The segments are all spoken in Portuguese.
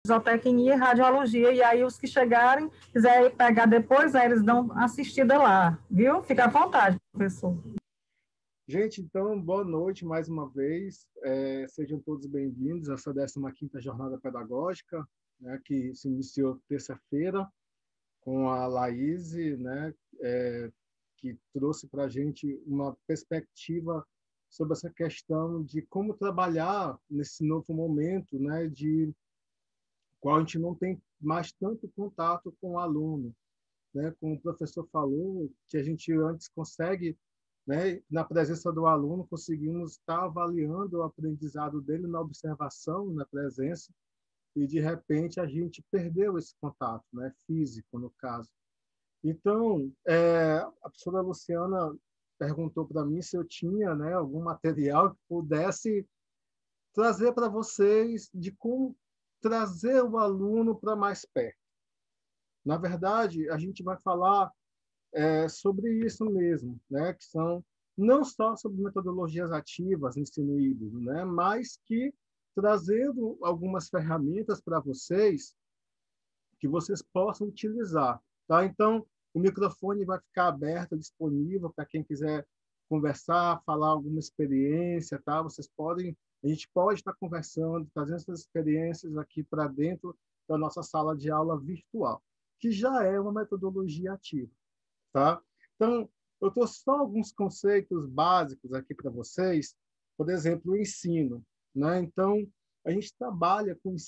zootecnia e radiologia, e aí os que chegarem, quiserem pegar depois, aí eles dão assistida lá, viu? Fica à vontade, professor. Gente, então, boa noite mais uma vez. Sejam todos bem-vindos a essa 15ª Jornada Pedagógica, né, que se iniciou terça-feira com a Laís, né, que trouxe para a gente uma perspectiva sobre essa questão de como trabalhar nesse novo momento, né, de qual a gente não tem mais tanto contato com o aluno, né? Como o professor falou, que a gente antes consegue, né, na presença do aluno, conseguimos estar avaliando o aprendizado dele na observação, na presença, e de repente a gente perdeu esse contato, né, físico, no caso. Então, a professora Luciana perguntou para mim se eu tinha, né, algum material que pudesse trazer para vocês de como trazer o aluno para mais perto. Na verdade, a gente vai falar sobre isso mesmo, né? Que são não só sobre metodologias ativas no ensino híbrido, né? Mas que trazendo algumas ferramentas para vocês que vocês possam utilizar, tá? Então, o microfone vai ficar aberto, disponível para quem quiser conversar, falar alguma experiência, tá? A gente pode estar conversando, trazendo essas experiências aqui para dentro da nossa sala de aula virtual, que já é uma metodologia ativa, tá? Então, eu trouxe só alguns conceitos básicos aqui para vocês, por exemplo, o ensino, né? Então, a gente trabalha com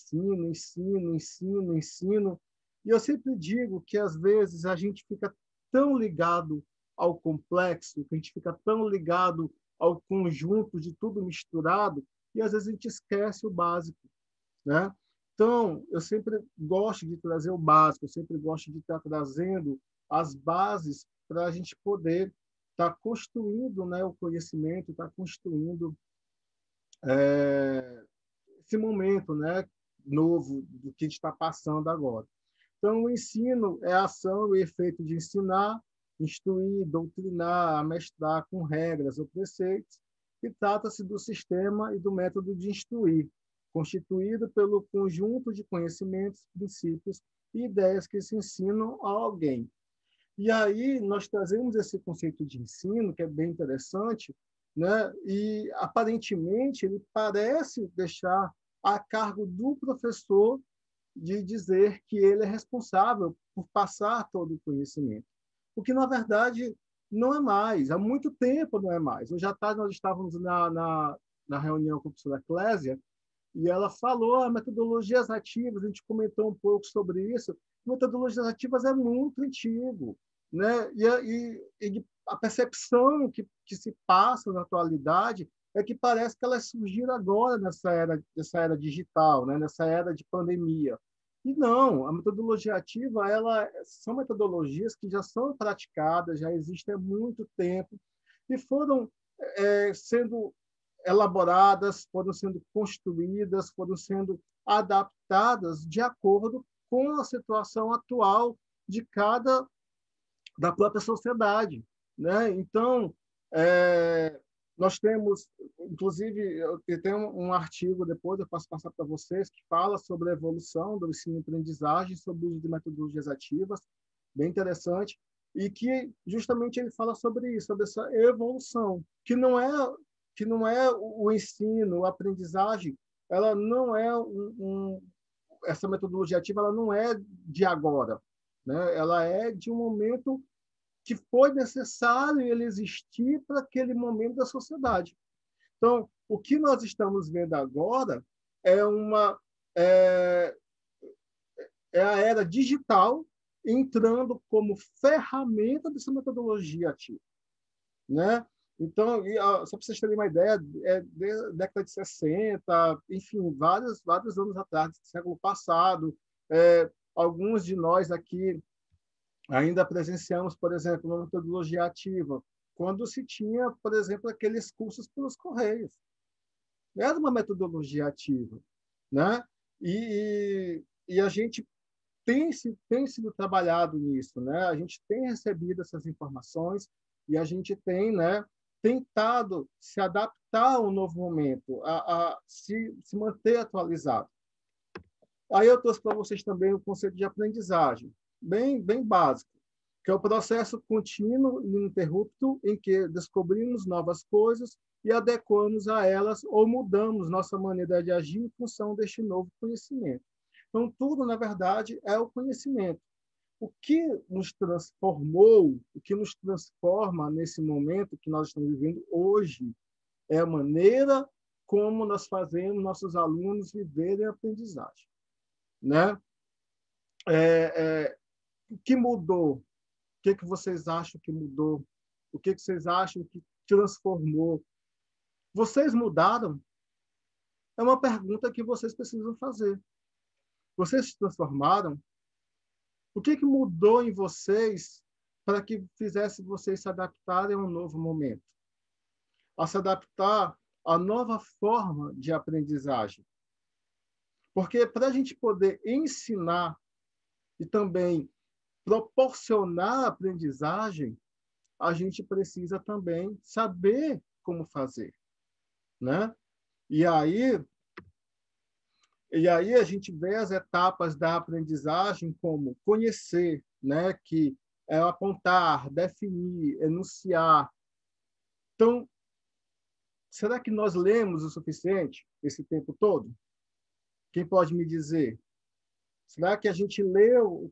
ensino, e eu sempre digo que, às vezes, a gente fica tão ligado ao complexo, que a gente fica tão ligado ao conjunto de tudo misturado, e, às vezes, a gente esquece o básico, né? Então, eu sempre gosto de trazer o básico, eu sempre gosto de estar trazendo as bases para a gente poder estar construindo, né, o conhecimento, estar construindo esse momento, né, novo do que a gente está passando agora. Então, o ensino é a ação e o efeito de ensinar, instruir, doutrinar, amestrar com regras ou preceitos, e trata-se do sistema e do método de instruir, constituído pelo conjunto de conhecimentos, princípios e ideias que se ensinam a alguém. E aí nós trazemos esse conceito de ensino, que é bem interessante, né? E aparentemente ele parece deixar a cargo do professor de dizer que ele é responsável por passar todo o conhecimento, o que na verdade não é mais, há muito tempo não é mais. Hoje à tarde nós estávamos na reunião com a professora Clésia, e ela falou metodologias ativas, a gente comentou um pouco sobre isso. Metodologias ativas é muito antigo, né? E a percepção que se passa na atualidade é que parece que elas surgiram agora nessa era digital, né? Nessa era de pandemia. E não, a metodologia ativa, são metodologias que já são praticadas, já existem há muito tempo e foram sendo elaboradas, foram sendo construídas, foram sendo adaptadas de acordo com a situação atual de da própria sociedade, né? Então, nós temos, inclusive, eu tenho um artigo depois, eu posso passar para vocês, que fala sobre a evolução do ensino-aprendizagem, sobre o uso de metodologias ativas, bem interessante, e que justamente ele fala sobre isso, sobre essa evolução, que não é o ensino, a aprendizagem, ela não é essa metodologia ativa, ela não é de agora, né? Ela é de um momento que foi necessário ele existir para aquele momento da sociedade. Então, o que nós estamos vendo agora é é, é a era digital entrando como ferramenta dessa metodologia ativa, né? Então, só para vocês terem uma ideia, década de 60, enfim, vários anos atrás, século passado, alguns de nós aqui ainda presenciamos, por exemplo, uma metodologia ativa, quando se tinha, por exemplo, aqueles cursos pelos Correios. Era uma metodologia ativa, né? E a gente tem sido trabalhado nisso, né? A gente tem recebido essas informações e a gente tem, né, tentado se adaptar ao novo momento, se manter atualizado. Aí eu trouxe para vocês também o conceito de aprendizagem, bem básico, que é o processo contínuo e ininterrupto em que descobrimos novas coisas e adequamos a elas ou mudamos nossa maneira de agir em função deste novo conhecimento. Então, tudo, na verdade, é o conhecimento. O que nos transformou, o que nos transforma nesse momento que nós estamos vivendo hoje, é a maneira como nós fazemos nossos alunos viverem a aprendizagem, né? O que mudou? O que vocês acham que mudou? O que vocês acham que transformou? Vocês mudaram? É uma pergunta que vocês precisam fazer. Vocês se transformaram? O que mudou em vocês para que fizesse vocês se adaptarem a um novo momento? A se adaptar à nova forma de aprendizagem. Porque para a gente poder ensinar e também proporcionar a aprendizagem, a gente precisa também saber como fazer, né? E aí a gente vê as etapas da aprendizagem como conhecer, né? Que é apontar, definir, enunciar. Então, será que nós lemos o suficiente esse tempo todo? Quem pode me dizer? Será que a gente leu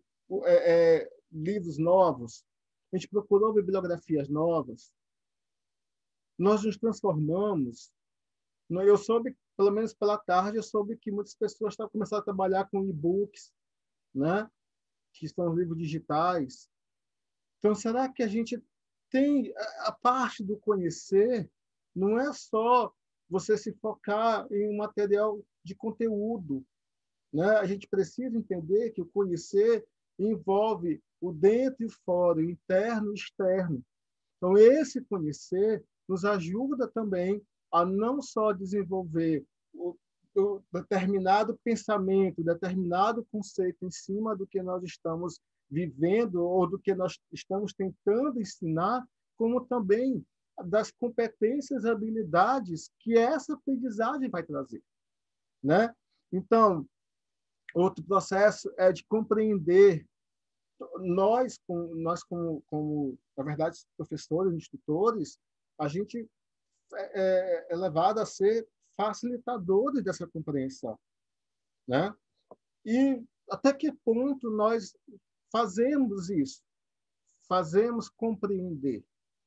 livros novos? A gente procurou bibliografias novas? Nós nos transformamos. Eu soube, pelo menos pela tarde, eu soube que muitas pessoas estão começando a trabalhar com e-books, né? Que são livros digitais. Então, será que a gente tem a parte do conhecer? Não é só você se focar em um material de conteúdo, né? A gente precisa entender que o conhecer envolve o dentro e o fora, o interno e o externo. Então, esse conhecer nos ajuda também a não só desenvolver o determinado pensamento, determinado conceito em cima do que nós estamos vivendo ou do que nós estamos tentando ensinar, como também das competências e habilidades que essa aprendizagem vai trazer, né? Então, outro processo é de compreender. Nós como na verdade, professores, instrutores, a gente é levado a ser facilitadores dessa compreensão, né? E até que ponto nós fazemos isso? Fazemos compreender?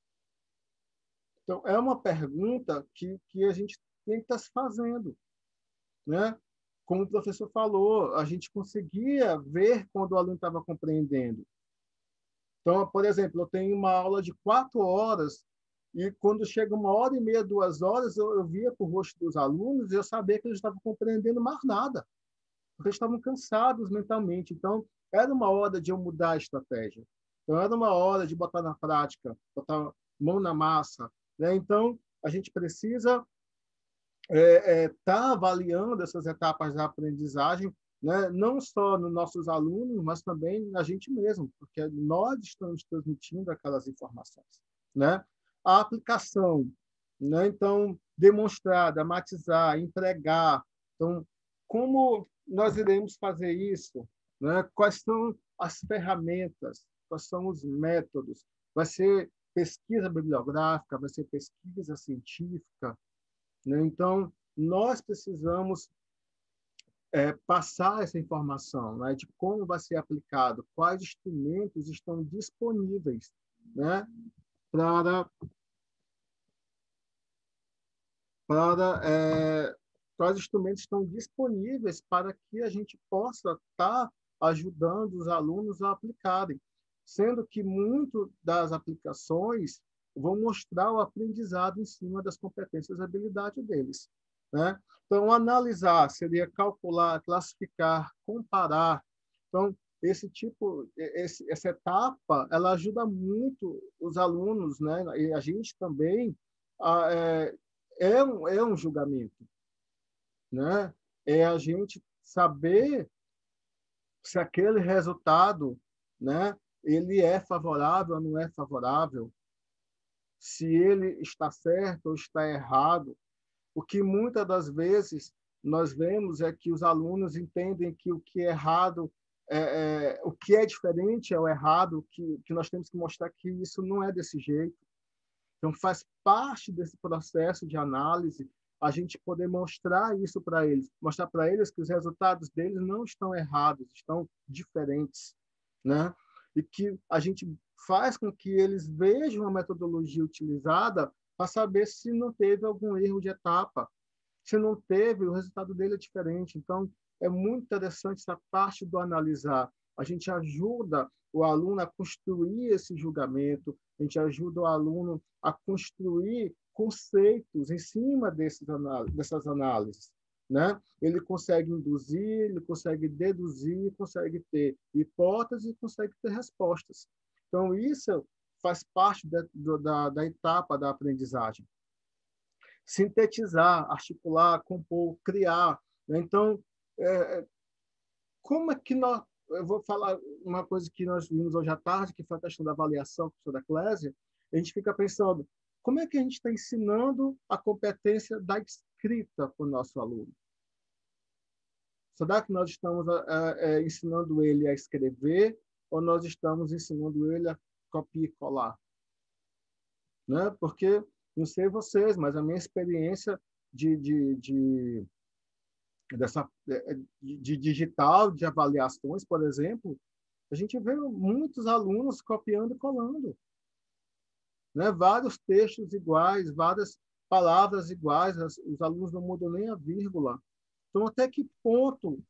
Então, é uma pergunta que a gente tem que estar se fazendo, né? Como o professor falou, a gente conseguia ver quando o aluno estava compreendendo. Então, por exemplo, eu tenho uma aula de 4 horas e quando chega 1h30, 2 horas, eu via por rosto dos alunos e eu sabia que eles estavam compreendendo mais nada, porque eles estavam cansados mentalmente. Então, era uma hora de eu mudar a estratégia. Então, era uma hora de botar na prática, botar mão na massa, né? Então, a gente precisa estar avaliando essas etapas da aprendizagem, né? Não só nos nossos alunos, mas também na gente mesmo, porque nós estamos transmitindo aquelas informações, né? A aplicação, né? Então, demonstrar, dramatizar, empregar. Então, como nós iremos fazer isso, né? Quais são as ferramentas, quais são os métodos? Vai ser pesquisa bibliográfica, vai ser pesquisa científica, né? Então, nós precisamos passar essa informação, né, de como vai ser aplicado, quais instrumentos estão disponíveis, né, quais instrumentos estão disponíveis para que a gente possa estar ajudando os alunos a aplicarem, sendo que muito das aplicações vão mostrar o aprendizado em cima das competências e habilidades deles, né? Então, analisar seria calcular, classificar, comparar. Então, essa etapa, ela ajuda muito os alunos, né? E a gente também é um julgamento, né? É a gente saber se aquele resultado, né? Ele é favorável ou não é favorável, se ele está certo ou está errado, o que muitas das vezes nós vemos é que os alunos entendem que o que é errado, o que é diferente é o errado, que nós temos que mostrar que isso não é desse jeito. Então, faz parte desse processo de análise a gente poder mostrar isso para eles, mostrar para eles que os resultados deles não estão errados, estão diferentes, né? E que a gente faz com que eles vejam a metodologia utilizada para saber se não teve algum erro de etapa, se não teve, o resultado dele é diferente. Então, é muito interessante essa parte do analisar. A gente ajuda o aluno a construir esse julgamento, a gente ajuda o aluno a construir conceitos em cima dessas análises, né? Ele consegue induzir, ele consegue deduzir, consegue ter hipóteses, consegue ter respostas. Então, isso faz parte da etapa da aprendizagem. Sintetizar, articular, compor, criar, né? Então, como é que nós... Eu vou falar uma coisa que nós vimos hoje à tarde, que foi a questão da avaliação, professora Clésia. A gente fica pensando, como é que a gente está ensinando a competência da escrita para o nosso aluno? Será que nós estamos ensinando ele a escrever ou nós estamos ensinando ele a copiar e colar? Né? Porque, não sei vocês, mas a minha experiência de digital, de avaliações, por exemplo, a gente vê muitos alunos copiando e colando, né? Vários textos iguais, várias palavras iguais, os alunos não mudam nem a vírgula. Então, até que ponto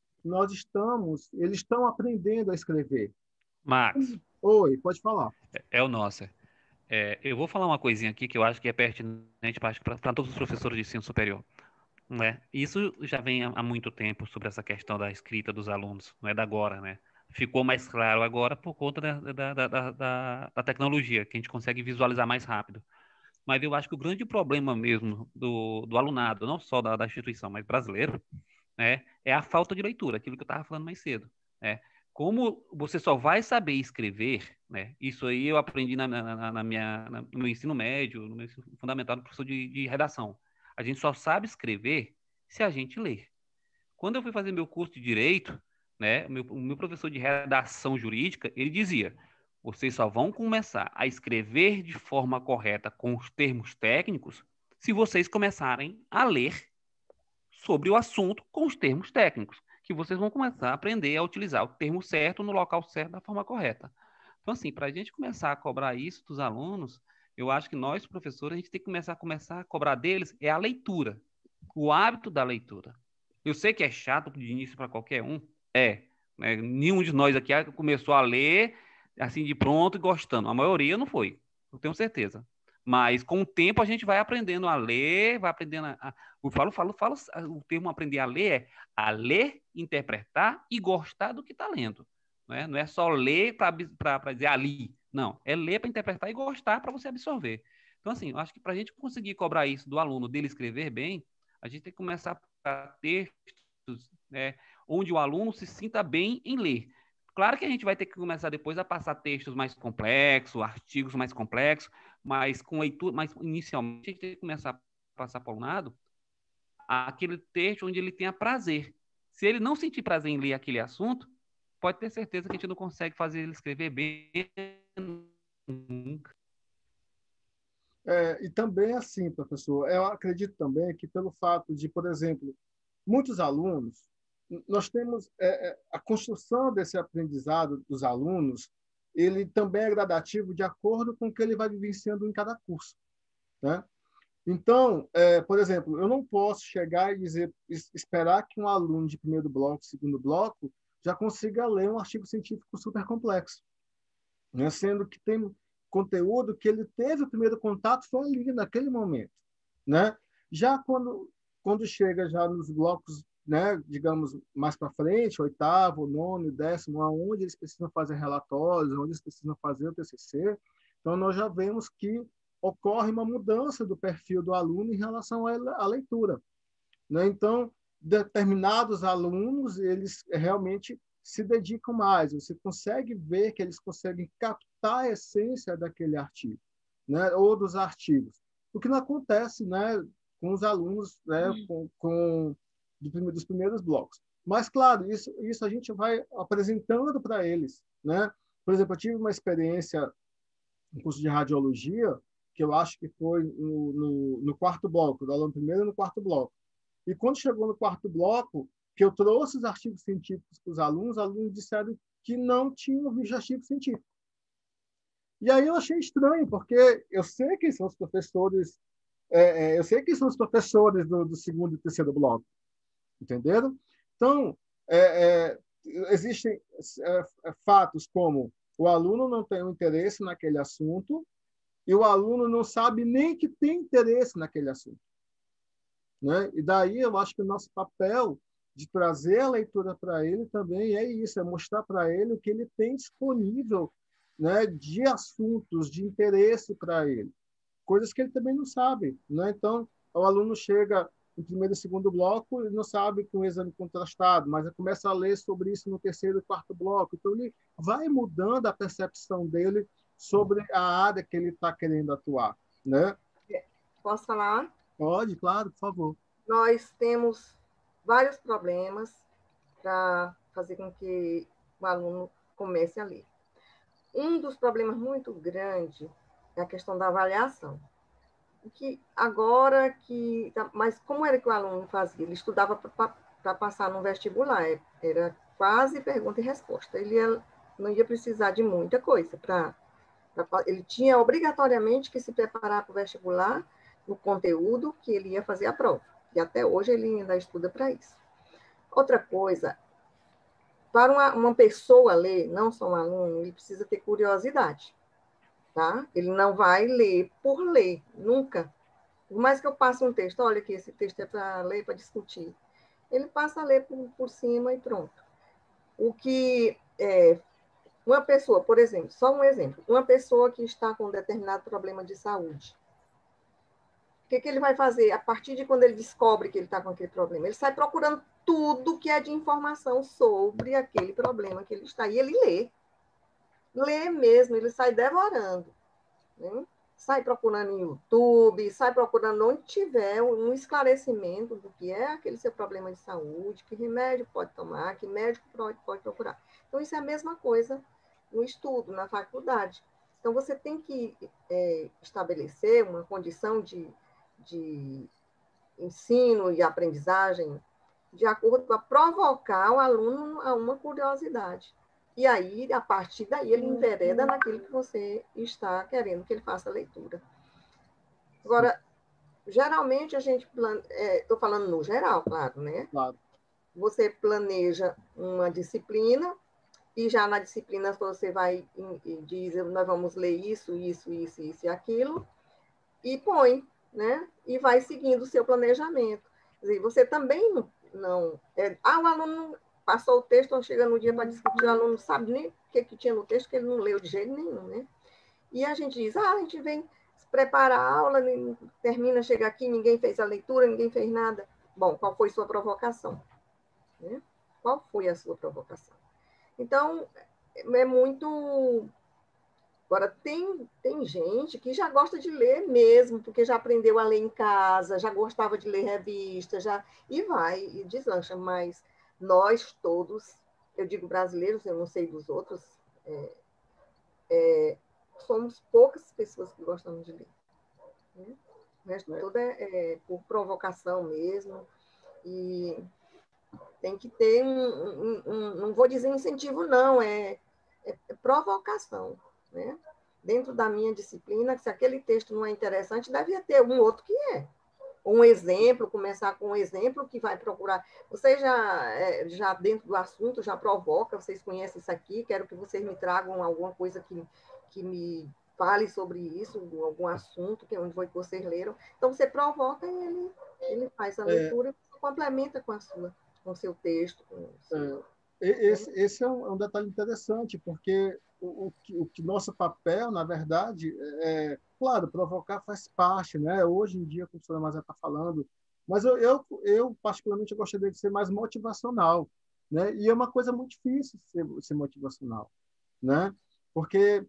eles estão aprendendo a escrever? Max. Oi, pode falar. É o nosso. Eu vou falar uma coisinha aqui que eu acho que é pertinente para todos os professores de ensino superior. Né? Isso já vem há muito tempo sobre essa questão da escrita dos alunos, não é da agora, né? Ficou mais claro agora por conta da tecnologia, que a gente consegue visualizar mais rápido. Mas eu acho que o grande problema mesmo do alunado, não só da instituição, mas brasileiro, né, é a falta de leitura, aquilo que eu estava falando mais cedo. Né? Como você só vai saber escrever, né? Isso aí eu aprendi no meu ensino médio, no meu ensino fundamental, no professor de redação. A gente só sabe escrever se a gente ler. Quando eu fui fazer meu curso de Direito, né, o meu professor de redação jurídica, ele dizia, vocês só vão começar a escrever de forma correta com os termos técnicos se vocês começarem a ler sobre o assunto com os termos técnicos, que vocês vão começar a aprender a utilizar o termo certo no local certo da forma correta. Então, assim, para a gente começar a cobrar isso dos alunos, eu acho que nós, professores, a gente tem que começar a cobrar deles a leitura, o hábito da leitura. Eu sei que é chato de início para qualquer um, né? Nenhum de nós aqui começou a ler assim de pronto e gostando. A maioria não foi, eu tenho certeza. Mas com o tempo a gente vai aprendendo a ler, vai aprendendo eu falo, o termo aprender a ler é a ler, interpretar e gostar do que está lendo. Não é só ler para dizer ali. Não, é ler para interpretar e gostar para você absorver. Então, assim, eu acho que para a gente conseguir cobrar isso do aluno, dele escrever bem, a gente tem que começar a textos, né, onde o aluno se sinta bem em ler. Claro que a gente vai ter que começar depois a passar textos mais complexos, artigos mais complexos, mas com leitura, mas inicialmente a gente tem que começar a passar para o alunado aquele texto onde ele tenha prazer. Se ele não sentir prazer em ler aquele assunto, pode ter certeza que a gente não consegue fazer ele escrever bem nunca. E também assim, professor, eu acredito também que pelo fato de, por exemplo, muitos alunos, nós temos a construção desse aprendizado dos alunos, ele também é gradativo de acordo com o que ele vai vivenciando em cada curso, né? Então, por exemplo, eu não posso chegar e esperar que um aluno de primeiro bloco, segundo bloco, já consiga ler um artigo científico super complexo, né? Sendo que tem conteúdo que ele teve o primeiro contato foi ali, naquele momento, né? Já quando chega já nos blocos, né, digamos, mais para frente, oitavo, nono, décimo, onde eles precisam fazer relatórios, onde eles precisam fazer o TCC, então nós já vemos que ocorre uma mudança do perfil do aluno em relação à leitura, né? Então, determinados alunos, eles realmente se dedicam mais, você consegue ver que eles conseguem captar a essência daquele artigo, né, ou dos artigos. O que não acontece, né, com os alunos, né, com dos primeiros blocos. Mas, claro, isso a gente vai apresentando para eles, né? Por exemplo, eu tive uma experiência no curso de radiologia, que eu acho que foi no quarto bloco, da aula primeiro e no quarto bloco. E quando chegou no quarto bloco, que eu trouxe os artigos científicos para os alunos disseram que não tinham visto artigo científico. E aí eu achei estranho, porque eu sei quem são os professores, eu sei quem são os professores do segundo e terceiro bloco, entenderam? Então, existem fatos como o aluno não tem um interesse naquele assunto e o aluno não sabe nem que tem interesse naquele assunto, né? E daí eu acho que o nosso papel de trazer a leitura para ele também é isso, é mostrar para ele o que ele tem disponível, né, de assuntos de interesse para ele, coisas que ele também não sabe, né? Então, o aluno chega no primeiro e segundo bloco e não sabe com o exame contrastado, mas começa a ler sobre isso no terceiro e quarto bloco. Então, ele vai mudando a percepção dele sobre a área que ele está querendo atuar, né? Posso falar? Pode, claro, por favor. Nós temos vários problemas para fazer com que o aluno comece a ler. Um dos problemas muito grandes é a questão da avaliação. Que agora que... Mas como era que o aluno fazia? Ele estudava para passar no vestibular. Era quase pergunta e resposta. Não ia precisar de muita coisa. Ele tinha obrigatoriamente que se preparar para o vestibular no conteúdo que ele ia fazer a prova. E até hoje ele ainda estuda para isso. Outra coisa, para uma pessoa ler, não só um aluno, ele precisa ter curiosidade. Tá? Ele não vai ler por ler, nunca. Por mais que eu passe um texto, olha aqui, esse texto é para ler, para discutir. Ele passa a ler por cima e pronto. O que uma pessoa, por exemplo, só um exemplo, uma pessoa que está com um determinado problema de saúde, o que ele vai fazer a partir de quando ele descobre que ele está com aquele problema? Ele sai procurando tudo que é de informação sobre aquele problema que ele está. E ele lê mesmo, ele sai devorando, né? Sai procurando no YouTube, sai procurando onde tiver um esclarecimento do que é aquele seu problema de saúde, que remédio pode tomar, que médico pode procurar. Então, isso é a mesma coisa no estudo, na faculdade. Então, você tem que estabelecer uma condição de ensino e aprendizagem de acordo com a provocar o aluno a uma curiosidade. E aí, a partir daí, ele envereda naquilo que você está querendo que ele faça a leitura. Agora, geralmente a gente estou falando no geral, claro, né? Claro. Você planeja uma disciplina e já na disciplina você vai e diz, nós vamos ler isso, isso, isso, isso e aquilo, e põe, né? E vai seguindo o seu planejamento. Quer dizer, você também não o aluno passou o texto, chega no dia para discutir, o aluno não sabe nem o que tinha no texto, que ele não leu de jeito nenhum, né? E a gente diz, a gente vem preparar a aula, termina, chega aqui, ninguém fez a leitura, ninguém fez nada. Bom, qual foi sua provocação? Né? Qual foi a sua provocação? Então, é muito... Agora, tem gente que já gosta de ler mesmo, porque já aprendeu a ler em casa, já gostava de ler revista, e vai, e deslancha, mas nós todos, eu digo brasileiros, eu não sei dos outros, somos poucas pessoas que gostamos de ler. Né? O resto todo é por provocação mesmo, e tem que ter não vou dizer incentivo, não, é provocação, né? Dentro da minha disciplina, se aquele texto não é interessante, devia ter um outro que é. Um exemplo, começar com um exemplo que vai procurar. Você já dentro do assunto, já provoca, vocês conhecem isso aqui, quero que vocês me tragam alguma coisa que me fale sobre isso, algum assunto, que onde foi que vocês leram. Então, você provoca e ele faz a leitura e complementa com o seu texto. Esse é um detalhe interessante, porque o que nosso papel, na verdade, claro, provocar faz parte, né? Hoje em dia, como a professora Mazé está falando, mas eu particularmente, eu gostaria de ser mais motivacional, né? E é uma coisa muito difícil ser motivacional, né? Porque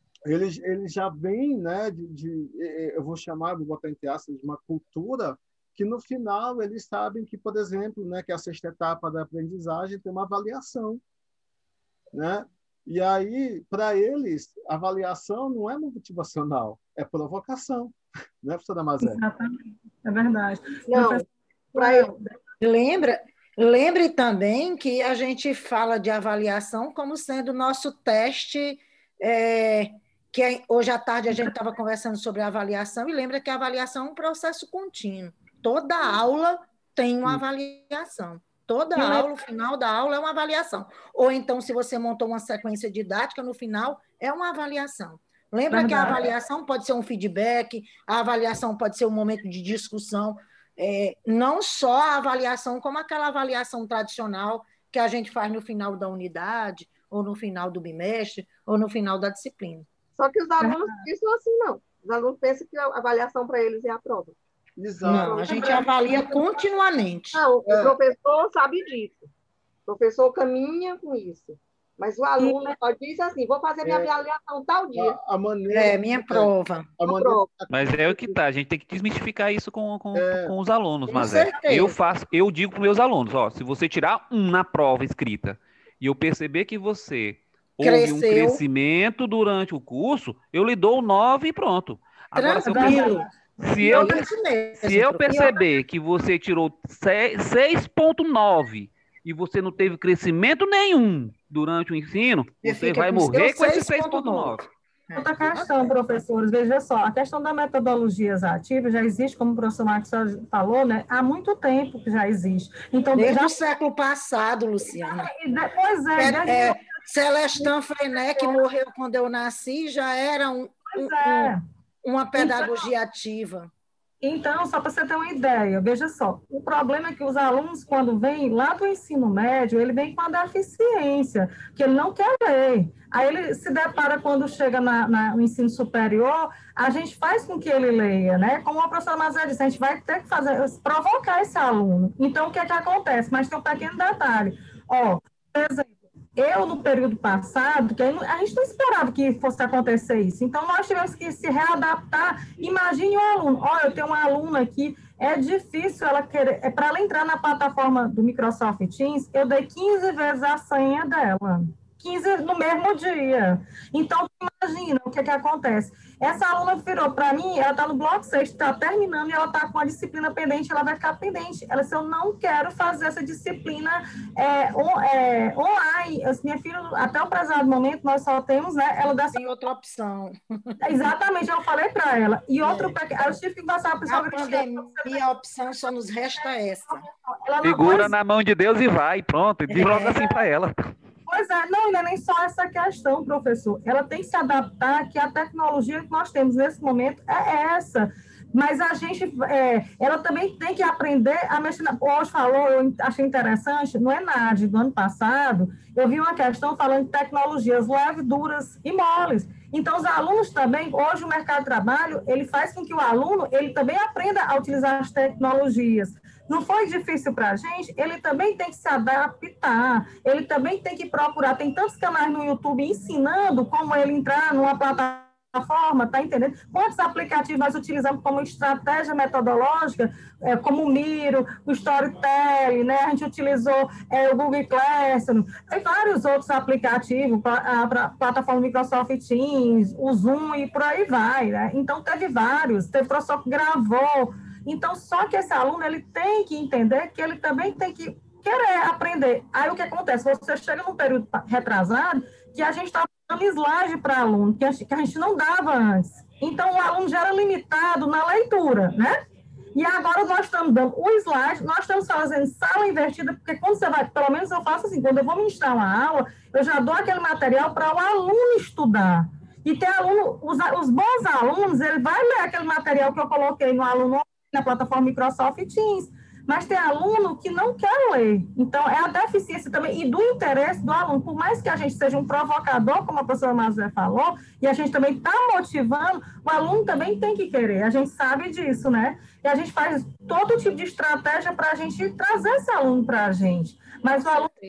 ele já vem, né, eu vou botar entre aspas, de uma cultura que no final eles sabem que, por exemplo, né, que a sexta etapa da aprendizagem tem uma avaliação, né? E aí, para eles, a avaliação não é motivacional, é provocação, né, professora Mazé? Exatamente, é verdade. Não, para ele. Lembre também que a gente fala de avaliação como sendo nosso teste, hoje à tarde a gente estava conversando sobre a avaliação, e lembra que a avaliação é um processo contínuo. Toda aula tem uma avaliação. Toda aula, o final da aula é uma avaliação. Ou então, se você montou uma sequência didática, no final é uma avaliação. Lembra que a avaliação pode ser um feedback, a avaliação pode ser um momento de discussão, não só a avaliação, como aquela avaliação tradicional que a gente faz no final da unidade, ou no final do bimestre, ou no final da disciplina. Só que os alunos pensam assim, não. Os alunos pensam que a avaliação para eles é a prova. Exato. Não, a gente avalia continuamente. Não, o professor sabe disso. O professor caminha com isso. Mas o aluno só diz assim, vou fazer minha avaliação tal dia. Minha prova. Mas é o que tá, a gente tem que desmistificar isso com os alunos, mas eu digo para os meus alunos, ó, se você tirar 1 na prova escrita e eu perceber que você houve um crescimento durante o curso, eu lhe dou 9 e pronto. Agora, se eu perceber que você tirou 6,9 e você não teve crescimento nenhum durante o ensino, você vai morrer com esse 6,9. Outra questão, professores, veja só, a questão da metodologias ativas já existe, como o professor Marcos falou, né? Há muito tempo que já existe. Então, desde o século passado, Luciana. Pois é. Celestin Freinet, que morreu quando eu nasci, já era uma pedagogia ativa. Então, só para você ter uma ideia, veja só, o problema é que os alunos, quando vêm lá do ensino médio, ele vem com a deficiência, que ele não quer ler. Aí ele se depara quando chega no ensino superior, a gente faz com que ele leia, né? Como a professora Mazé disse, a gente vai ter que provocar esse aluno. Então, o que é que acontece? Mas tem um pequeno detalhe. Ó, por exemplo, eu, no período passado, que a gente não esperava que fosse acontecer isso. Então, nós tivemos que se readaptar. Imagine um aluno. Olha, eu tenho uma aluna aqui, é difícil ela querer... para ela entrar na plataforma do Microsoft Teams, eu dei 15 vezes a senha dela. 15 no mesmo dia. Então, imagina o que acontece. Essa aluna virou para mim, ela está no bloco 6, está terminando e ela está com a disciplina pendente, ela vai ficar pendente. Ela disse, eu não quero fazer essa disciplina online. Minha filha, até o prezado momento, nós só temos, né? Ela dá tem outra opção. Exatamente, eu falei para ela. E outro, eu tive que passar a pessoa... A pandemia, a opção só nos resta essa. Segura na mão de Deus e vai, pronto. Diz logo assim para ela. Pois é, não é nem só essa questão, professor. Ela tem que se adaptar, que a tecnologia que nós temos nesse momento é essa. Mas a gente, ela também tem que aprender a mexer. Hoje falou, eu achei interessante, no ENAD do ano passado, eu vi uma questão falando de tecnologias leves, duras e moles. Então, os alunos também, hoje o mercado de trabalho, ele faz com que o aluno, ele também aprenda a utilizar as tecnologias. Não foi difícil para a gente, ele também tem que se adaptar, ele também tem que procurar, tem tantos canais no YouTube ensinando como ele entrar numa plataforma, tá entendendo? Quantos aplicativos nós utilizamos como estratégia metodológica, como o Miro, o Storytelling, né? A gente utilizou o Google Classroom, tem vários outros aplicativos, a plataforma Microsoft Teams, o Zoom e por aí vai, né? Então, teve vários, teve professor que gravou. Então, só que esse aluno, ele tem que entender que ele também tem que querer aprender. Aí, o que acontece? Você chega num período retrasado que a gente estava dando slide para aluno, que a gente não dava antes. Então, o aluno já era limitado na leitura, né? E agora nós estamos dando o slide, nós estamos fazendo sala invertida, porque quando você vai, pelo menos eu faço assim, quando eu vou ministrar uma aula, eu já dou aquele material para o aluno estudar. E tem aluno, os bons alunos, ele vai ler aquele material que eu coloquei no aluno na plataforma Microsoft Teams, mas tem aluno que não quer ler. Então, é a deficiência também, e do interesse do aluno, por mais que a gente seja um provocador, como a professora Mazé falou, e a gente também está motivando, o aluno também tem que querer, a gente sabe disso, né? E a gente faz todo tipo de estratégia para a gente trazer esse aluno para a gente. Mas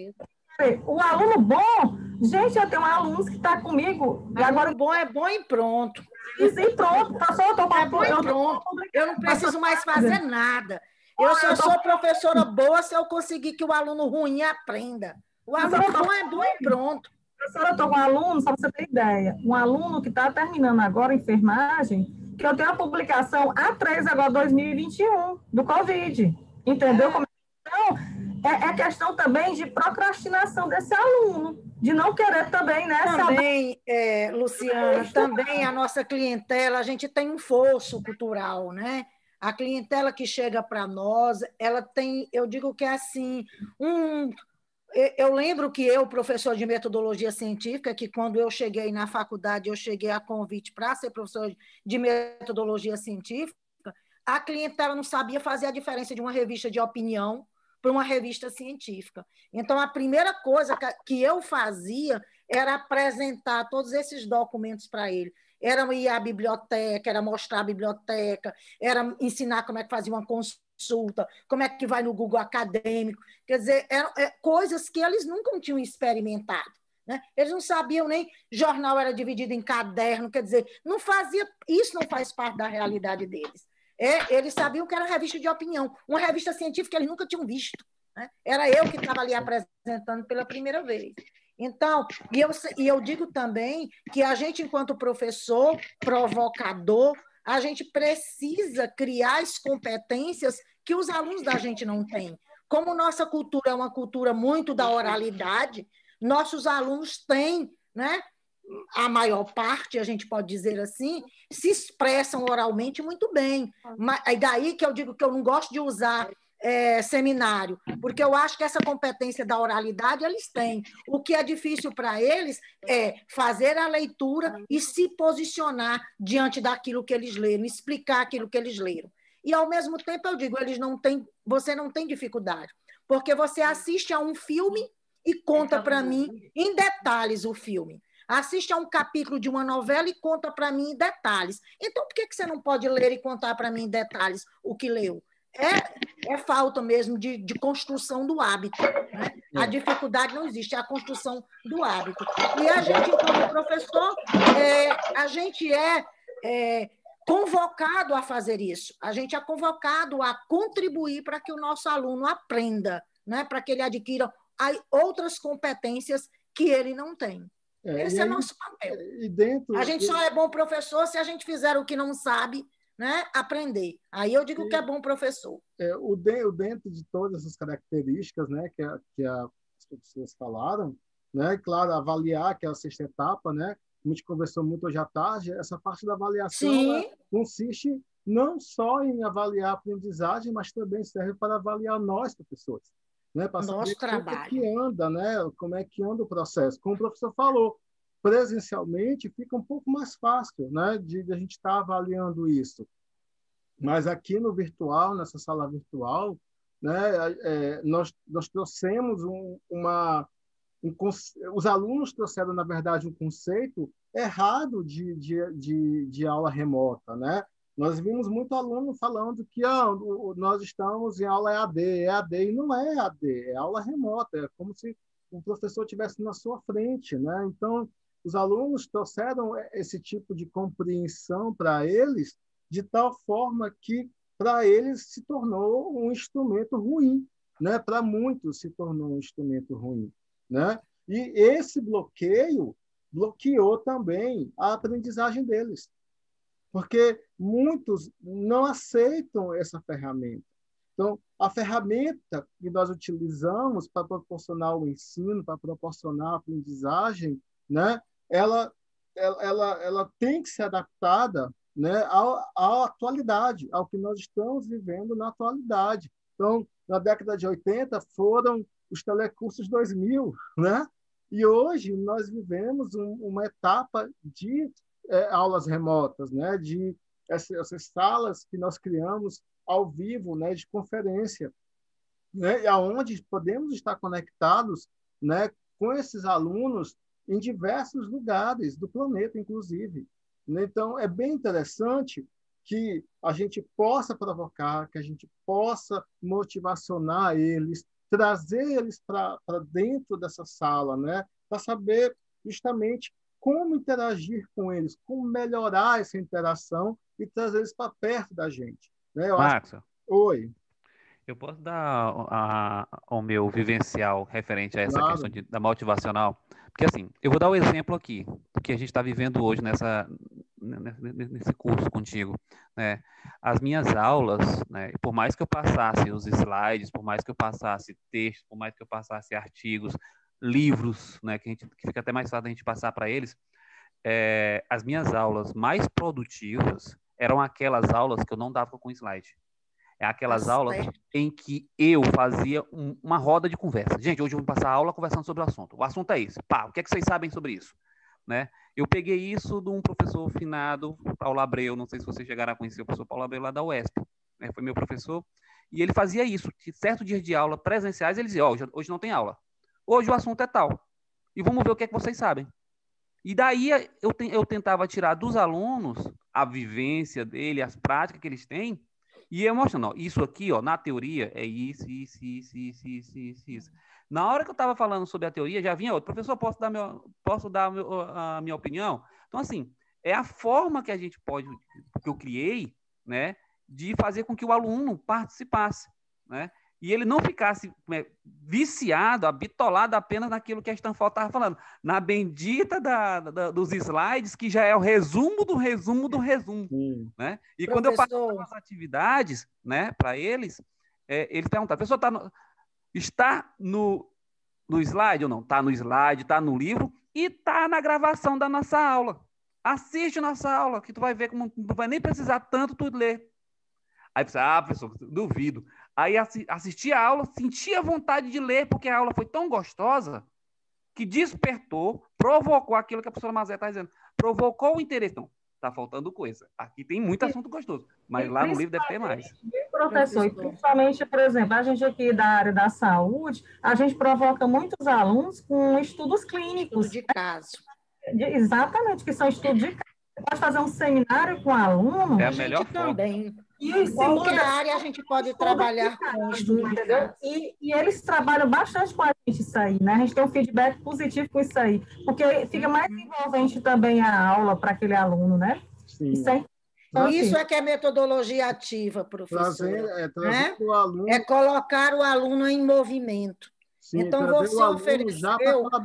o aluno bom, gente, eu tenho alunos que estão comigo, e agora... bom é bom e pronto. E pronto, passou, eu tô é bom e pronto. Eu não preciso mais fazer nada. Eu só sou professora boa se eu conseguir que o aluno ruim aprenda. O aluno bom é bom e pronto. Professora, eu estou com um aluno, só para você ter ideia, um aluno que está terminando agora enfermagem, que eu tenho a publicação A3 agora, 2021, do Covid. Entendeu? Então, é questão também de procrastinação desse aluno, de não querer também, né? Também, Luciana, também a nossa clientela, a gente tem um fosso cultural, né? A clientela que chega para nós, ela tem, eu digo que é assim, eu lembro que eu, professor de metodologia científica, que quando eu cheguei na faculdade, eu cheguei a convite para ser professor de metodologia científica, a clientela não sabia fazer a diferença de uma revista de opinião para uma revista científica. Então, a primeira coisa que eu fazia era apresentar todos esses documentos para ele. Era ir à biblioteca, era mostrar a biblioteca, era ensinar como é que fazia uma consulta, como é que vai no Google Acadêmico. Quer dizer, eram coisas que eles nunca tinham experimentado. Né? Eles não sabiam nem jornal era dividido em caderno, quer dizer, não fazia, isso não faz parte da realidade deles. Eles sabiam que era revista de opinião, uma revista científica que eles nunca tinham visto. Né? Era eu que estava ali apresentando pela primeira vez. Então, eu digo também que a gente, enquanto professor, provocador, a gente precisa criar as competências que os alunos da gente não têm. Como nossa cultura é uma cultura muito da oralidade, nossos alunos têm, né? A maior parte, a gente pode dizer assim, se expressam oralmente muito bem. Mas daí que eu digo que eu não gosto de usar seminário, porque eu acho que essa competência da oralidade eles têm. O que é difícil para eles é fazer a leitura e se posicionar diante daquilo que eles leram, explicar aquilo que eles leram. E, ao mesmo tempo, eu digo, você não tem dificuldade, porque você assiste a um filme e conta para mim em detalhes o filme. Assiste a um capítulo de uma novela e conta para mim em detalhes. Então, por que você não pode ler e contar para mim em detalhes o que leu? É falta mesmo de construção do hábito. Né? A dificuldade não existe, é a construção do hábito. E a gente, enquanto professor, a gente convocado a fazer isso. A gente é convocado a contribuir para que o nosso aluno aprenda, né? Para que ele adquira outras competências que ele não tem. Esse é nosso papel. A gente só é bom professor se a gente fizer o que não sabe, né? Aprender. Aí eu digo que é bom professor. Dentro de todas essas características, né, que as pessoas falaram, né, claro, avaliar, que é a sexta etapa, né, a gente conversou muito hoje à tarde, essa parte da avaliação consiste não só em avaliar a aprendizagem, mas também serve para avaliar nós, professores. Né, para saber como é que anda, né, como é que anda o processo. Como o professor falou, presencialmente fica um pouco mais fácil, né, de a gente estar avaliando isso. Mas aqui no virtual, nessa sala virtual, né, nós trouxemos os alunos trouxeram, na verdade, um conceito errado de aula remota, né? Nós vimos muito aluno falando que nós estamos em aula EAD, e não é EAD, é aula remota, é como se o professor estivesse na sua frente, né? Então, os alunos trouxeram esse tipo de compreensão para eles, de tal forma que, para eles, se tornou um instrumento ruim, né? Para muitos se tornou um instrumento ruim, né? E esse bloqueio bloqueou também a aprendizagem deles, porque muitos não aceitam essa ferramenta. Então, a ferramenta que nós utilizamos para proporcionar o ensino, para proporcionar a aprendizagem, né, ela tem que ser adaptada, né, à atualidade, ao que nós estamos vivendo na atualidade. Então, na década de 80, foram os telecursos 2000, né? E hoje nós vivemos uma etapa de aulas remotas, né? De essas salas que nós criamos ao vivo, né? De conferência, né? E aonde podemos estar conectados, né? Com esses alunos em diversos lugares do planeta, inclusive. Então, é bem interessante que a gente possa provocar, que a gente possa motivacionar eles, trazer eles para dentro dessa sala, né? Para saber justamente como interagir com eles, como melhorar essa interação e trazer eles para perto da gente. Né? Max, Oi. Eu posso dar o meu vivencial referente a essa Claro. questão da motivacional? Porque, assim, eu vou dar o exemplo aqui, do que a gente está vivendo hoje nesse curso contigo, né? As minhas aulas, né, por mais que eu passasse os slides, por mais que eu passasse texto, por mais que eu passasse artigos, livros, né, que fica até mais fácil a gente passar para eles, as minhas aulas mais produtivas eram aquelas aulas que eu não dava com slide. É aquelas aulas em que eu fazia uma roda de conversa. Gente, hoje eu vou passar a aula conversando sobre o assunto. O assunto é esse. Pá, o que é que vocês sabem sobre isso? Né? Eu peguei isso de um professor finado, Paulo Abreu, não sei se vocês chegaram a conhecer o professor Paulo Abreu lá da UESP. Né? Foi meu professor. E ele fazia isso. Certo dia de aula presenciais, ele dizia, hoje não tem aula. Hoje o assunto é tal. E vamos ver o que é que vocês sabem. E daí eu tentava tirar dos alunos a vivência dele, as práticas que eles têm, e eu mostrando, ó, isso aqui, ó, na teoria, é isso. Na hora que eu estava falando sobre a teoria, já vinha outro. Professor, posso dar a minha opinião? Então, assim, é a forma que a gente pode, que eu criei, né, de fazer com que o aluno participasse, né? E ele não ficasse viciado, habitolado apenas naquilo que a Stanford estava falando, na bendita dos slides, que já é o resumo do resumo do resumo. Né? E quando eu passava as atividades, né, para eles, eles perguntavam, professor, está no slide ou não? Está no slide, está no livro e está na gravação da nossa aula. Assiste a nossa aula, que tu vai ver como não vai nem precisar tanto tu ler. Aí você, professor, duvido. Aí assisti a aula, senti a vontade de ler, porque a aula foi tão gostosa que despertou, provocou aquilo que a professora Mazé está dizendo. Provocou o interesse. Não, está faltando coisa. Aqui tem muito assunto gostoso, mas lá no livro deve ter mais. Professor, e principalmente, por exemplo, a gente aqui da área da saúde, a gente provoca muitos alunos com estudos clínicos. Estudo de caso. Exatamente, que são estudos de caso. Você pode fazer um seminário com aluno. É a melhor forma. Também. E qualquer área a gente pode trabalhar com estudo, entendeu? E eles trabalham bastante com a gente isso aí, né? A gente tem um feedback positivo com isso aí, porque fica mais envolvente também a aula para aquele aluno, né? Sim. Isso é que é metodologia ativa, professor. Trazer o aluno... É colocar o aluno em movimento. Sim, então, você ofereceu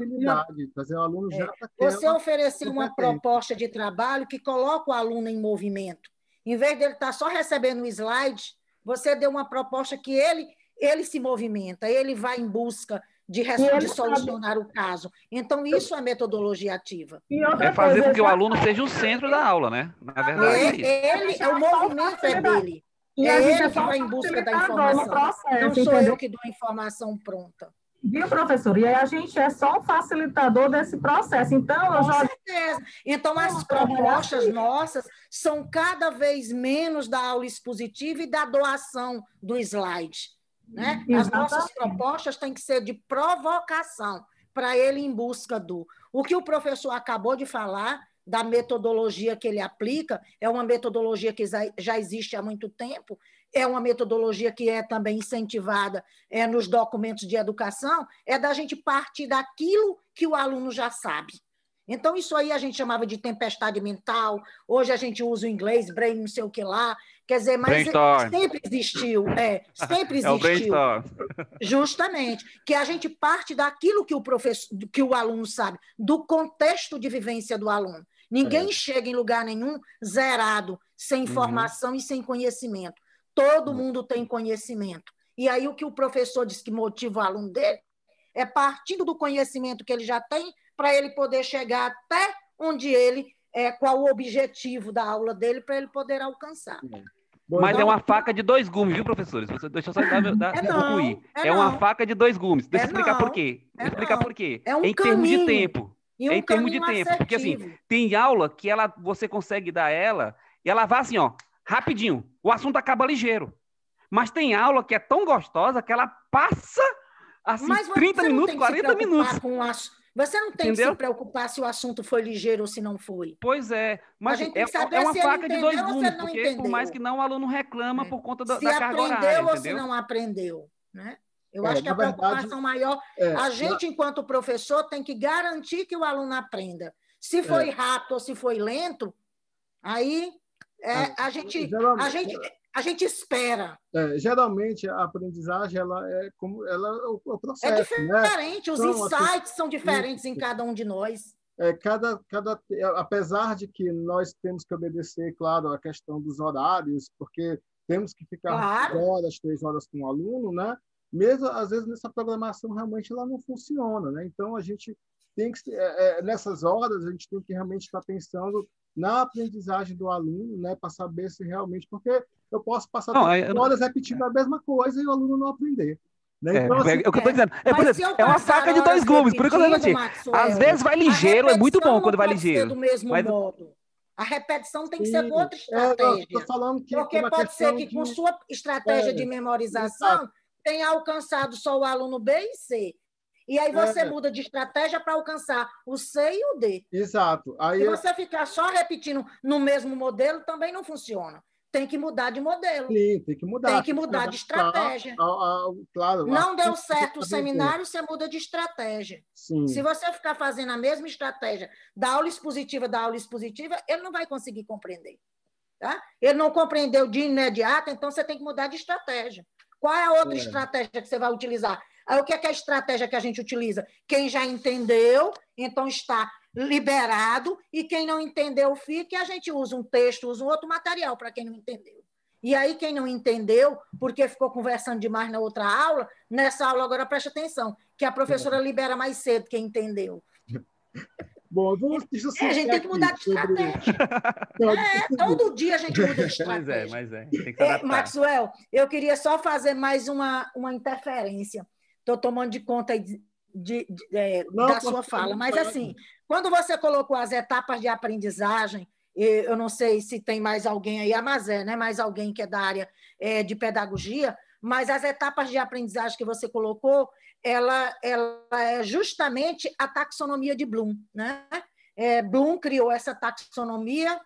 você ofereceu uma proposta de trabalho que coloca o aluno em movimento. Em vez dele estar só recebendo o slide, você deu uma proposta que ele se movimenta, ele vai em busca de solucionar o caso. Então, isso é metodologia ativa. É fazer com que o aluno seja o centro da aula, né? Na verdade, o movimento é dele. É ele que vai em busca da informação. Não sou eu que dou a informação pronta. Viu, professor? E aí a gente é só um facilitador desse processo. Então, Com certeza. Então, as propostas nossas são cada vez menos da aula expositiva e da doação do slide. Né? As nossas propostas têm que ser de provocação para ele em busca do... O que o professor acabou de falar, da metodologia que ele aplica, é uma metodologia que já existe há muito tempo, é uma metodologia que é também incentivada nos documentos de educação, é da gente partir daquilo que o aluno já sabe. Então, isso aí a gente chamava de tempestade mental, hoje a gente usa o inglês, brain não sei o que lá, quer dizer, mas sempre existiu, sempre existiu. É o brainstorm. Justamente, que a gente parte daquilo que o aluno sabe, do contexto de vivência do aluno. Ninguém chega em lugar nenhum zerado, sem informação e sem conhecimento. Todo mundo tem conhecimento. E aí o que o professor diz que motiva o aluno dele é partindo do conhecimento que ele já tem para ele poder chegar até onde qual o objetivo da aula dele para ele poder alcançar. Mas é uma faca de dois gumes, viu, professores? Deixa eu só concluir. É uma faca de dois gumes. Deixa eu explicar por quê. Por quê. É um em termos de tempo. Em termos de tempo. Assertivo. Porque, assim, tem aula que você consegue dar ela e ela vai assim, ó, rapidinho. O assunto acaba ligeiro. Mas tem aula que é tão gostosa que ela passa, assim, 30 minutos, 40 minutos. Você não tem que se preocupar se o assunto foi ligeiro ou se não foi. Pois é, mas é uma faca de dois gumes, porque por mais que não, o aluno reclama por conta da carga horária, se aprendeu ou se não aprendeu, né? Eu acho que a preocupação maior, a gente, enquanto professor, tem que garantir que o aluno aprenda. Se foi rápido ou se foi lento, aí A gente espera. Geralmente, a aprendizagem ela é o processo. É diferente, né? os Então, insights são diferentes em cada um de nós. Apesar de que nós temos que obedecer, claro, a questão dos horários, porque temos que ficar 2 horas, 3 horas com o aluno, né? Mesmo, às vezes, nessa programação, realmente, ela não funciona, né? Então, a gente tem que, nessas horas, a gente tem que realmente estar pensando na aprendizagem do aluno, né? Para saber se realmente... Porque eu posso passar 3 horas repetindo a mesma coisa e o aluno não aprender. Né? Então, assim, é o que eu estou dizendo. É uma faca de 2 gumes. Por isso que eu digo assim, às vezes vai ligeiro, é muito bom quando vai ligeiro. Do mesmo modo. A repetição tem que ser com outra eu estratégia. estou falando que porque pode ser que com sua estratégia de memorização tenha alcançado só o aluno B e C. E aí você muda de estratégia para alcançar o C e o D. Exato. Aí Se você ficar só repetindo no mesmo modelo, também não funciona. Tem que mudar de modelo. Sim, tem que mudar. Tem que mudar de estratégia. Claro, não deu certo o seminário, você muda de estratégia. Sim. Se você ficar fazendo a mesma estratégia da aula expositiva, ele não vai conseguir compreender. Tá? Ele não compreendeu de imediato, então você tem que mudar de estratégia. Qual é a outra estratégia que você vai utilizar? Aí, o que é a estratégia que a gente utiliza? Quem já entendeu, então está liberado, e quem não entendeu fica, e a gente usa um texto, usa um outro material para quem não entendeu. E aí, quem não entendeu, porque ficou conversando demais na outra aula, nessa aula agora preste atenção, que a professora libera mais cedo quem entendeu. Bom, deixa eu a gente tem que mudar de estratégia. Todo dia a gente muda de estratégia. Mas tem que se adaptar. Maxwell, eu queria só fazer mais uma interferência. Estou tomando de conta da sua fala. Mas, assim, quando você colocou as etapas de aprendizagem, eu não sei se tem mais alguém aí, a Mazé, né? Mais alguém que é da área de pedagogia, mas as etapas de aprendizagem que você colocou, ela é justamente a taxonomia de Bloom, né? Bloom criou essa taxonomia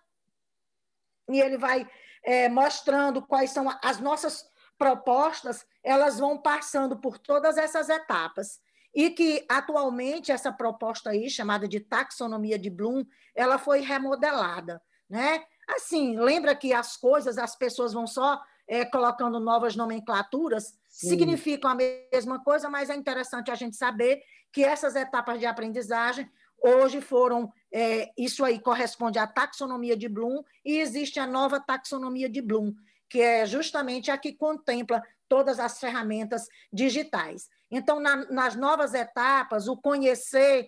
e ele vai mostrando quais são as nossas propostas, elas vão passando por todas essas etapas. E que, atualmente, essa proposta aí, chamada de taxonomia de Bloom, ela foi remodelada, né? Assim, lembra que as pessoas vão só colocando novas nomenclaturas, significam a mesma coisa, mas é interessante a gente saber que essas etapas de aprendizagem hoje foram... isso aí corresponde à taxonomia de Bloom, e existe a nova taxonomia de Bloom, que é justamente a que contempla todas as ferramentas digitais. Então, nas novas etapas, o conhecer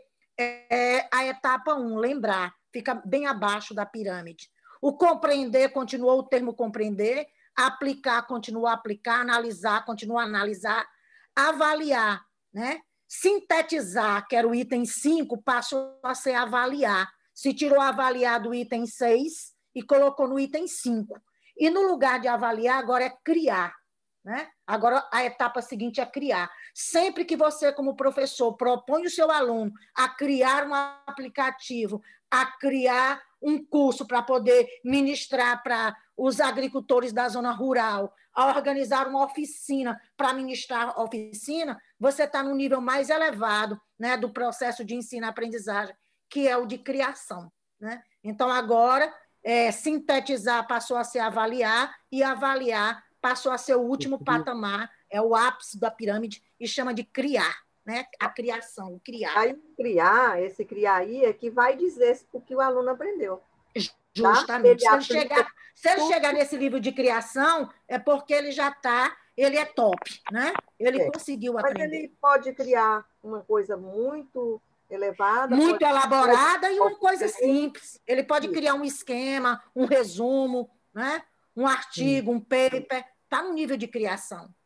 é a etapa 1, lembrar, fica bem abaixo da pirâmide. O compreender, continua o termo compreender, aplicar, continua a aplicar, analisar, continua a analisar, avaliar, né? Sintetizar, que era o item 5, passou a ser avaliar. Se tirou avaliar do item 6 e colocou no item 5. E no lugar de avaliar, agora é criar. Né? Agora, a etapa seguinte é criar. Sempre que você, como professor, propõe o seu aluno a criar um aplicativo, a criar um curso para poder ministrar para os agricultores da zona rural, a organizar uma oficina para ministrar a oficina, você está no nível mais elevado, né, do processo de ensino-aprendizagem, que é o de criação. Né? Então, agora, sintetizar passou a ser avaliar, e avaliar passou a ser o último patamar, é o ápice da pirâmide, e chama de criar, né? A criação, o criar. Aí, esse criar aí é que vai dizer o que o aluno aprendeu. Justamente. Tá? Se ele chegar nesse livro de criação, é porque ele já está, ele é top, né? Ele conseguiu aprender. Mas ele pode criar uma coisa muito elevada. Muito elaborada e uma coisa simples. Ele pode criar um esquema, um resumo, né? Um artigo, um paper. Está no nível de criação.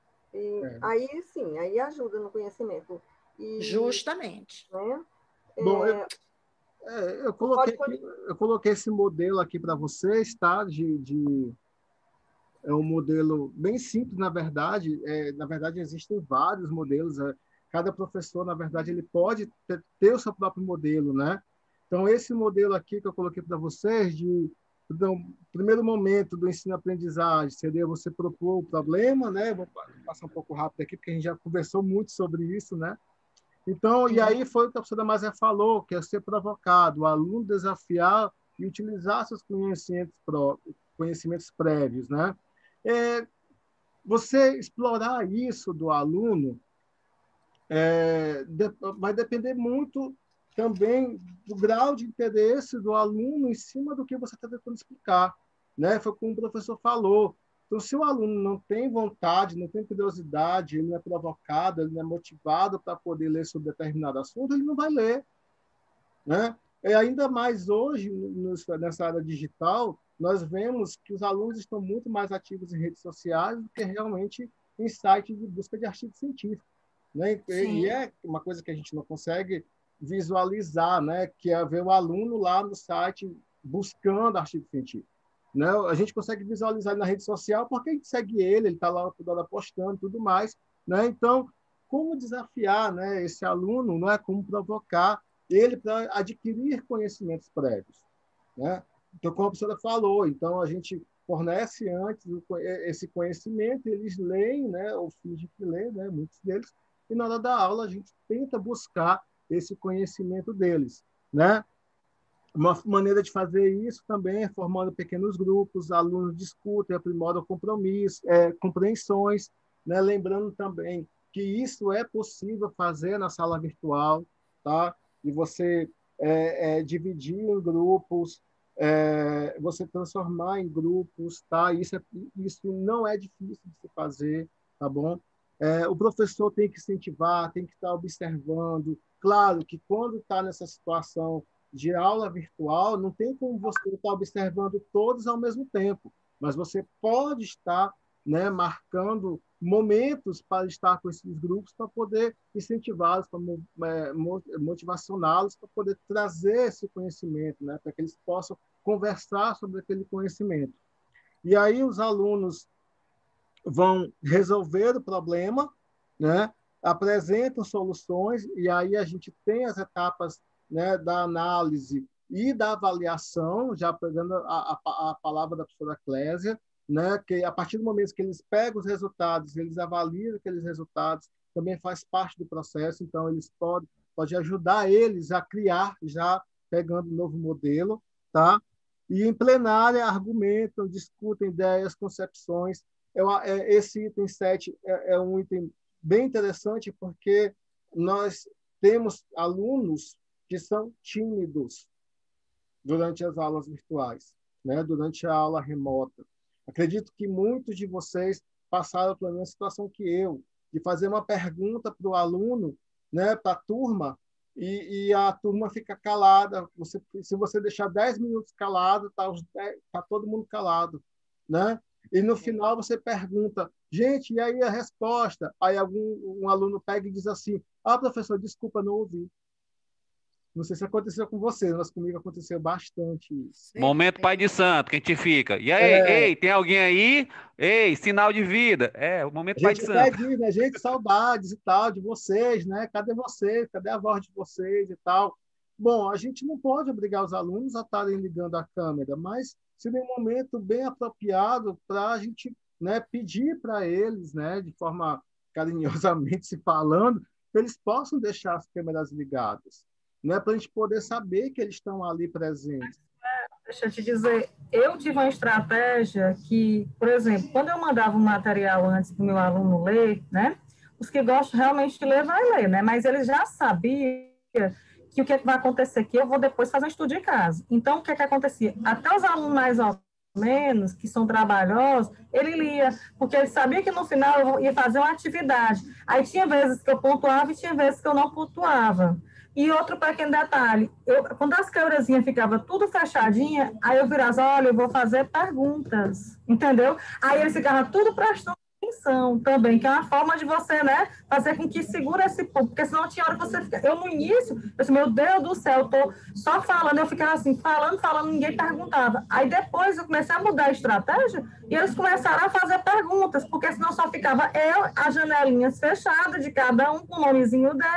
Aí, sim, aí ajuda no conhecimento. Justamente. Né? Bom, eu coloquei esse modelo aqui para vocês, tá? É um modelo bem simples, na verdade. Na verdade, existem vários modelos. Cada professor, na verdade, ele pode ter o seu próprio modelo, né? Então, esse modelo aqui que eu coloquei para vocês, então, primeiro momento do ensino-aprendizagem seria você propor o problema, né? Vou passar um pouco rápido aqui, porque a gente já conversou muito sobre isso, né? Então, e aí foi o que a professora Mazé falou, que é ser provocado, o aluno desafiar e utilizar seus conhecimentos prévios, né? você explorar isso do aluno vai depender muito também do grau de interesse do aluno em cima do que você está tentando explicar, né? Foi como o professor falou. Então, se o aluno não tem vontade, não tem curiosidade, ele não é provocado, ele não é motivado para poder ler sobre determinado assunto, ele não vai ler, né? E ainda mais hoje, nessa área digital, nós vemos que os alunos estão muito mais ativos em redes sociais do que realmente em sites de busca de artigos científicos, né? E é uma coisa que a gente não consegue visualizar, né? Que é ver o aluno lá no site buscando artigo científico, né? A gente consegue visualizar na rede social porque a gente segue ele está lá toda hora postando e tudo mais, né? Então, como desafiar, né, esse aluno, não é como provocar ele para adquirir conhecimentos prévios, né? Então, como a professora falou, então a gente fornece antes esse conhecimento, eles leem, né, ou fingem que leem, né, muitos deles, e na hora da aula a gente tenta buscar esse conhecimento deles, né? Uma maneira de fazer isso também é formando pequenos grupos, alunos discutem, aprimoram compreensões, né? Lembrando também que isso é possível fazer na sala virtual, tá? E você dividir em grupos, você transformar em grupos, tá? Isso não é difícil de se fazer, tá bom? O professor tem que incentivar, tem que estar observando. Claro que quando está nessa situação de aula virtual, não tem como você estar observando todos ao mesmo tempo, mas você pode estar, né, marcando momentos para estar com esses grupos para poder incentivá-los, para motivacioná-los, para poder trazer esse conhecimento, né, para que eles possam conversar sobre aquele conhecimento. E aí os alunos vão resolver o problema, né, apresentam soluções, e aí a gente tem as etapas, né, da análise e da avaliação, já pegando a palavra da professora Clésia, né, que a partir do momento que eles pegam os resultados, eles avaliam aqueles resultados, também faz parte do processo, então eles podem ajudar eles a criar, já pegando um novo modelo, tá? E em plenária argumentam, discutem ideias, concepções. Esse item 7 é um item bem interessante, porque nós temos alunos que são tímidos durante as aulas virtuais, né? Durante a aula remota. Acredito que muitos de vocês passaram pela mesma situação que eu, de fazer uma pergunta para o aluno, né, para a turma, e a turma fica calada. Se você deixar 10 minutos calado, tá todo mundo calado, né? E no final você pergunta, gente, e aí a resposta? Aí um aluno pega e diz assim, professor, desculpa, não ouvi. Não sei se aconteceu com você, mas comigo aconteceu bastante isso. Momento pai de santo, que a gente fica. E aí, ei, tem alguém aí? Ei, sinal de vida. O momento pai de santo. Pede, né? Gente, saudades e tal de vocês, né? Cadê vocês? Cadê a voz de vocês e tal? Bom, a gente não pode obrigar os alunos a estarem ligando a câmera, mas seria um momento bem apropriado para a gente, né, pedir para eles, né, de forma carinhosamente se falando, que eles possam deixar as câmeras ligadas, né, para a gente poder saber que eles estão ali presentes. Deixa eu te dizer, eu tive uma estratégia que, por exemplo, quando eu mandava um material antes para o meu aluno ler, né, os que gostam realmente de ler, vai ler, né, mas eles já sabiam que o que vai acontecer, que eu vou depois fazer um estudo em casa. Então, o que acontecia? Até os alunos mais ou menos, que são trabalhosos, ele lia, porque ele sabia que no final eu ia fazer uma atividade. Aí tinha vezes que eu pontuava e tinha vezes que eu não pontuava. E outro pequeno detalhe, quando as câmerazinhas ficavam tudo fechadinha, aí eu virava, olha, eu vou fazer perguntas, entendeu? Aí eles ficavam tudo prestando atenção também, que é uma forma de você, né, fazer com que segure esse público, porque senão tinha hora que você fica... Eu, no início, eu disse, meu Deus do céu, eu tô só falando, eu ficava assim, falando, ninguém perguntava. Aí depois eu comecei a mudar a estratégia e eles começaram a fazer perguntas, porque senão só ficava as janelinhas fechadas de cada um com o nomezinho deles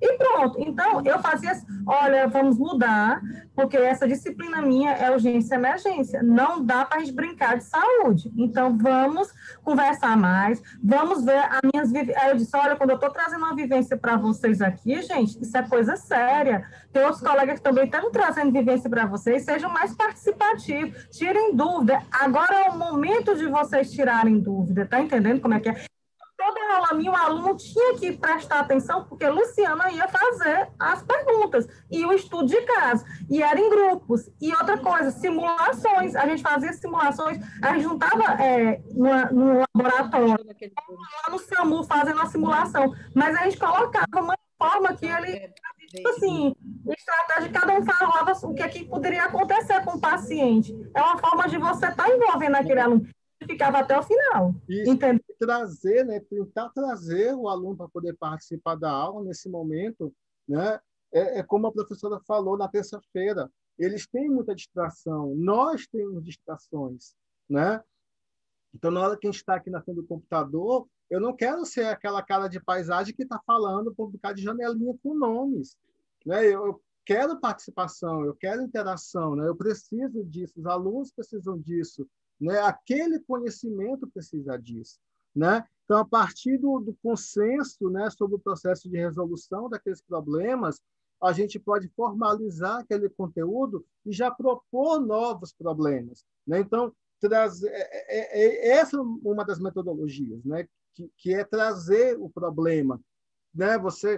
E pronto. Então, eu fazia, olha, vamos mudar, porque essa disciplina minha é urgência e emergência. Não dá para a gente brincar de saúde. Então, vamos conversar mais, vamos ver as minhas vivências. Aí eu disse, olha, quando eu estou trazendo uma vivência para vocês aqui, gente, isso é coisa séria. Tem outros colegas que também estão trazendo vivência para vocês, sejam mais participativos, tirem dúvida. Agora é o momento de vocês tirarem dúvida, tá entendendo como é que é? Toda aula minha, o aluno tinha que prestar atenção, porque Luciana ia fazer as perguntas e o estudo de caso. E era em grupos. E outra coisa, simulações. A gente fazia simulações, a gente juntava no laboratório, lá no SAMU, fazendo a simulação. Mas a gente colocava uma forma que ele, tipo assim, estratégia, cada um falava o que, é que poderia acontecer com o paciente. É uma forma de você estar envolvendo aquele aluno. Ficava até o final. Isso, entendeu? trazer, né, tentar trazer o aluno para poder participar da aula nesse momento, né, é como a professora falou na terça-feira, eles têm muita distração, nós temos distrações, né? Então, na hora que a gente está aqui na frente do computador, eu não quero ser aquela cara de paisagem que está falando por um bocado de janelinha com nomes, né? Eu quero participação, eu quero interação, né? Eu preciso disso, os alunos precisam disso, né? Aquele conhecimento precisa disso, né? Então, a partir do consenso, né, sobre o processo de resolução daqueles problemas, a gente pode formalizar aquele conteúdo e já propor novos problemas, né? Então, essa é uma das metodologias, né? Que é trazer o problema, né?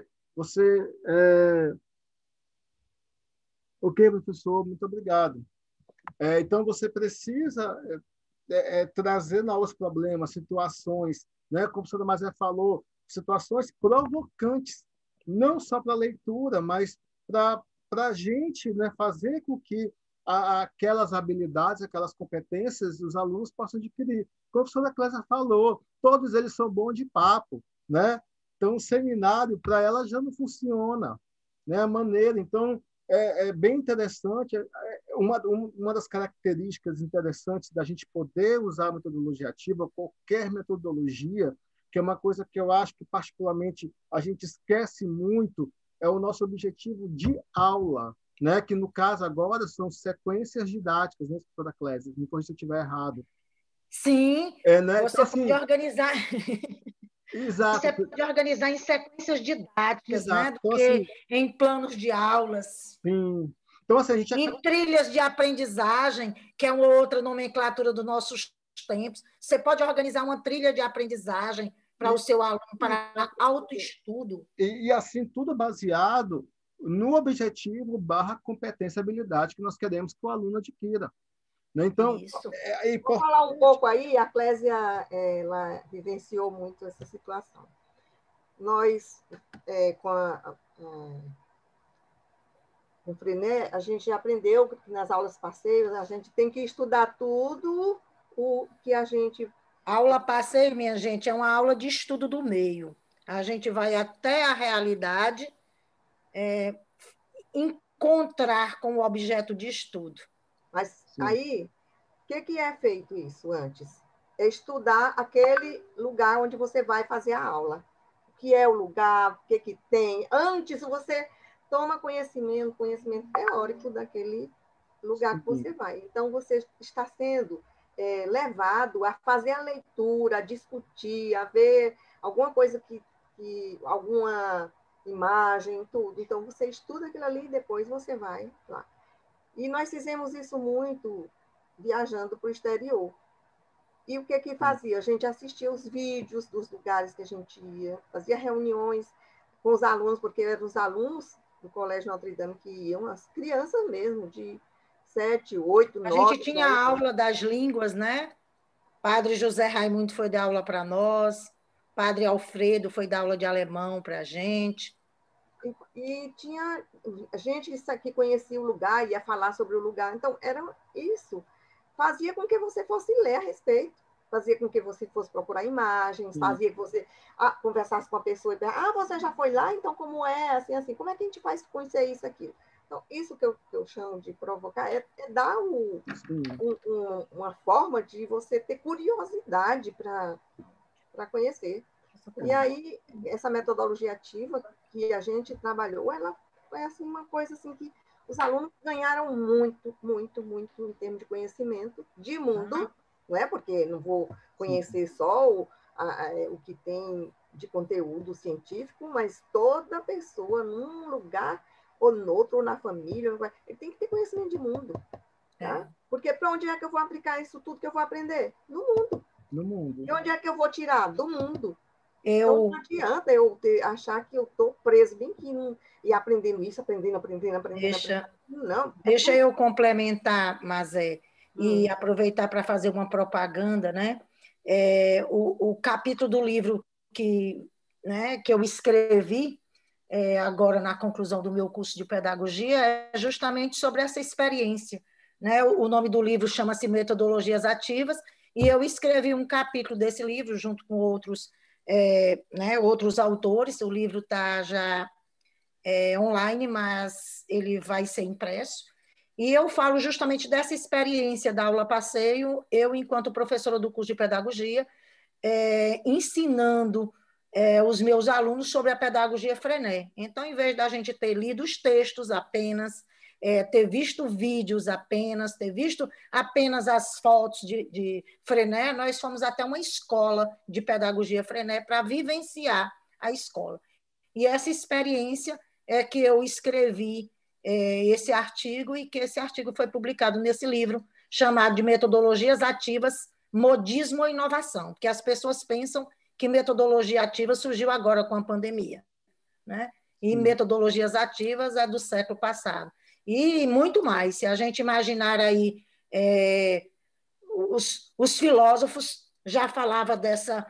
Ok, professor, muito obrigado. Então, você precisa trazer novos problemas, situações, né? Como a professora Mazé falou, situações provocantes, não só para a leitura, mas para a gente, né, fazer com que aquelas habilidades, aquelas competências, os alunos possam adquirir. Como a professora Clésia falou, todos eles são bons de papo, né? Então, o seminário, para ela, já não funciona, né? A maneira. Então, é bem interessante. Uma das características interessantes da gente poder usar a metodologia ativa, qualquer metodologia, que é uma coisa que eu acho que, particularmente, a gente esquece muito, é o nosso objetivo de aula, né? Que, no caso, agora, são sequências didáticas, né, professora Clésia? Me corrija se eu estiver errado. Sim, né? você Então, pode organizar... Exato. Você pode organizar em sequências didáticas, Exato. né? Do Então, que assim, em planos de aulas. sim. Então, assim, a gente Em trilhas de aprendizagem, que é uma outra nomenclatura dos nossos tempos. Você pode organizar uma trilha de aprendizagem para o seu aluno, para autoestudo. E assim, tudo baseado no objetivo / competência, habilidade que nós queremos que o aluno adquira. Né? Então, Vou falar um pouco aí, a Clésia, ela vivenciou muito essa situação. Nós, com o Frené, a gente aprendeu que nas aulas parceiras a gente tem que estudar tudo o que a gente... Aula passeio, minha gente, é uma aula de estudo do meio. A gente vai até a realidade encontrar com o objeto de estudo. Mas sim. Aí, o que é feito isso antes? É estudar aquele lugar onde você vai fazer a aula. O que é o lugar, o que tem. Antes, você toma conhecimento teórico daquele lugar que você vai. Então, você está sendo levado a fazer a leitura, a discutir, a ver alguma coisa alguma imagem, tudo. Então, você estuda aquilo ali e depois você vai lá. E nós fizemos isso muito viajando para o exterior. E o que fazia? A gente assistia os vídeos dos lugares que a gente ia, fazia reuniões com os alunos, porque eram os alunos do Colégio Notre Dame que iam, as crianças mesmo, de 7, 8, 9... A gente tinha a aula das línguas, né? Padre José Raimundo foi dar aula para nós, Padre Alfredo foi dar aula de alemão para a gente. E tinha gente que conhecia o lugar, ia falar sobre o lugar. Então, era isso. Fazia com que você fosse ler a respeito, fazia com que você fosse procurar imagens, fazia que você conversasse com a pessoa e perguntasse, você já foi lá? Então, como é? Assim, como é que a gente faz conhecer isso aqui? Então, isso que eu chamo de provocar é dar uma forma de você ter curiosidade para conhecer. E aí, essa metodologia ativa que a gente trabalhou, ela foi assim, uma coisa assim que os alunos ganharam muito, muito, muito em termos de conhecimento de mundo, não é? Porque não vou conhecer só o que tem de conteúdo científico, mas toda pessoa num lugar ou no outro, ou na família, ele tem que ter conhecimento de mundo. Tá? Porque para onde é que eu vou aplicar isso tudo que eu vou aprender? No mundo. No mundo. E onde é que eu vou tirar? Do mundo. Então, não adianta eu achar que eu estou preso bem aqui e aprendendo isso, aprendendo. Não. Deixa eu complementar, Mazé, e aproveitar para fazer uma propaganda, né? O capítulo do livro que eu escrevi agora na conclusão do meu curso de pedagogia é justamente sobre essa experiência. Né? O nome do livro chama-se Metodologias Ativas, e eu escrevi um capítulo desse livro junto com outros autores. O livro está já online, mas ele vai ser impresso. E eu falo justamente dessa experiência da aula passeio, eu, enquanto professora do curso de pedagogia, ensinando os meus alunos sobre a pedagogia Frenet. Então, em vez da gente ter lido os textos apenas, ter visto vídeos apenas, ter visto apenas as fotos de Frenet, nós fomos até uma escola de pedagogia Frenet para vivenciar a escola. E essa experiência é que eu escrevi esse artigo, e que esse artigo foi publicado nesse livro chamado de Metodologias Ativas, Modismo ou Inovação, porque as pessoas pensam que metodologia ativa surgiu agora com a pandemia, né? E metodologias ativas é do século passado. E muito mais, se a gente imaginar aí, os filósofos já falavam dessa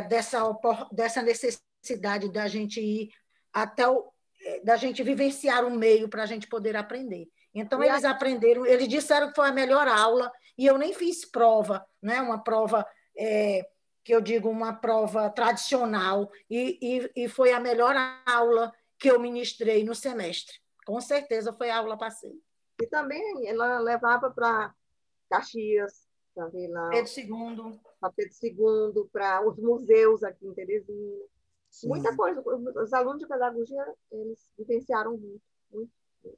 necessidade da gente ir da gente vivenciar um meio para a gente poder aprender. Então, eles aprenderam, eles disseram que foi a melhor aula, e eu nem fiz prova, né? Uma prova, que eu digo, uma prova tradicional, e foi a melhor aula que eu ministrei no semestre. Com certeza foi a aula passeio. E também ela levava para Caxias, para ver lá. Pedro II. Para Pedro II, para os museus aqui em Teresina. Sim. Muita coisa. Os alunos de pedagogia, eles vivenciaram muito.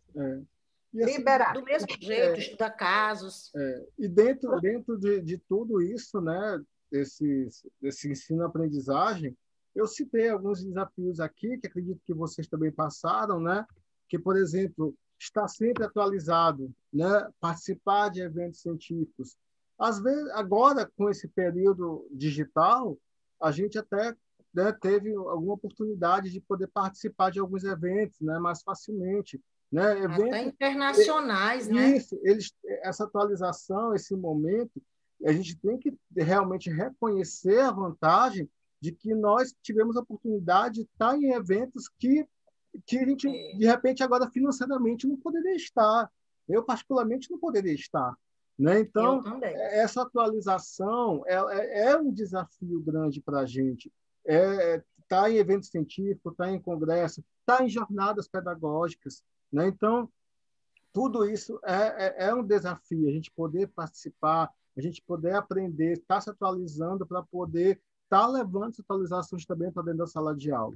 E assim, liberar. Do mesmo jeito, estudar casos. E dentro de tudo isso, né, desse ensino-aprendizagem, eu citei alguns desafios aqui, que acredito que vocês também passaram, né, que, por exemplo, estar sempre atualizado, né, participar de eventos científicos. Às vezes, agora, com esse período digital, a gente até teve alguma oportunidade de poder participar de alguns eventos, né, mais facilmente. Né? Até internacionais, né? Isso, essa atualização, esse momento, a gente tem que realmente reconhecer a vantagem de que nós tivemos a oportunidade de estar em eventos que a gente, de repente, agora financeiramente não poderia estar. Eu, particularmente, não poderia estar. Né? Então, essa atualização é um desafio grande para a gente. Estar em eventos científicos, estar em congresso, estar em jornadas pedagógicas. Né? Então, tudo isso é um desafio, a gente poder participar, a gente poder aprender, estar se atualizando para poder estar levando essas atualizações também para dentro da sala de aula.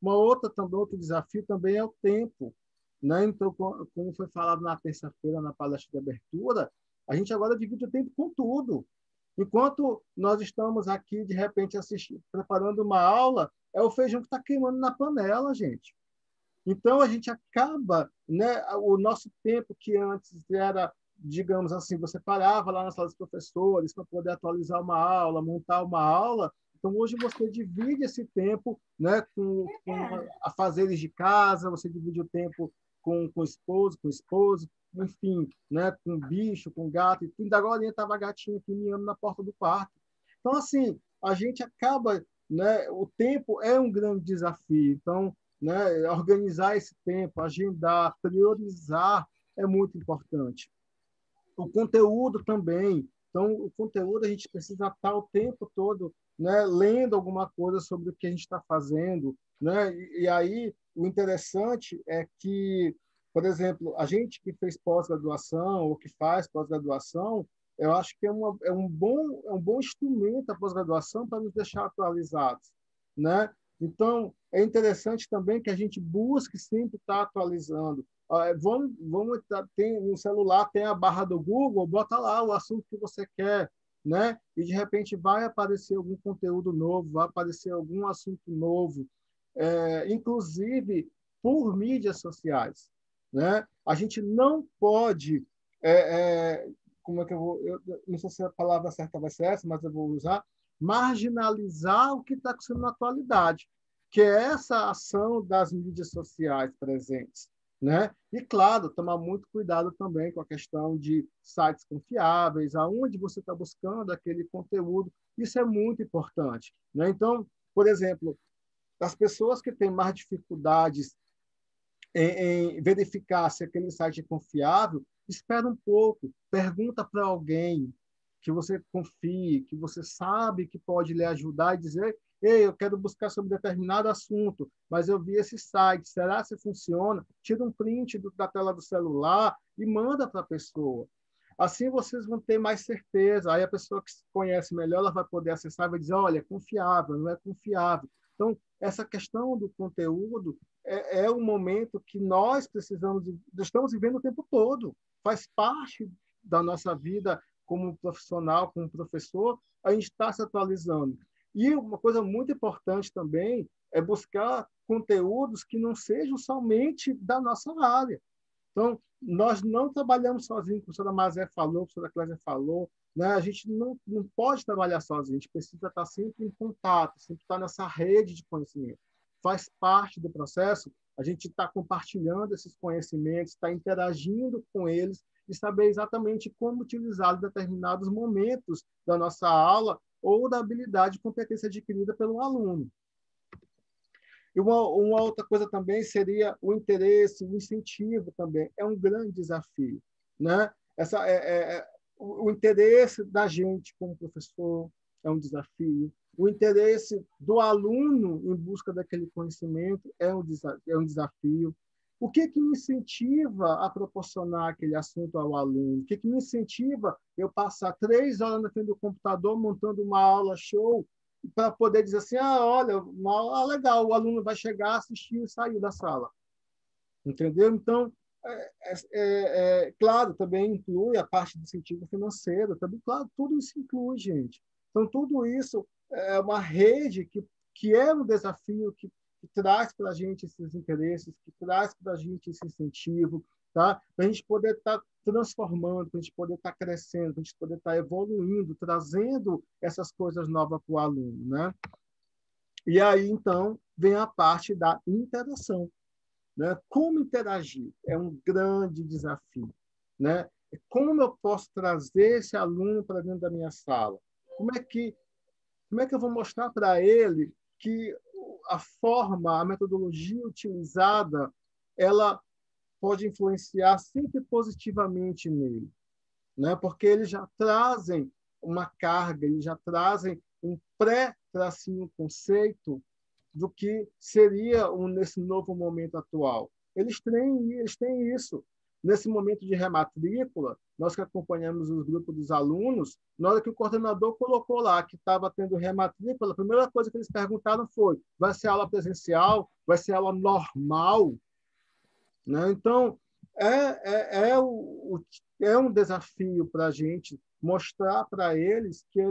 Outro desafio também é o tempo. Né? Então, como foi falado na terça-feira, na palestra de abertura, a gente agora divide o tempo com tudo. Enquanto nós estamos aqui, de repente, preparando uma aula, é o feijão que está queimando na panela, gente. Então, a gente acaba, né, o nosso tempo que antes era, digamos assim, você parava lá na sala dos professores para poder atualizar uma aula, montar uma aula. Então, hoje você divide esse tempo, né, com afazeres de casa, você divide o tempo com o esposo, enfim, né, com bicho, com gato. E ainda agora estava a gatinha aqui miando na porta do quarto. Então, assim, a gente acaba, né, o tempo é um grande desafio. Então, né, organizar esse tempo, agendar, priorizar é muito importante. O conteúdo também. Então, o conteúdo a gente precisa estar o tempo todo, né, lendo alguma coisa sobre o que a gente está fazendo. Né? E aí, o interessante é que, por exemplo, a gente que fez pós-graduação ou que faz pós-graduação, eu acho que é um bom instrumento a pós-graduação para nos deixar atualizados. né? Então, é interessante também que a gente busque sempre estar atualizando. Tem no celular, tem a barra do Google, bota lá o assunto que você quer, né? E de repente vai aparecer algum conteúdo novo, vai aparecer algum assunto novo, inclusive por mídias sociais, né? A gente não pode, como é que eu não sei se a palavra certa vai ser essa, mas eu vou usar, marginalizar o que está acontecendo na atualidade, que é essa ação das mídias sociais presentes, né? E, claro, tomar muito cuidado também com a questão de sites confiáveis, aonde você está buscando aquele conteúdo. Isso é muito importante, né? Então, por exemplo, as pessoas que têm mais dificuldades em verificar se aquele site é confiável, espera um pouco, pergunta para alguém que você confie, que você sabe que pode lhe ajudar e dizer: ei, eu quero buscar sobre determinado assunto, mas eu vi esse site, será que funciona? Tira um print da tela do celular e manda para a pessoa. Assim vocês vão ter mais certeza. Aí a pessoa que se conhece melhor, ela vai poder acessar e vai dizer: olha, é confiável, não é confiável. Então, essa questão do conteúdo é um momento que nós estamos vivendo o tempo todo. Faz parte da nossa vida como profissional, como professor, a gente está se atualizando. E uma coisa muito importante também é buscar conteúdos que não sejam somente da nossa área. Então, nós não trabalhamos sozinhos, como a professora Mazé falou, a professora Clésia falou, né? A gente não pode trabalhar sozinho, a gente precisa estar sempre em contato, sempre estar nessa rede de conhecimento. Faz parte do processo a gente estar compartilhando esses conhecimentos, estar interagindo com eles e saber exatamente como utilizá-los em determinados momentos da nossa aula ou da habilidade e competência adquirida pelo aluno. E uma outra coisa também seria o interesse, o incentivo também. É um grande desafio, né? O interesse da gente como professor é um desafio. O interesse do aluno em busca daquele conhecimento é um desafio. O que me incentiva a proporcionar aquele assunto ao aluno? O que me incentiva eu passar 3 horas na frente do computador montando uma aula show para poder dizer assim: olha, uma aula legal, o aluno vai chegar, assistir e sair da sala. Entendeu? Então, claro, também inclui a parte do incentivo financeiro, também, claro, tudo isso inclui, gente. Então, tudo isso é uma rede que é um desafio que traz para a gente esses interesses, que traz para a gente esse incentivo, tá? Para a gente poder estar transformando, para a gente poder estar crescendo, para a gente poder estar evoluindo, trazendo essas coisas novas para o aluno, né? E aí, então, vem a parte da interação, né? Como interagir é um grande desafio, né? Como eu posso trazer esse aluno para dentro da minha sala? Como é que eu vou mostrar para ele que a forma, a metodologia utilizada, ela pode influenciar sempre positivamente nele, né? Porque eles já trazem uma carga, eles já trazem um pré-tracinho conceito do que seria nesse novo momento atual. Eles têm isso. Nesse momento de rematrícula, nós que acompanhamos os grupos dos alunos, na hora que o coordenador colocou lá que estava tendo rematrícula, a primeira coisa que eles perguntaram foi: vai ser aula presencial? Vai ser aula normal? Né? Então, é um desafio para a gente mostrar para eles que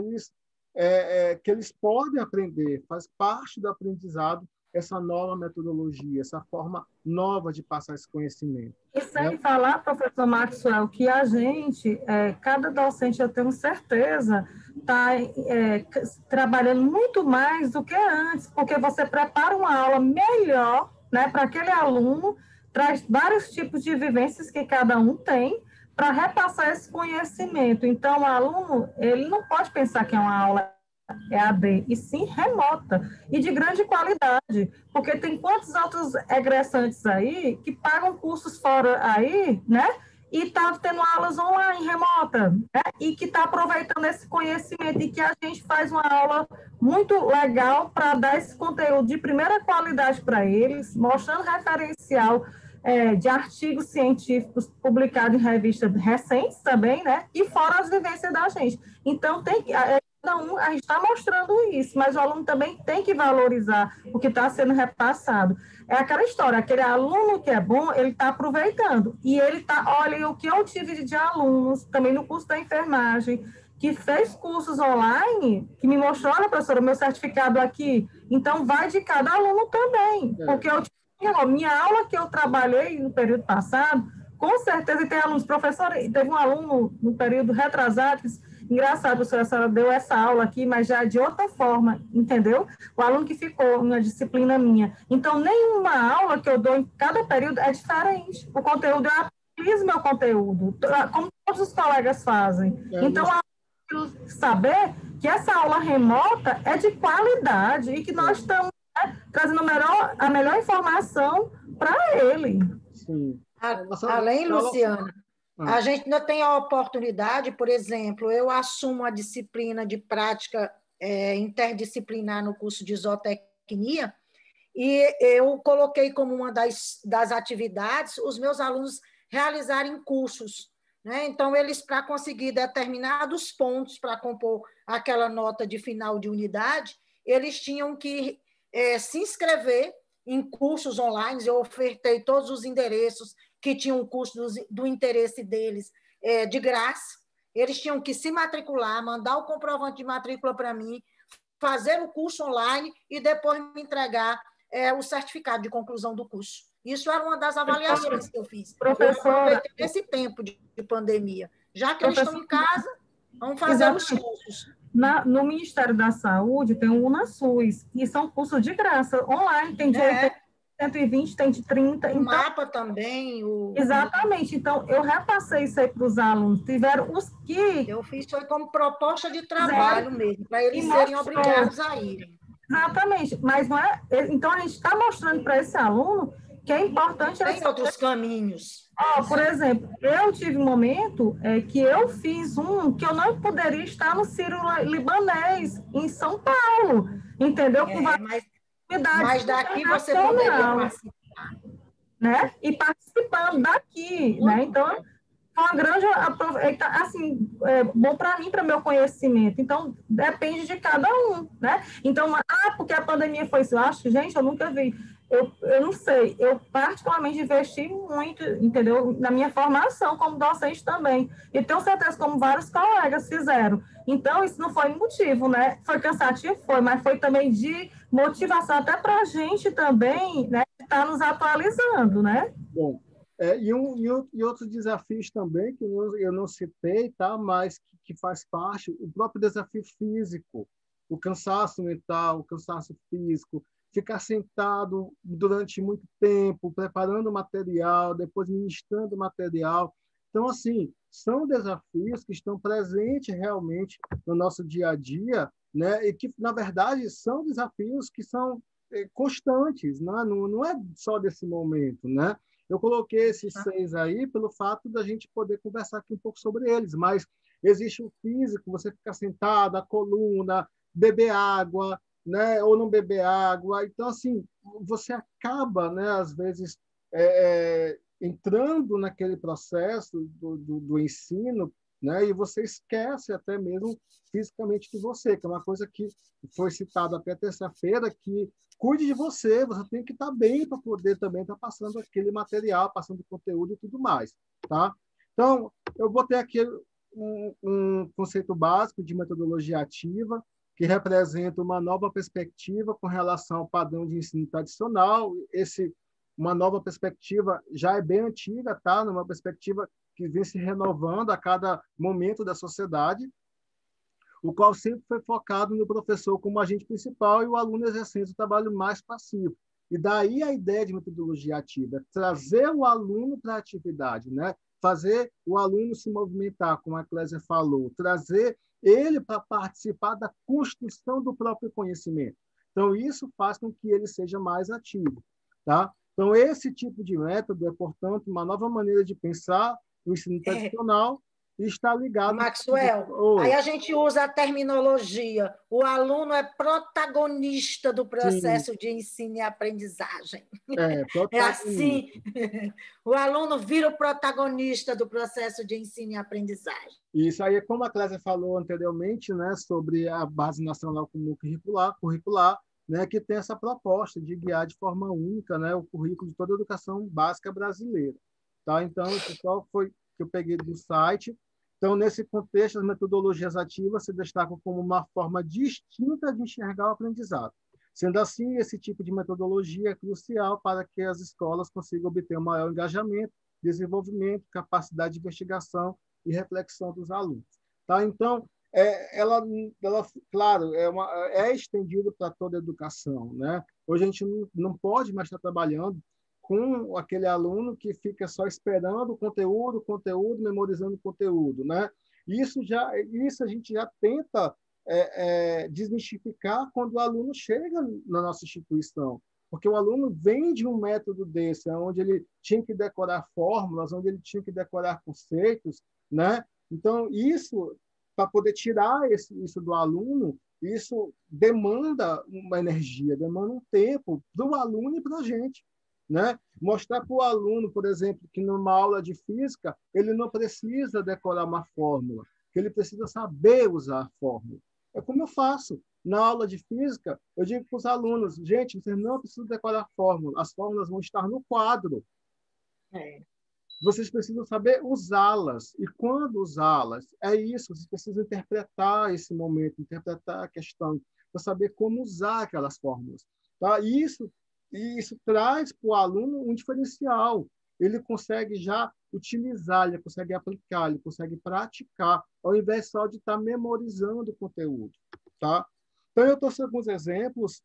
eles podem aprender, faz parte do aprendizado essa nova metodologia, essa forma nova de passar esse conhecimento. E sem falar, professor Maxwell, que a gente, cada docente, eu tenho certeza, está trabalhando muito mais do que antes, porque você prepara uma aula melhor, né, para aquele aluno, traz vários tipos de vivências que cada um tem, para repassar esse conhecimento. Então, o aluno, ele não pode pensar que é uma aula EAD, e sim remota, e de grande qualidade, porque tem quantos outros egressantes aí que pagam cursos fora aí, né, e tá tendo aulas online, remota, né, e que está aproveitando esse conhecimento, e que a gente faz uma aula muito legal para dar esse conteúdo de primeira qualidade para eles, mostrando referencial de artigos científicos publicados em revistas recentes também, né, e fora as vivências da gente. Então, um, a gente está mostrando isso, mas o aluno também tem que valorizar o que está sendo repassado. É aquela história, aquele aluno que é bom, ele está aproveitando. E ele está, olha, o que eu tive de alunos, também no curso da enfermagem, que fez cursos online, que me mostrou, olha, professora, meu certificado aqui. Então, vai de cada aluno também. Porque eu tinha, minha aula que eu trabalhei no período passado, com certeza, e tem alunos, professora, teve um aluno no período retrasado, engraçado, a senhora deu essa aula aqui, mas já de outra forma, entendeu? O aluno que ficou na disciplina minha. Então, nenhuma aula que eu dou em cada período é diferente. O conteúdo, eu aplico meu conteúdo, como todos os colegas fazem. Então, saber que essa aula remota é de qualidade e que nós estamos, né, trazendo a melhor informação para ele. Sim. Além, Luciana, a gente ainda tem a oportunidade, por exemplo, eu assumo a disciplina de prática interdisciplinar no curso de zootecnia e eu coloquei como uma das atividades os meus alunos realizarem cursos, né? Então, eles, para conseguir determinados pontos para compor aquela nota de final de unidade, eles tinham que se inscrever em cursos online. Eu ofertei todos os endereços que tinham um curso do interesse deles de graça. Eles tinham que se matricular, mandar o comprovante de matrícula para mim, fazer o curso online e depois me entregar o certificado de conclusão do curso. Isso era uma das avaliações que eu fiz. Professora, eu aproveitei esse tempo de pandemia. Já que eles estão em casa, vamos fazer os cursos. No Ministério da Saúde tem o UnaSUS, e são cursos de graça, online, tem de 120, tem de 30. O mapa também. Exatamente, então eu repassei isso aí para os alunos, tiveram os que... Eu fiz isso como proposta de trabalho mesmo, para eles serem obrigados a irem. Exatamente, mas não é... Então a gente está mostrando para esse aluno que é importante... Tem outros caminhos. Por exemplo, eu tive um momento que eu fiz que eu não poderia estar no Sírio-Libanês, em São Paulo, entendeu? Mas daqui você poderia participar. Né? E participando daqui, né? Então, é uma grande... Assim, bom para mim, para meu conhecimento. Então, depende de cada um, né? Então, porque a pandemia foi isso. Eu acho, gente, eu nunca vi... Eu não sei, eu particularmente investi muito, entendeu? Na minha formação como docente também. E tenho certeza como vários colegas fizeram. Então, isso não foi motivo, né? Foi cansativo, mas foi também de motivação até para a gente também, né? Estar nos atualizando, né? Bom, e outros desafios também, que eu não citei, tá? Mas que faz parte, o próprio desafio físico, o cansaço mental, o cansaço físico, ficar sentado durante muito tempo, preparando material, depois ministrando material. Então, assim, são desafios que estão presentes realmente no nosso dia a dia, né? E que, na verdade, são desafios que são constantes, né? Não é só desse momento, né? Eu coloquei esses 6 aí pelo fato da gente poder conversar aqui um pouco sobre eles, mas existe o físico, você ficar sentado, a coluna, beber água, né, ou não beber água. Então, assim, você acaba, né, às vezes, entrando naquele processo do ensino, né, e você esquece até mesmo fisicamente de você, que é uma coisa que foi citada até terça-feira, que cuide de você, você tem que estar bem para poder também estar passando aquele material, passando conteúdo e tudo mais, tá? Então, eu botei aqui um conceito básico de metodologia ativa, que representa uma nova perspectiva com relação ao padrão de ensino tradicional. Uma nova perspectiva já é bem antiga, tá? Uma perspectiva que vem se renovando a cada momento da sociedade, o qual sempre foi focado no professor como agente principal e o aluno exercendo o trabalho mais passivo. E daí a ideia de metodologia ativa, trazer o aluno para a atividade, né? Fazer o aluno se movimentar, como a Clésia falou, trazer ele para participar da construção do próprio conhecimento. Então, isso faz com que ele seja mais ativo, tá? Então, esse tipo de método é, portanto, uma nova maneira de pensar o ensino tradicional e está ligado... Maxwell, aí a gente usa a terminologia, o aluno é protagonista do processo Sim, de ensino e aprendizagem. É assim, protagonista. o aluno vira o protagonista do processo de ensino e aprendizagem. Isso aí é como a Clésia falou anteriormente, né, sobre a Base Nacional Comum Curricular, né, que tem essa proposta de guiar de forma única, né, o currículo de toda a educação básica brasileira. Tá? Então, isso só foi que eu peguei do site. Então, nesse contexto, as metodologias ativas se destacam como uma forma distinta de enxergar o aprendizado. Sendo assim, esse tipo de metodologia é crucial para que as escolas consigam obter um maior engajamento, desenvolvimento, capacidade de investigação e reflexão dos alunos. Tá? Então, ela, claro, é estendido para toda a educação. Né? Hoje a gente não pode mais estar trabalhando com aquele aluno que fica só esperando conteúdo, memorizando conteúdo. Né? Isso a gente já tenta desmistificar quando o aluno chega na nossa instituição. Porque o aluno vem de um método desse, onde ele tinha que decorar fórmulas, onde ele tinha que decorar conceitos, né? Então, isso, para poder tirar isso do aluno, isso demanda uma energia, demanda um tempo para o aluno e para a gente. Né? Mostrar para o aluno, por exemplo, que numa aula de física, ele não precisa decorar uma fórmula, que ele precisa saber usar a fórmula. É como eu faço. Na aula de física, eu digo para os alunos, gente, vocês não precisam decorar fórmula, as fórmulas vão estar no quadro. Vocês precisam saber usá-las. E quando usá-las? É isso, vocês precisam interpretar esse momento, interpretar a questão, para saber como usar aquelas fórmulas. Tá? E isso traz para o aluno um diferencial. Ele consegue já utilizar, ele consegue aplicar, ele consegue praticar, ao invés só de estar memorizando o conteúdo. Tá? Então, eu trouxe alguns exemplos,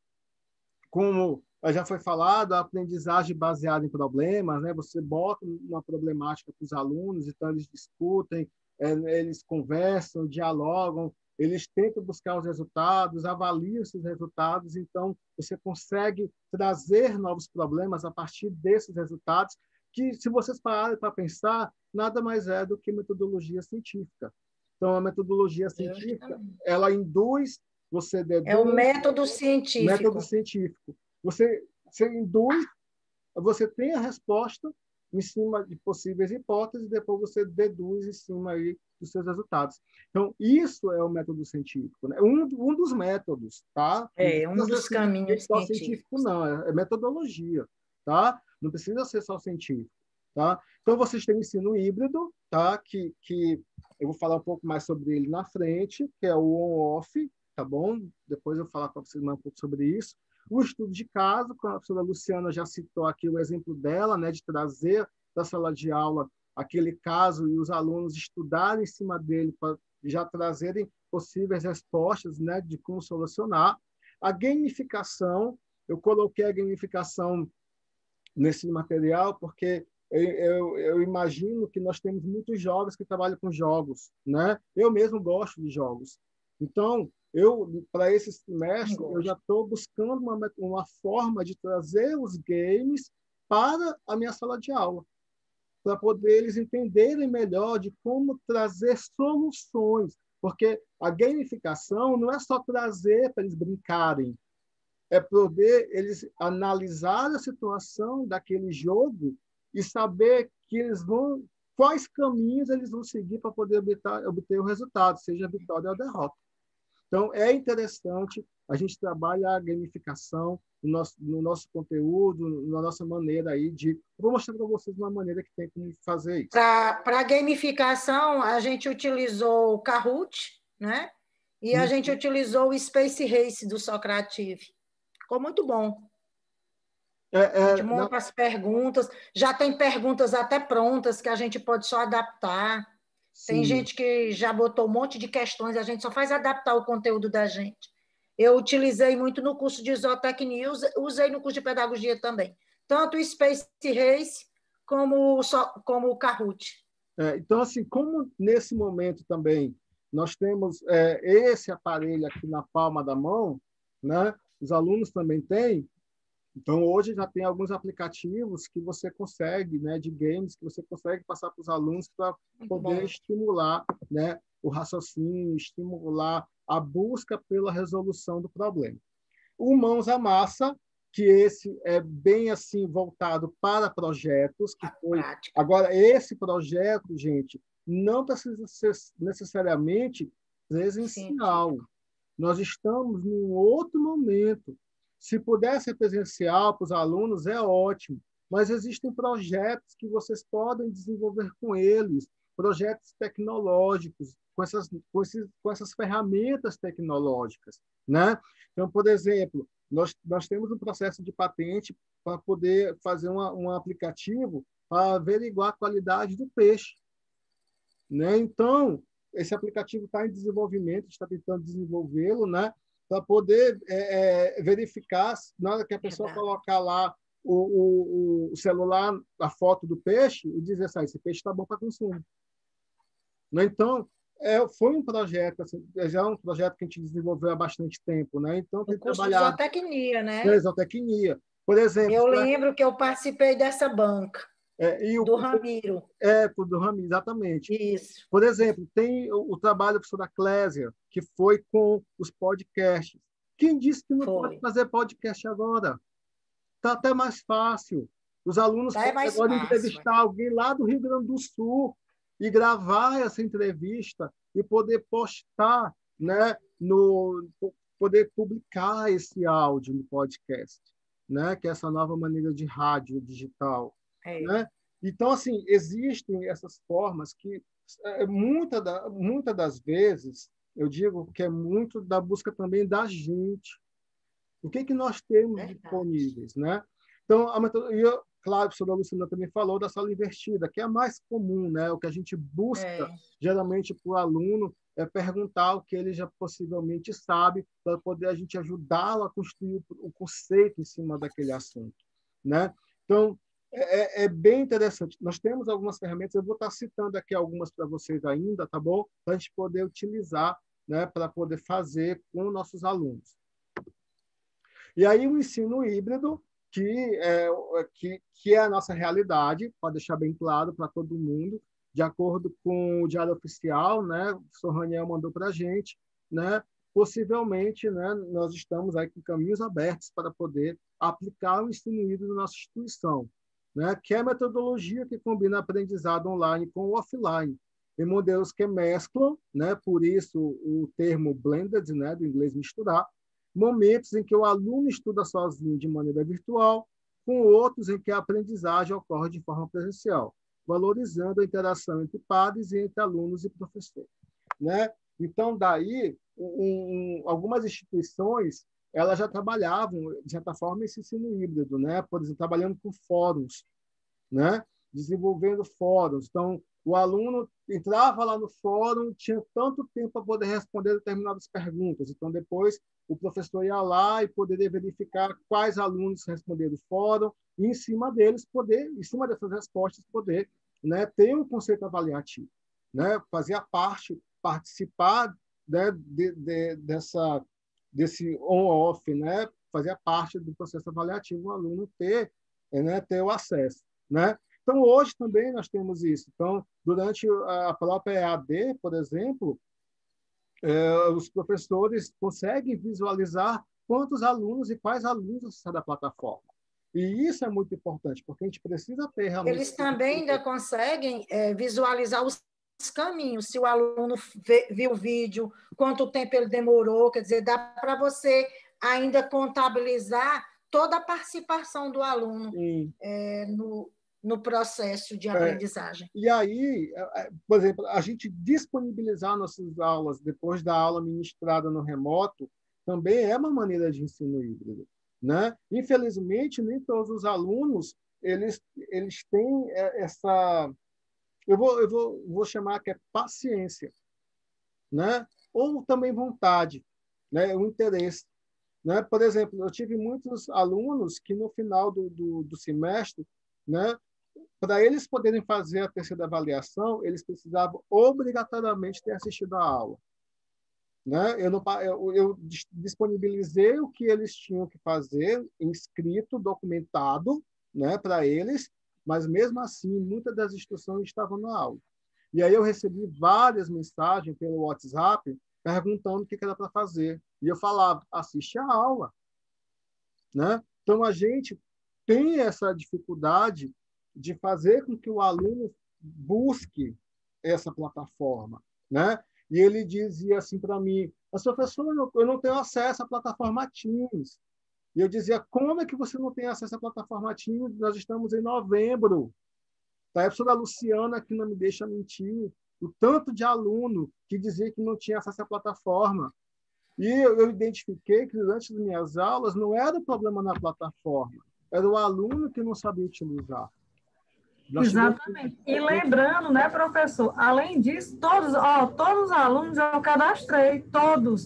como já foi falado, a aprendizagem baseada em problemas, né? Você bota uma problemática para os alunos, então eles discutem, eles conversam, dialogam, eles tentam buscar os resultados, avaliam esses resultados, então você consegue trazer novos problemas a partir desses resultados, que, se vocês pararem para pensar, nada mais é do que metodologia científica. Então, a metodologia científica, ela induz, você deduz... É o método científico. Método científico. Você induz, você tem a resposta em cima de possíveis hipóteses, e depois você deduz em cima aí dos seus resultados. Então, isso é o método científico. Né? Um dos métodos, tá? Um dos caminhos só científico não, é metodologia, tá? Não precisa ser só científico, tá? Então, vocês têm o ensino híbrido, tá? Que eu vou falar um pouco mais sobre ele na frente, que é o on-off, tá bom? Depois eu vou falar para vocês mais um pouco sobre isso. O estudo de caso, a professora Luciana já citou aqui o exemplo dela, né, de trazer da sala de aula aquele caso e os alunos estudarem em cima dele para já trazerem possíveis respostas, né, de como solucionar. A gamificação, eu coloquei a gamificação nesse material porque eu imagino que nós temos muitos jovens que trabalham com jogos, né? Eu mesmo gosto de jogos. Então, para esse semestre, eu já estou buscando uma forma de trazer os games para a minha sala de aula, para poder eles entenderem melhor de como trazer soluções, porque a gamificação não é só trazer para eles brincarem, é poder eles analisar a situação daquele jogo e saber quais caminhos eles vão seguir para poder obter o resultado, seja a vitória ou a derrota. Então, é interessante a gente trabalhar a gamificação no nosso conteúdo, na nossa maneira aí de... Eu vou mostrar para vocês uma maneira que tem como fazer isso. Para a gamificação, a gente utilizou o Kahoot, né? E a gente utilizou o Space Race do Socrative. Ficou muito bom. A gente monta as perguntas. Já tem perguntas até prontas que a gente pode só adaptar. Tem gente que já botou um monte de questões, a gente só faz adaptar o conteúdo da gente. Eu utilizei muito no curso de zootecnia, usei no curso de pedagogia também. Tanto o Space Race como o Kahoot. Então, assim, como nesse momento também nós temos esse aparelho aqui na palma da mão, né? Os alunos também têm, Então, hoje já tem alguns aplicativos que você consegue, né, de games, que você consegue passar para os alunos para poder estimular, né, o raciocínio, estimular a busca pela resolução do problema. O Mãos à Massa, que esse é bem assim voltado para projetos, que foi... Agora, esse projeto, gente, não precisa ser necessariamente presencial. Sim. Nós estamos num outro momento. Se puder ser presencial para os alunos, é ótimo, mas existem projetos que vocês podem desenvolver com eles, projetos tecnológicos, com essas ferramentas tecnológicas, né? Então, por exemplo, nós temos um processo de patente para poder fazer um aplicativo para averiguar a qualidade do peixe, né? Então, esse aplicativo está em desenvolvimento, está tentando desenvolvê-lo, né? Para poder verificar, na hora que a pessoa colocar lá o celular, a foto do peixe, e dizer assim, esse peixe está bom para consumo. Né? Então, foi um projeto, assim, já é um projeto que a gente desenvolveu há bastante tempo. Né? Então, tem curso trabalhado... de zootecnia, né? Zootecnia. Por exemplo... Eu lembro que eu participei dessa banca. Do Ramiro. Do Ramiro, exatamente. Isso. Por exemplo, tem o trabalho do professor da Clésia, que foi com os podcasts. Quem disse que não pode fazer podcast agora? Está até mais fácil. Os alunos podem agora entrevistar alguém lá do Rio Grande do Sul e gravar essa entrevista e poder postar, né, poder publicar esse áudio no podcast, né, que é essa nova maneira de rádio digital. Né? Então, assim, existem essas formas que, muita das vezes, eu digo que é muito da busca também da gente. O que nós temos disponíveis, né? Então, a metodologia, claro, a professora Luciana também falou da sala invertida, que é a mais comum, né? O que a gente busca, geralmente, para o aluno, é perguntar o que ele já possivelmente sabe, para poder a gente ajudá-lo a construir o conceito em cima daquele assunto, né? Então, é bem interessante. Nós temos algumas ferramentas, eu vou estar citando aqui algumas para vocês ainda, tá bom? Para a gente poder utilizar, né, para poder fazer com nossos alunos. E aí o ensino híbrido, que é a nossa realidade, para deixar bem claro para todo mundo, de acordo com o Diário Oficial, né, o professor Raniel mandou para a gente, né, possivelmente, né, nós estamos aí com caminhos abertos para poder aplicar o ensino híbrido na nossa instituição, né, que é a metodologia que combina aprendizado online com o offline, em modelos que mesclam, né, por isso o termo blended, né, do inglês misturar, momentos em que o aluno estuda sozinho de maneira virtual, com outros em que a aprendizagem ocorre de forma presencial, valorizando a interação entre pares e entre alunos e professor. Né? Então, daí, algumas instituições elas já trabalhavam, de certa forma, esse ensino híbrido, né? Por exemplo, trabalhando com fóruns, né? Desenvolvendo fóruns. Então, o aluno entrava lá no fórum, tinha tanto tempo para poder responder determinadas perguntas. Então, depois, o professor ia lá e poderia verificar quais alunos responderam o fórum e, em cima deles, em cima dessas respostas, poder, né, ter um conceito avaliativo, né? Fazia parte, participar, né, desse on-off, né? Fazia parte do processo avaliativo, o aluno ter o acesso, né? Então, hoje também nós temos isso. Então, durante a própria EAD, por exemplo, os professores conseguem visualizar quantos alunos e quais alunos acessam da plataforma. E isso é muito importante, porque a gente precisa ter realmente... Eles também ainda conseguem visualizar os caminhos, se o aluno viu o vídeo, quanto tempo ele demorou, quer dizer, dá para você ainda contabilizar toda a participação do aluno no processo de aprendizagem. E aí, por exemplo, a gente disponibilizar nossas aulas depois da aula ministrada no remoto também é uma maneira de ensino híbrido, né? Infelizmente, nem todos os alunos eles têm essa... Eu vou chamar que é paciência, né? Ou também vontade, né? O interesse. Né? Por exemplo, eu tive muitos alunos que, no final do semestre, né, para eles poderem fazer a terceira avaliação, eles precisavam obrigatoriamente ter assistido a aula. né? Eu disponibilizei o que eles tinham que fazer, escrito, documentado, né, para eles, mas mesmo assim, muitas das instruções estavam na aula. E aí eu recebi várias mensagens pelo WhatsApp perguntando o que era para fazer. E eu falava, assiste a aula, né? Então, a gente tem essa dificuldade de fazer com que o aluno busque essa plataforma, né? E ele dizia assim para mim, mas professor, eu não tenho acesso à plataforma Teams. E eu dizia, como é que você não tem acesso à plataforma Teams? Nós estamos em novembro. A professora Luciana, que não me deixa mentir, o tanto de aluno que dizia que não tinha acesso à plataforma. E eu identifiquei que, durante as minhas aulas, não era o problema na plataforma, era o aluno que não sabia utilizar. Exatamente. E lembrando, né, professor, além disso, todos os alunos eu cadastrei, todos.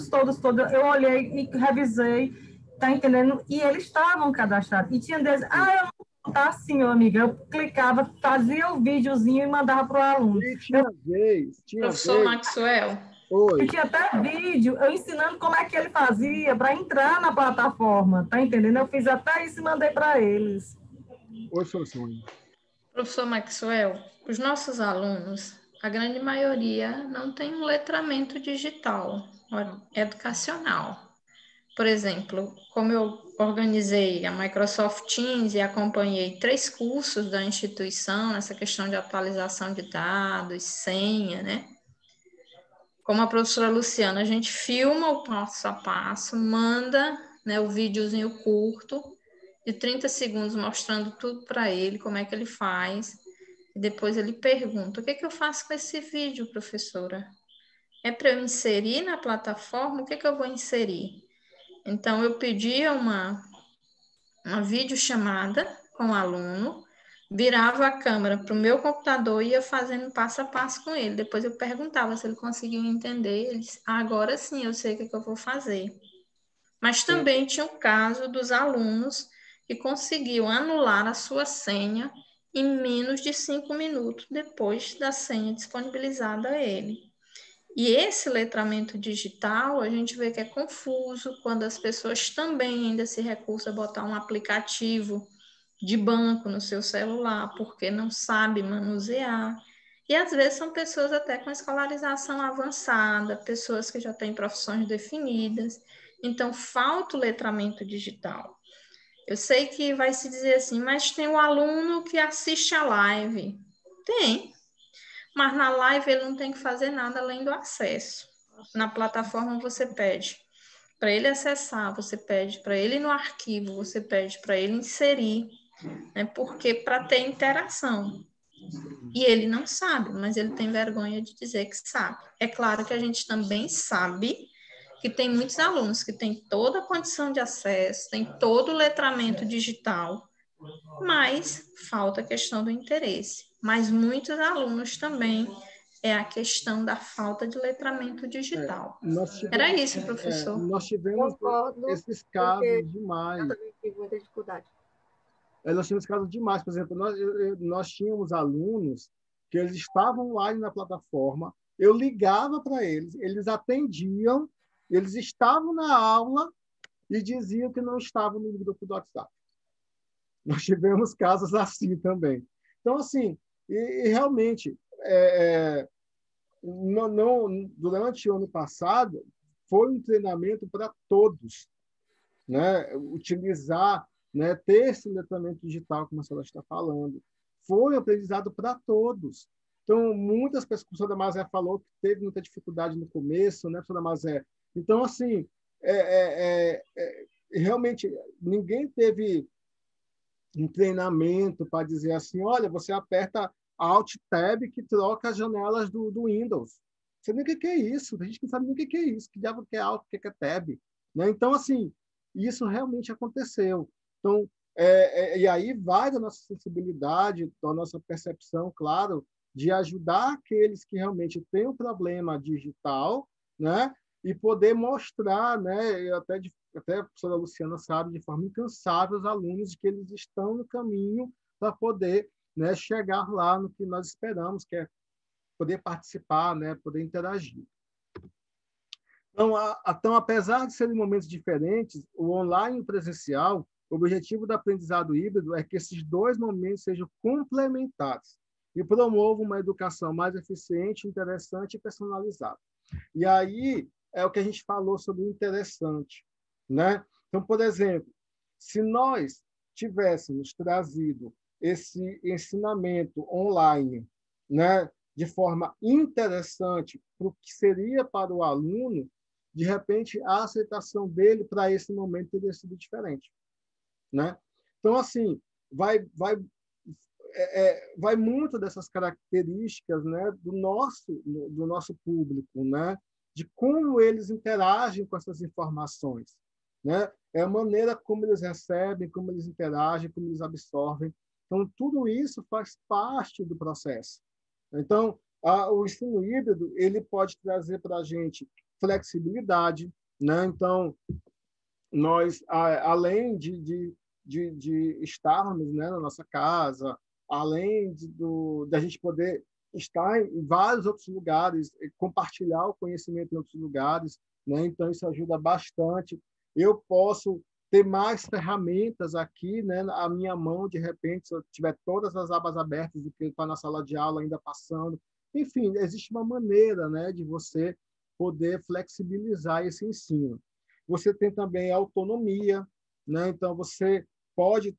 Eu olhei e revisei, tá entendendo? E eles estavam cadastrados. E tinha deles, eu não tá assim, meu amiga. Eu clicava, fazia o videozinho e mandava para o aluno. E tinha vez. Professor Maxwell. Oi. Eu tinha até vídeo, eu ensinando como é que ele fazia para entrar na plataforma, tá entendendo? Eu fiz até isso e mandei para eles. Oi, Sônia. Professor Maxwell, os nossos alunos, a grande maioria, não tem um letramento digital, educacional. Por exemplo, como eu organizei a Microsoft Teams e acompanhei 3 cursos da instituição, essa questão de atualização de dados, senha, né? Como a professora Luciana, a gente filma o passo a passo, manda, né, o videozinho curto, de 30 segundos, mostrando tudo para ele, como é que ele faz. E depois ele pergunta, o que eu faço com esse vídeo, professora? É para eu inserir na plataforma? O que eu vou inserir? Então, eu pedia uma videochamada com o aluno, virava a câmera para o meu computador e ia fazendo passo a passo com ele. Depois eu perguntava se ele conseguiu entender. Ele disse, agora sim, eu sei o que eu vou fazer. Mas também tinha o caso dos alunos que conseguiam anular a sua senha em menos de 5 minutos depois da senha disponibilizada a ele. E esse letramento digital, a gente vê que é confuso quando as pessoas também ainda se recusam a botar um aplicativo de banco no seu celular, porque não sabe manusear. E às vezes são pessoas até com escolarização avançada, pessoas que já têm profissões definidas. Então, falta o letramento digital. Eu sei que vai se dizer assim, mas tem o aluno que assiste a live. Tem, mas na live ele não tem que fazer nada além do acesso. Na plataforma você pede para ele acessar, você pede para ele ir no arquivo, você pede para ele inserir, né? Porque para ter interação. E ele não sabe, mas ele tem vergonha de dizer que sabe. É claro que a gente também sabe que tem muitos alunos que têm toda a condição de acesso, tem todo o letramento digital, mas falta a questão do interesse. Mas muitos alunos também é a questão da falta de letramento digital. Era isso, professor. Nós tivemos esses casos demais. Eu também tive muita dificuldade. Nós tínhamos casos demais. Por exemplo, nós tínhamos alunos que eles estavam online na plataforma, eu ligava para eles, eles atendiam, eles estavam na aula e diziam que não estavam no grupo do WhatsApp. Nós tivemos casos assim também. Então, assim, e realmente, durante o ano passado, foi um treinamento para todos, né? Utilizar, né? Ter esse letramento digital, como a senhora está falando. Foi um aprendizado para todos. Então, muitas pessoas, a professora Mazé falou que teve muita dificuldade no começo, né, professora Mazé? Então, assim, realmente, ninguém teve um treinamento para dizer assim, olha, você aperta Alt Tab que troca as janelas do Windows. Você nem o que é isso, a gente não sabe nem o que é isso, que diabo que é Alt, o que é Tab. Né? Então, assim, isso realmente aconteceu. Então, e aí vai da nossa sensibilidade, da nossa percepção, claro, de ajudar aqueles que realmente têm um problema digital, né? E poder mostrar, né? Até a professora Luciana sabe, de forma incansável, os alunos de que eles estão no caminho para poder, né, chegar lá no que nós esperamos, que é poder participar, né? Poder interagir. Então, apesar de serem momentos diferentes, o online e o presencial, o objetivo do aprendizado híbrido é que esses dois momentos sejam complementares e promovam uma educação mais eficiente, interessante e personalizada. E aí é o que a gente falou sobre o interessante, né? Então, por exemplo, se nós tivéssemos trazido esse ensinamento online, né, de forma interessante para o que seria para o aluno, de repente a aceitação dele para esse momento teria sido diferente, né? Então, assim, vai muito dessas características, né, do nosso público, né, de como eles interagem com essas informações, né? É a maneira como eles recebem, como eles interagem, como eles absorvem. Então, tudo isso faz parte do processo. Então, o ensino híbrido ele pode trazer para a gente flexibilidade, né? Então, nós, além de estarmos, né, na nossa casa, além da gente poder estar em vários outros lugares, compartilhar o conhecimento em outros lugares, né? Então, isso ajuda bastante. Eu posso ter mais ferramentas aqui, né, à minha mão, de repente, se eu tiver todas as abas abertas do que está na sala de aula ainda passando. Enfim, existe uma maneira, né, de você poder flexibilizar esse ensino. Você tem também autonomia, né? Então, você pode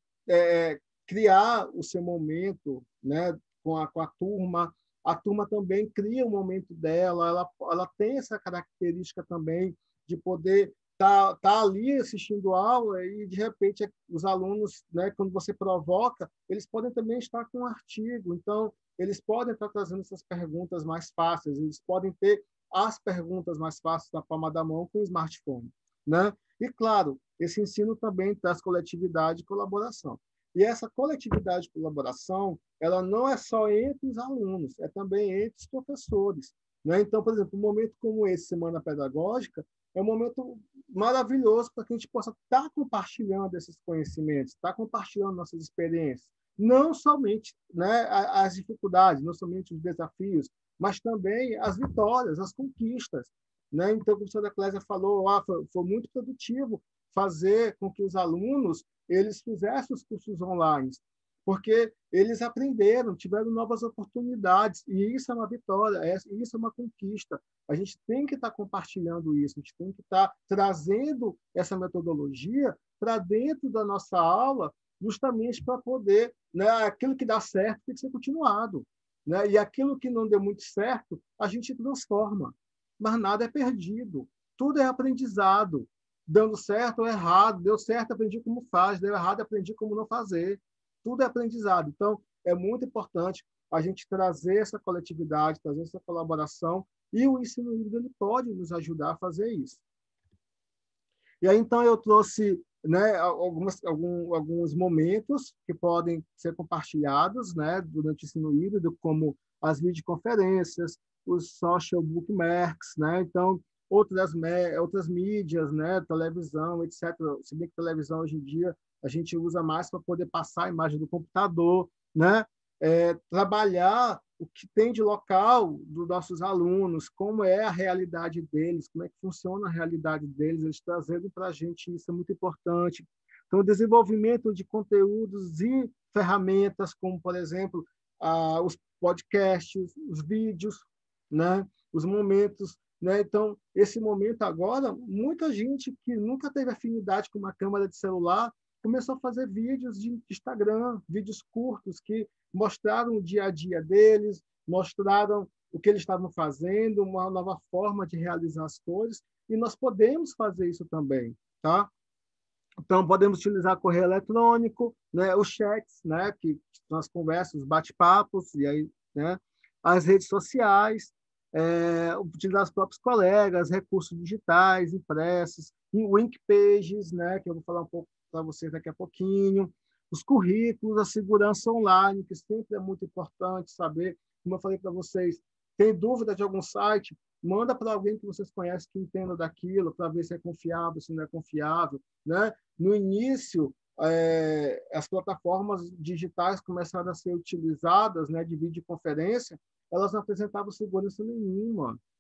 criar o seu momento, né, com a turma. A turma também cria o momento dela, ela tem essa característica também de poder tá ali assistindo aula e, de repente, os alunos, né, quando você provoca, eles podem também estar com um artigo. Então, eles podem estar trazendo essas perguntas mais fáceis, eles podem ter as perguntas mais fáceis na palma da mão com o smartphone, né? E, claro, esse ensino também traz coletividade e colaboração. E essa coletividade e colaboração, ela não é só entre os alunos, é também entre os professores, né? Então, por exemplo, um momento como esse, Semana Pedagógica, é um momento maravilhoso para que a gente possa estar compartilhando esses conhecimentos, estar compartilhando nossas experiências. Não somente, né, as dificuldades, não somente os desafios, mas também as vitórias, as conquistas, né? Então, como a professora Clésia falou, foi muito produtivo fazer com que os alunos eles fizessem os cursos online, porque eles aprenderam, tiveram novas oportunidades, e isso é uma vitória, isso é uma conquista. A gente tem que estar compartilhando isso, a gente tem que estar trazendo essa metodologia para dentro da nossa aula, justamente para poder, né, aquilo que dá certo tem que ser continuado, né? E aquilo que não deu muito certo, a gente transforma, mas nada é perdido, tudo é aprendizado, dando certo ou errado, deu certo, aprendi como faz, deu errado, aprendi como não fazer. Tudo é aprendizado. Então, é muito importante a gente trazer essa coletividade, trazer essa colaboração, e o ensino híbrido ele pode nos ajudar a fazer isso. E aí, então, eu trouxe, né, alguns momentos que podem ser compartilhados, né, durante o ensino híbrido, como as videoconferências, os social bookmarks, né? Então, outras mídias, né, televisão, etc. Se bem que televisão, hoje em dia, a gente usa mais para poder passar a imagem do computador, né? Trabalhar o que tem de local dos nossos alunos, como é a realidade deles, como é que funciona a realidade deles, eles trazendo para a gente, isso é muito importante. Então, o desenvolvimento de conteúdos e ferramentas, como, por exemplo, os podcasts, os vídeos, né? Os momentos, né? Então, esse momento agora, muita gente que nunca teve afinidade com uma câmera de celular começou a fazer vídeos de Instagram, vídeos curtos que mostraram o dia a dia deles, mostraram o que eles estavam fazendo, uma nova forma de realizar as coisas, e nós podemos fazer isso também, tá? Então, podemos utilizar correio eletrônico, né, os chats, né, que são as conversas, os bate-papos, e aí, né, as redes sociais, utilizar os próprios colegas, recursos digitais, impressos, link pages, né, que eu vou falar um pouco para vocês daqui a pouquinho, os currículos, a segurança online, que sempre é muito importante saber. Como eu falei para vocês, tem dúvida de algum site? Manda para alguém que vocês conhecem, que entenda daquilo, para ver se é confiável, se não é confiável, né? No início, as plataformas digitais começaram a ser utilizadas, né, de videoconferência, elas não apresentavam segurança nenhuma.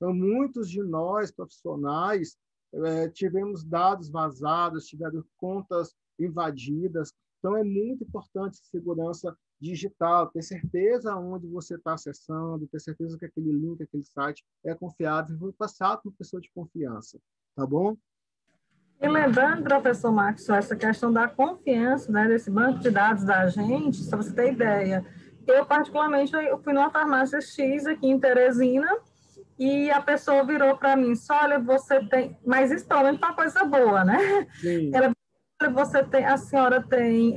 Então, muitos de nós, profissionais, tivemos dados vazados, tiveram contas invadidas. Então, é muito importante segurança digital, ter certeza onde você está acessando, ter certeza que aquele link, aquele site é confiável e foi passado por uma pessoa de confiança, tá bom? E lembrando, professor Marcos, essa questão da confiança, né, desse banco de dados da gente, só você ter ideia, eu particularmente eu fui numa farmácia X aqui em Teresina e a pessoa virou para mim, só olha, você tem, mas isso provavelmente é uma coisa boa, né? Sim. A senhora tem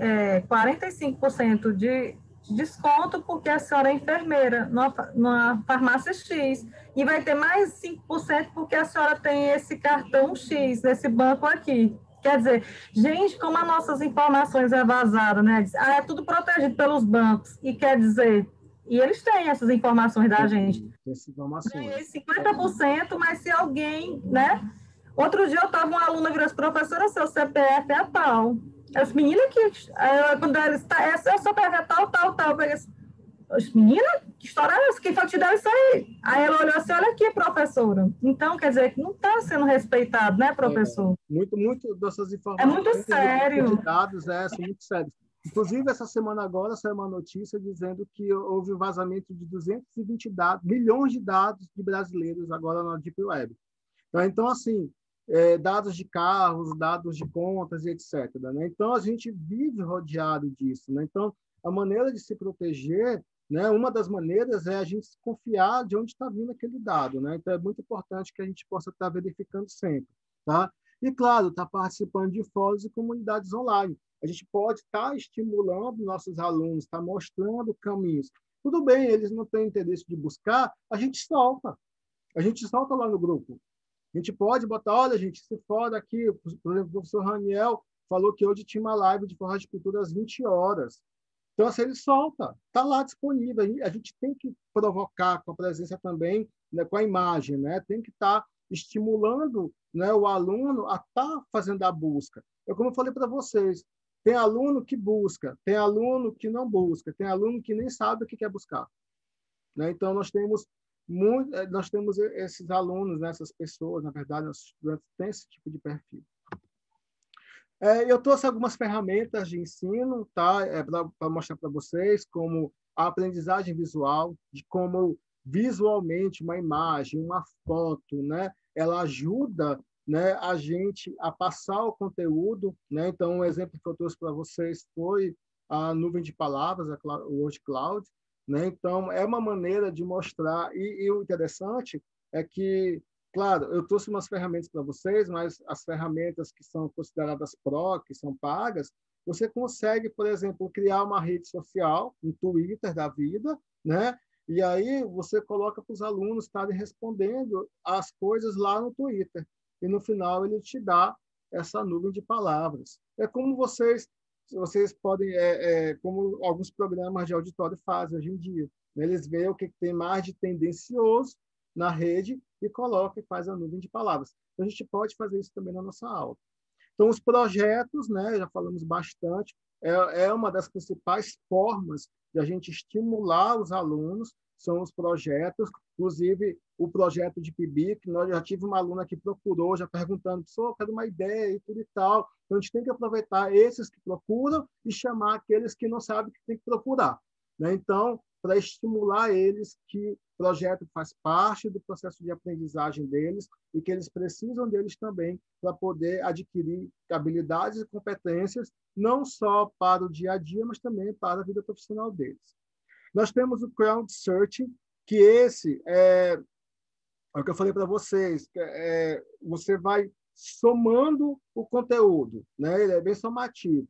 45% de desconto porque a senhora é enfermeira numa farmácia X e vai ter mais 5% porque a senhora tem esse cartão X nesse banco aqui. Quer dizer, gente, como as nossas informações é vazada, né? É tudo protegido pelos bancos e quer dizer, e eles têm essas informações da gente. Ganhei 50%, mas se alguém, né? Outro dia eu estava uma aluna virou professora, seu CPF é tal. As meninas que, quando ela está, seu CPF é tal. Eu peguei assim, menina, que história é essa? Quem foi que te deu isso aí? Aí ela olhou assim, olha aqui, professora. Então, quer dizer, que não está sendo respeitado, né, professor? Muito dessas informações. É muito sério. De dados, são muito sérios. Inclusive, essa semana agora saiu uma notícia dizendo que houve um vazamento de 220 milhões de dados de brasileiros agora na Deep Web. Então, assim, dados de carros, dados de contas e etc. Né? Então, a gente vive rodeado disso. Né? Então, a maneira de se proteger, né, uma das maneiras é a gente confiar de onde está vindo aquele dado. Né? Então, é muito importante que a gente possa estar verificando sempre. Tá? E, claro, estar participando de fóruns e comunidades online. A gente pode estar estimulando nossos alunos, estar mostrando caminhos. Tudo bem, eles não têm interesse de buscar, a gente solta. A gente solta lá no grupo. A gente pode botar, olha, gente, se for aqui, por exemplo, o professor Raniel falou que hoje tinha uma live de forró de cultura às 20 horas. Então, assim, ele solta, está lá disponível. A gente tem que provocar com a presença também, né, com a imagem, né? Tem que estar estimulando, né, o aluno a estar fazendo a busca. Como eu falei para vocês, tem aluno que busca, tem aluno que não busca, tem aluno que nem sabe o que quer buscar. Né? Então, nós temos esses alunos, né, essas pessoas, na verdade, nossos estudantes têm esse tipo de perfil. Eu trouxe algumas ferramentas de ensino, tá? Para mostrar para vocês como a aprendizagem visual, de como visualmente uma imagem, uma foto, né, ela ajuda, né, a gente a passar o conteúdo. Né? Então, um exemplo que eu trouxe para vocês foi a nuvem de palavras, o Word Cloud. Né? Então, é uma maneira de mostrar, e o interessante é que, claro, eu trouxe umas ferramentas para vocês, mas as ferramentas que são consideradas pro, que são pagas, você consegue, por exemplo, criar uma rede social, um Twitter da vida, né? E aí você coloca para os alunos estarem respondendo as coisas lá no Twitter. E no final ele te dá essa nuvem de palavras. É como vocês podem, como alguns programas de auditório fazem hoje em dia. Né? Eles veem o que tem mais de tendencioso na rede e coloca e faz a nuvem de palavras. Então, a gente pode fazer isso também na nossa aula. Então, os projetos, né, já falamos bastante, é uma das principais formas de a gente estimular os alunos, são os projetos, inclusive o projeto de PIBIC, nós já tive uma aluna que procurou, já perguntando, professor, eu quero uma ideia e tudo e tal. Então, a gente tem que aproveitar esses que procuram e chamar aqueles que não sabem que tem que procurar. Né? Então, para estimular eles que o projeto faz parte do processo de aprendizagem deles e que eles precisam deles também para poder adquirir habilidades e competências, não só para o dia a dia, mas também para a vida profissional deles. Nós temos o Crowd Searching, que esse é o que eu falei para vocês, você vai somando o conteúdo, né? Ele é bem somativo.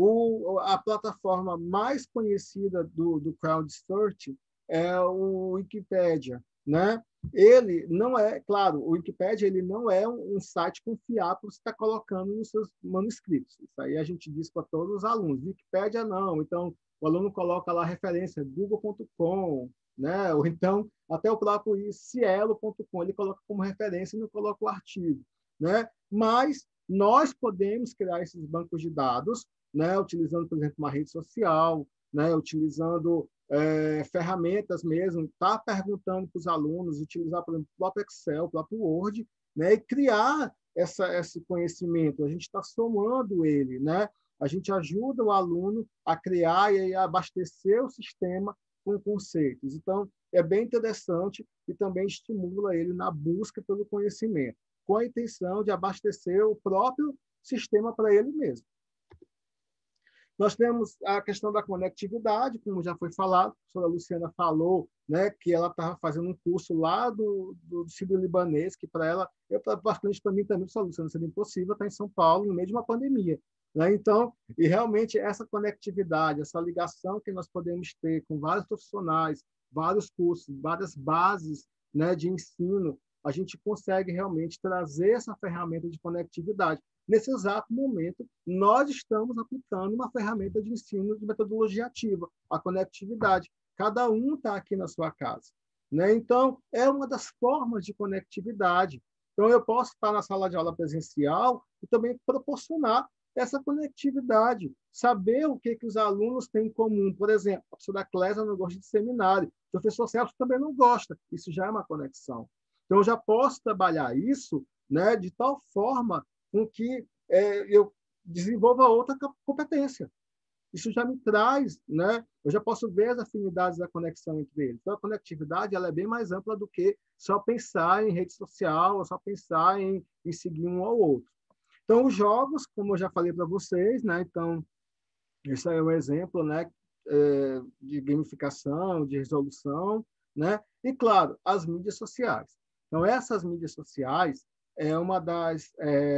A plataforma mais conhecida do Crowd Search é o Wikipedia, né? Ele não é, claro, o Wikipedia ele não é um site confiável para você estar colocando nos seus manuscritos. Isso aí a gente diz para todos os alunos. Wikipedia não. Então, o aluno coloca lá a referência google.com, né? Ou então, até o próprio cielo.com, ele coloca como referência e não coloca o artigo. Né? Mas nós podemos criar esses bancos de dados, né? Utilizando, por exemplo, uma rede social, né, utilizando ferramentas mesmo, está perguntando para os alunos, utilizar, por exemplo, o próprio Excel, o próprio Word, né, e criar esse conhecimento. A gente está somando ele, né? A gente ajuda o aluno a criar e a abastecer o sistema com conceitos. Então, é bem interessante e também estimula ele na busca pelo conhecimento, com a intenção de abastecer o próprio sistema para ele mesmo. Nós temos a questão da conectividade, como já foi falado, a professora Luciana falou, né, que ela estava fazendo um curso lá do sírio-libanês, que para ela, particularmente para mim também, professora Luciana, seria impossível estar em São Paulo no meio de uma pandemia. Né? Então, e realmente essa conectividade, essa ligação que nós podemos ter com vários profissionais, vários cursos, várias bases, né, de ensino, a gente consegue realmente trazer essa ferramenta de conectividade. Nesse exato momento, nós estamos aplicando uma ferramenta de ensino de metodologia ativa, a conectividade. Cada um está aqui na sua casa. Né? Então, é uma das formas de conectividade. Então, eu posso estar na sala de aula presencial e também proporcionar essa conectividade, saber o que os alunos têm em comum. Por exemplo, a professora Clésia não gosta de seminário, o professor Celso também não gosta. Isso já é uma conexão. Então, eu já posso trabalhar isso, né, de tal forma com que eu desenvolva outra competência. Isso já me traz, né? Eu já posso ver as afinidades da conexão entre eles. Então, a conectividade ela é bem mais ampla do que só pensar em rede social, ou só pensar em seguir um ao outro. Então, os jogos, como eu já falei para vocês, né? Então, esse é um exemplo, né? De gamificação, de resolução, né? E, claro, as mídias sociais. Então, essas mídias sociais é uma das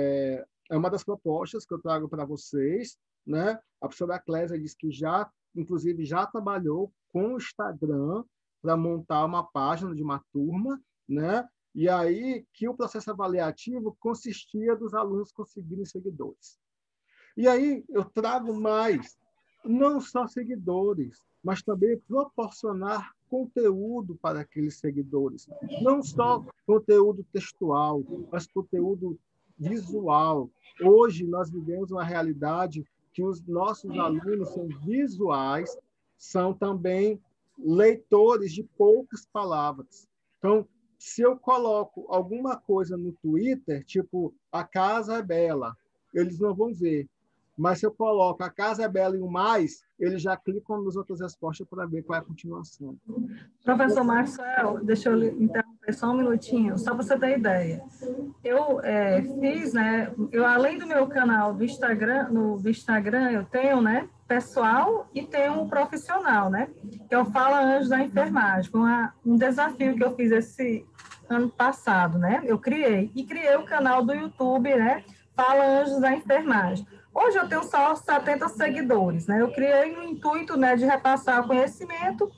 propostas que eu trago para vocês, né? A professora Clésia disse que inclusive, já trabalhou com o Instagram para montar uma página de uma turma, né? E aí que o processo avaliativo consistia dos alunos conseguirem seguidores. E aí eu trago mais, não só seguidores, mas também proporcionar conteúdo para aqueles seguidores. Não só conteúdo textual, mas conteúdo visual. Hoje, nós vivemos uma realidade que os nossos alunos são visuais, são também leitores de poucas palavras. Então, se eu coloco alguma coisa no Twitter, tipo, a casa é bela, eles não vão ver. Mas se eu coloco a casa é bela e o mais, eles já clicam nas outras respostas para ver qual é a continuação. Professor Marcel, deixa eu interromper só um minutinho, só para você ter ideia. Eu fiz, né, além do meu canal do Instagram, eu tenho, né, pessoal e tenho um profissional, né, que é o Fala Anjos da Enfermagem. Foi um desafio que eu fiz esse ano passado, né, eu criei o canal do YouTube, né, Fala Anjos da Enfermagem. Hoje eu tenho só 70 seguidores, né? Eu criei no intuito, né, de repassar o conhecimento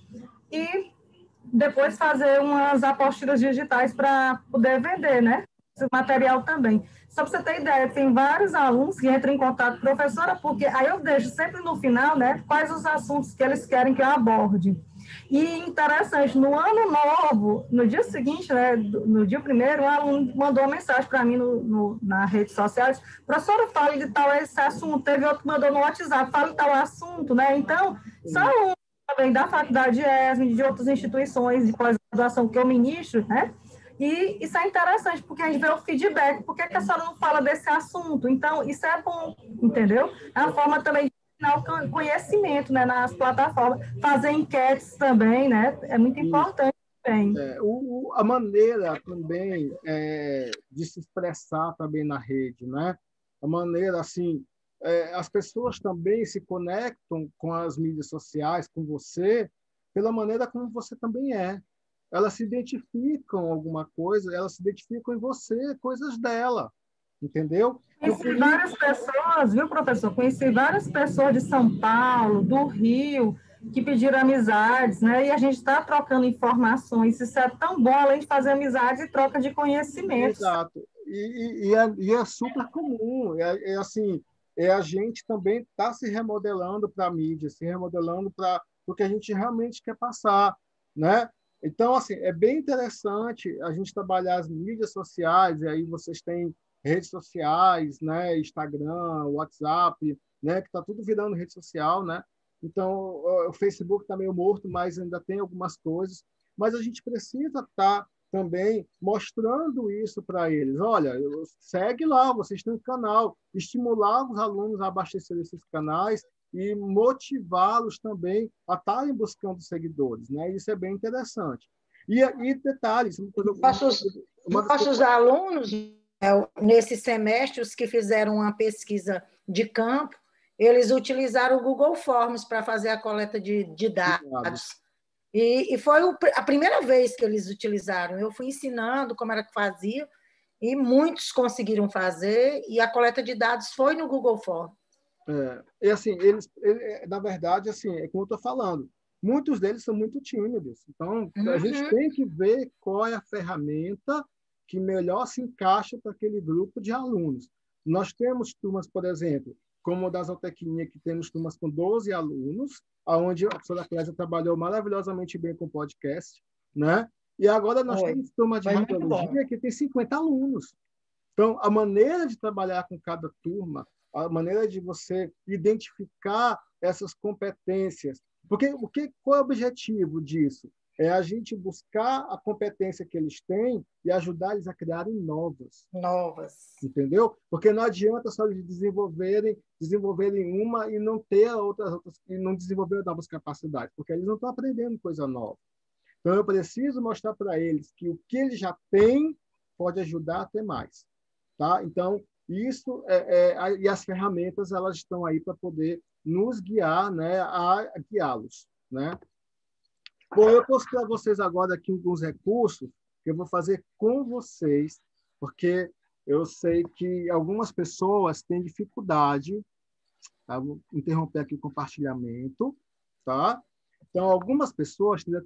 e depois fazer umas apostilas digitais para poder vender, né? Esse material também. Só para você ter ideia, tem vários alunos que entram em contato com a professora, porque aí eu deixo sempre no final, né, quais os assuntos que eles querem que eu aborde. E interessante, no ano novo, no dia seguinte, né, no dia primeiro, um aluno mandou uma mensagem para mim nas redes sociais: professora, fala de tal esse assunto. Teve outro que mandou no WhatsApp: fala de tal assunto, né? Então, são alunos também da faculdade de ESM, de outras instituições de pós-graduação que eu ministro, né? E isso é interessante, porque a gente vê o feedback. Por que a senhora não fala desse assunto? Então, isso é bom, entendeu? É uma forma também de ensinar o conhecimento, né, nas plataformas. Fazer enquetes também, né? É muito importante também. A maneira também de se expressar também na rede, né? A maneira, assim, as pessoas também se conectam com as mídias sociais, com você, pela maneira como você também é. Elas se identificam com alguma coisa, elas se identificam em você, coisas dela, entendeu? Conheci várias pessoas, viu, professor? Conheci várias pessoas de São Paulo, do Rio, que pediram amizades, né? E a gente está trocando informações. Isso é tão bom, além de fazer amizades e troca de conhecimentos. Exato. E é super comum. Assim, a gente também está se remodelando para a mídia, se remodelando para o que a gente realmente quer passar, né? Então, assim, é bem interessante a gente trabalhar as mídias sociais, e aí vocês têm redes sociais, né? Instagram, WhatsApp, né? Que está tudo virando rede social, né? Então, o Facebook está meio morto, mas ainda tem algumas coisas. Mas a gente precisa estar também mostrando isso para eles. Olha, segue lá, vocês têm um canal. Estimular os alunos a abastecer esses canais e motivá-los também a estarem buscando seguidores, né? Isso é bem interessante. E detalhes... Nossos alunos, nesse semestre, os que fizeram uma pesquisa de campo, eles utilizaram o Google Forms para fazer a coleta de dados. E foi a primeira vez que eles utilizaram. Eu fui ensinando como era que fazia, e muitos conseguiram fazer, e a coleta de dados foi no Google Forms. E assim, na verdade, assim, é como eu estou falando, muitos deles são muito tímidos. Então, a gente tem que ver qual é a ferramenta que melhor se encaixa para aquele grupo de alunos. Nós temos turmas, por exemplo, como a da Zootecnia, que temos turmas com 12 alunos, onde a professora Clésia trabalhou maravilhosamente bem com o podcast, né? E agora nós temos turma de radiologia que tem 50 alunos. Então, a maneira de trabalhar com cada turma, a maneira de você identificar essas competências, porque qual é o objetivo disso? É a gente buscar a competência que eles têm e ajudar eles a criarem novas. Entendeu? Porque não adianta só eles desenvolverem uma e não ter outras e não desenvolver novas capacidades, porque eles não estão aprendendo coisa nova. Então, eu preciso mostrar para eles que o que eles já têm pode ajudar a ter mais. Tá? Então, isso e as ferramentas elas estão aí para poder nos guiar, né, a guiá-los, né? Bom, eu trouxe para vocês agora aqui alguns recursos que eu vou fazer com vocês, porque eu sei que algumas pessoas têm dificuldade, tá? Vou interromper aqui o compartilhamento, tá? Então, algumas pessoas têm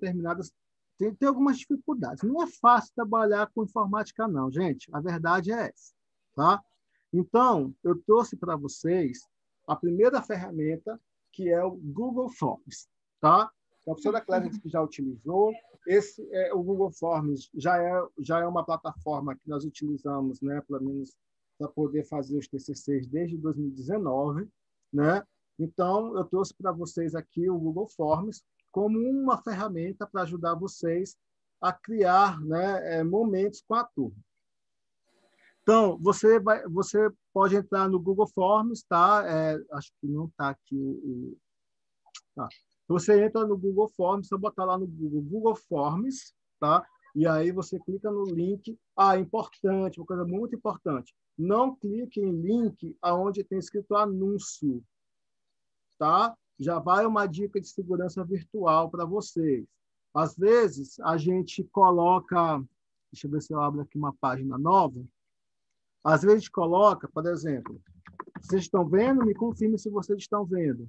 têm algumas dificuldades. Não é fácil trabalhar com informática, não, gente. A verdade é essa, tá? Então, eu trouxe para vocês a primeira ferramenta, que é o Google Forms, tá? A professora Clésia que já utilizou. O Google Forms já é uma plataforma que nós utilizamos, né, pelo menos para poder fazer os TCCs desde 2019, né? Então, eu trouxe para vocês aqui o Google Forms como uma ferramenta para ajudar vocês a criar, né, momentos com a turma. Então, você pode entrar no Google Forms, tá? Acho que não está aqui tá. Você entra no Google Forms, só botar lá no Google Forms, tá? E aí você clica no link. Importante, uma coisa muito importante. Não clique em link aonde tem escrito anúncio, tá? Já vai uma dica de segurança virtual para vocês. Às vezes, a gente coloca... Deixa eu ver se eu abro aqui uma página nova. Às vezes, a gente coloca, por exemplo, vocês estão vendo? Me confirme se vocês estão vendo.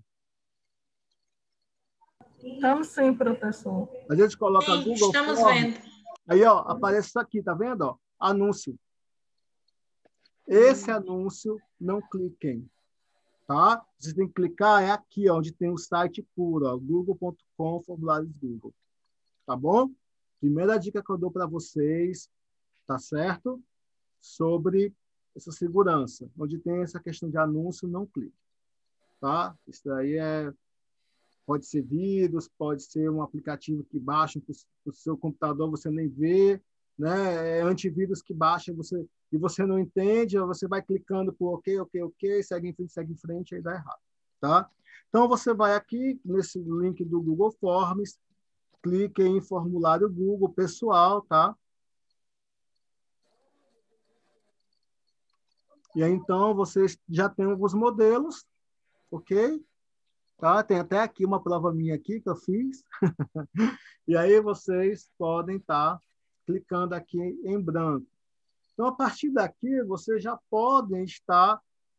Estamos sim, professor. A gente coloca Sim, Google estamos Forms. vendo. Aí, ó, aparece isso aqui, tá vendo? Ó, anúncio. Esse anúncio, não cliquem, tá? Vocês têm que clicar aqui, ó, onde tem o site puro, google.com, formulários Google. Tá bom? Primeira dica que eu dou para vocês, tá certo? Sobre essa segurança. Onde tem essa questão de anúncio, não clique. Tá? Isso aí pode ser vírus, pode ser um aplicativo que baixa para o seu computador, você nem vê, né? É antivírus que baixa e você não entende, você vai clicando por ok, segue em frente, aí dá errado. Tá? Então, você vai aqui nesse link do Google Forms, clique em formulário Google pessoal, tá? E aí, então, vocês já têm alguns modelos, ok? Tá? Tem até aqui uma prova minha aqui que eu fiz. E aí vocês podem estar clicando aqui em branco. Então, a partir daqui, vocês já podem estar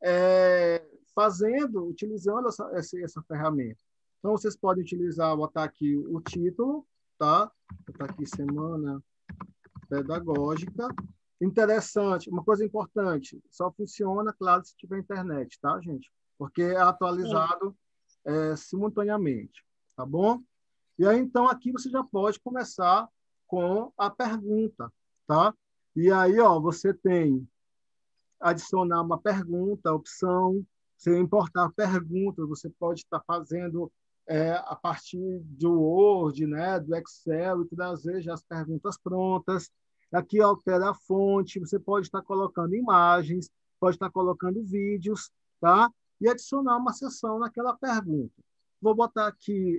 utilizando essa ferramenta. Então, vocês podem botar aqui o título, tá? Botar aqui Semana Pedagógica. Interessante, uma coisa importante, só funciona, claro, se tiver internet, tá, gente? Porque é atualizado simultaneamente, tá bom? E aí, então, aqui você já pode começar com a pergunta, tá? E aí, ó, você tem adicionar uma pergunta, opção, se importar perguntas, você pode estar fazendo a partir do Word, né, do Excel, e trazer já as perguntas prontas. Aqui altera a fonte, você pode estar colocando imagens, pode estar colocando vídeos, tá? E adicionar uma seção naquela pergunta. Vou botar aqui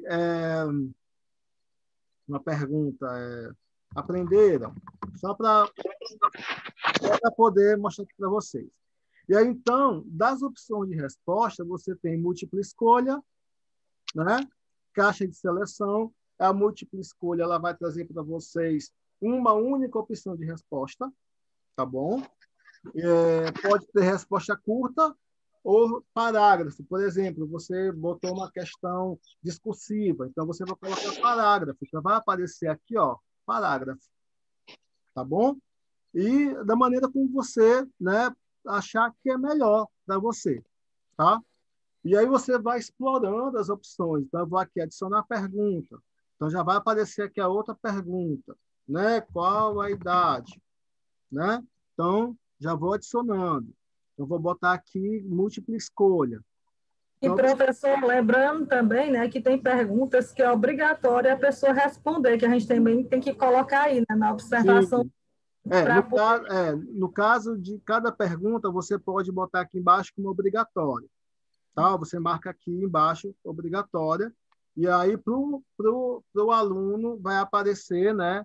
uma pergunta, aprenderam? Só para poder mostrar aqui para vocês. E aí, então, das opções de resposta, você tem múltipla escolha, né? Caixa de seleção. A múltipla escolha ela vai trazer para vocês uma única opção de resposta, tá bom? Pode ter resposta curta ou parágrafo. Por exemplo, você botou uma questão discursiva, então você vai colocar parágrafo. Então, vai aparecer aqui, ó, parágrafo, tá bom? E da maneira como você, né, achar que é melhor para você, tá? E aí você vai explorando as opções. Então, eu vou aqui adicionar pergunta. Então, já vai aparecer aqui a outra pergunta, né? Qual a idade, né? Então, já vou adicionando. Eu vou botar aqui múltipla escolha. E, professor, lembrando também, né, que tem perguntas que é obrigatório a pessoa responder, que a gente também tem que colocar aí, né, na observação. Sim. No caso de cada pergunta, você pode botar aqui embaixo como obrigatório. Tá? Você marca aqui embaixo, obrigatória, e aí para o aluno vai aparecer, né,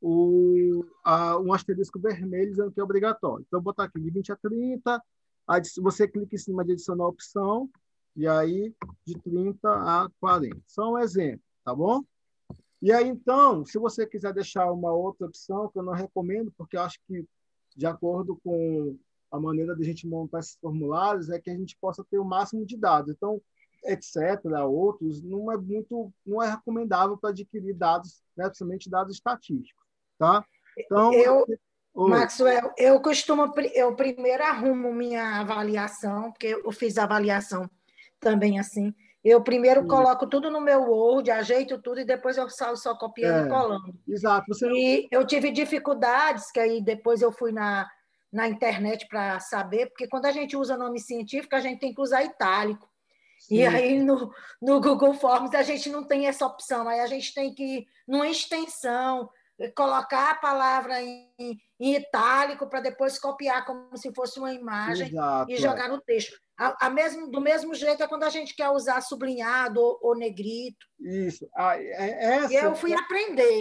um asterisco vermelho dizendo que é obrigatório. Então, eu vou botar aqui de 20 a 30, você clica em cima de adicionar a opção, e aí de 30 a 40. Só um exemplo, tá bom? E aí, então, se você quiser deixar uma outra opção, que eu não recomendo, porque eu acho que, de acordo com a maneira de a gente montar esses formulários, é que a gente possa ter o máximo de dados. Então, etc., outros, não é recomendável para adquirir dados, né, principalmente dados estatísticos. Tá? Então, Maxwell, eu primeiro arrumo minha avaliação, porque eu fiz avaliação também assim. Eu primeiro coloco tudo no meu Word, ajeito tudo e depois eu saio só copiando e colando. Exato. E eu tive dificuldades, que aí depois eu fui na internet para saber, porque quando a gente usa nome científico, a gente tem que usar itálico. Sim. E aí no Google Forms a gente não tem essa opção, aí a gente tem que ir numa extensão, colocar a palavra em itálico para depois copiar como se fosse uma imagem. Exato, e jogar no texto. Do mesmo jeito é quando a gente quer usar sublinhado ou negrito. Isso. E eu fui aprender.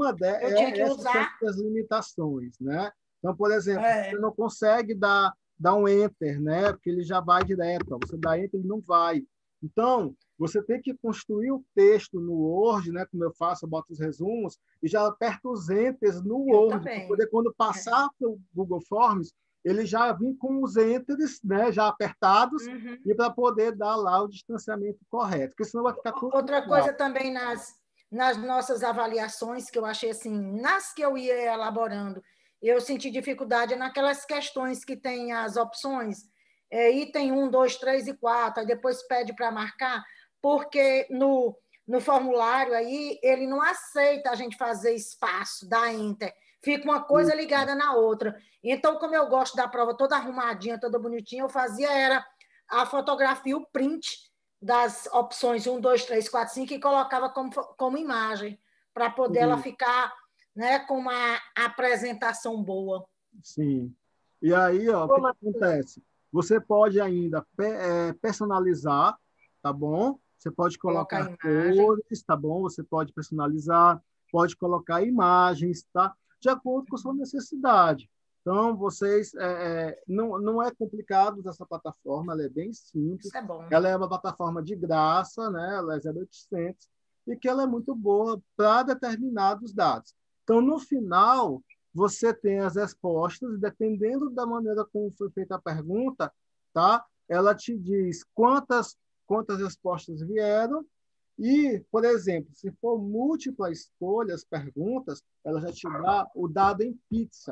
Eu tinha que usar as limitações, né? Então, por exemplo, você não consegue dar um enter, né? Porque ele já vai direto. Você dá enter, ele não vai. Então, você tem que construir o texto no Word, né? Como eu faço, eu boto os resumos e já aperto os enters no Word, para poder, quando passar para o Google Forms, ele já vem com os enters, né? Já apertados, e para poder dar lá o distanciamento correto, porque senão vai ficar tudo... Outra coisa também nas nossas avaliações, que eu achei assim, nas que eu ia elaborando, eu senti dificuldade naquelas questões que tem as opções, item 1, 2, 3 e 4, aí depois pede para marcar, porque no formulário aí ele não aceita a gente fazer espaço, dar enter, fica uma coisa ligada na outra. Então, como eu gosto da prova toda arrumadinha, toda bonitinha, eu fazia era a fotografia, o print das opções 1, 2, 3, 4, 5 e colocava como imagem, para poder ela ficar, né, com uma apresentação boa. Sim. E aí, ó, o que acontece? Você pode ainda personalizar, tá bom? Você pode colocar cores, tá bom? Você pode personalizar, pode colocar imagens, tá? De acordo com a sua necessidade. Então, vocês... não é complicado dessa plataforma, ela é bem simples. Isso é bom. Ela é uma plataforma de graça, né? Ela é 0800, e que ela é muito boa para determinados dados. Então, no final, você tem as respostas, e dependendo da maneira como foi feita a pergunta, tá? Ela te diz quantas respostas vieram e, por exemplo, se for múltipla escolha, as perguntas, ela já te dá o dado em pizza,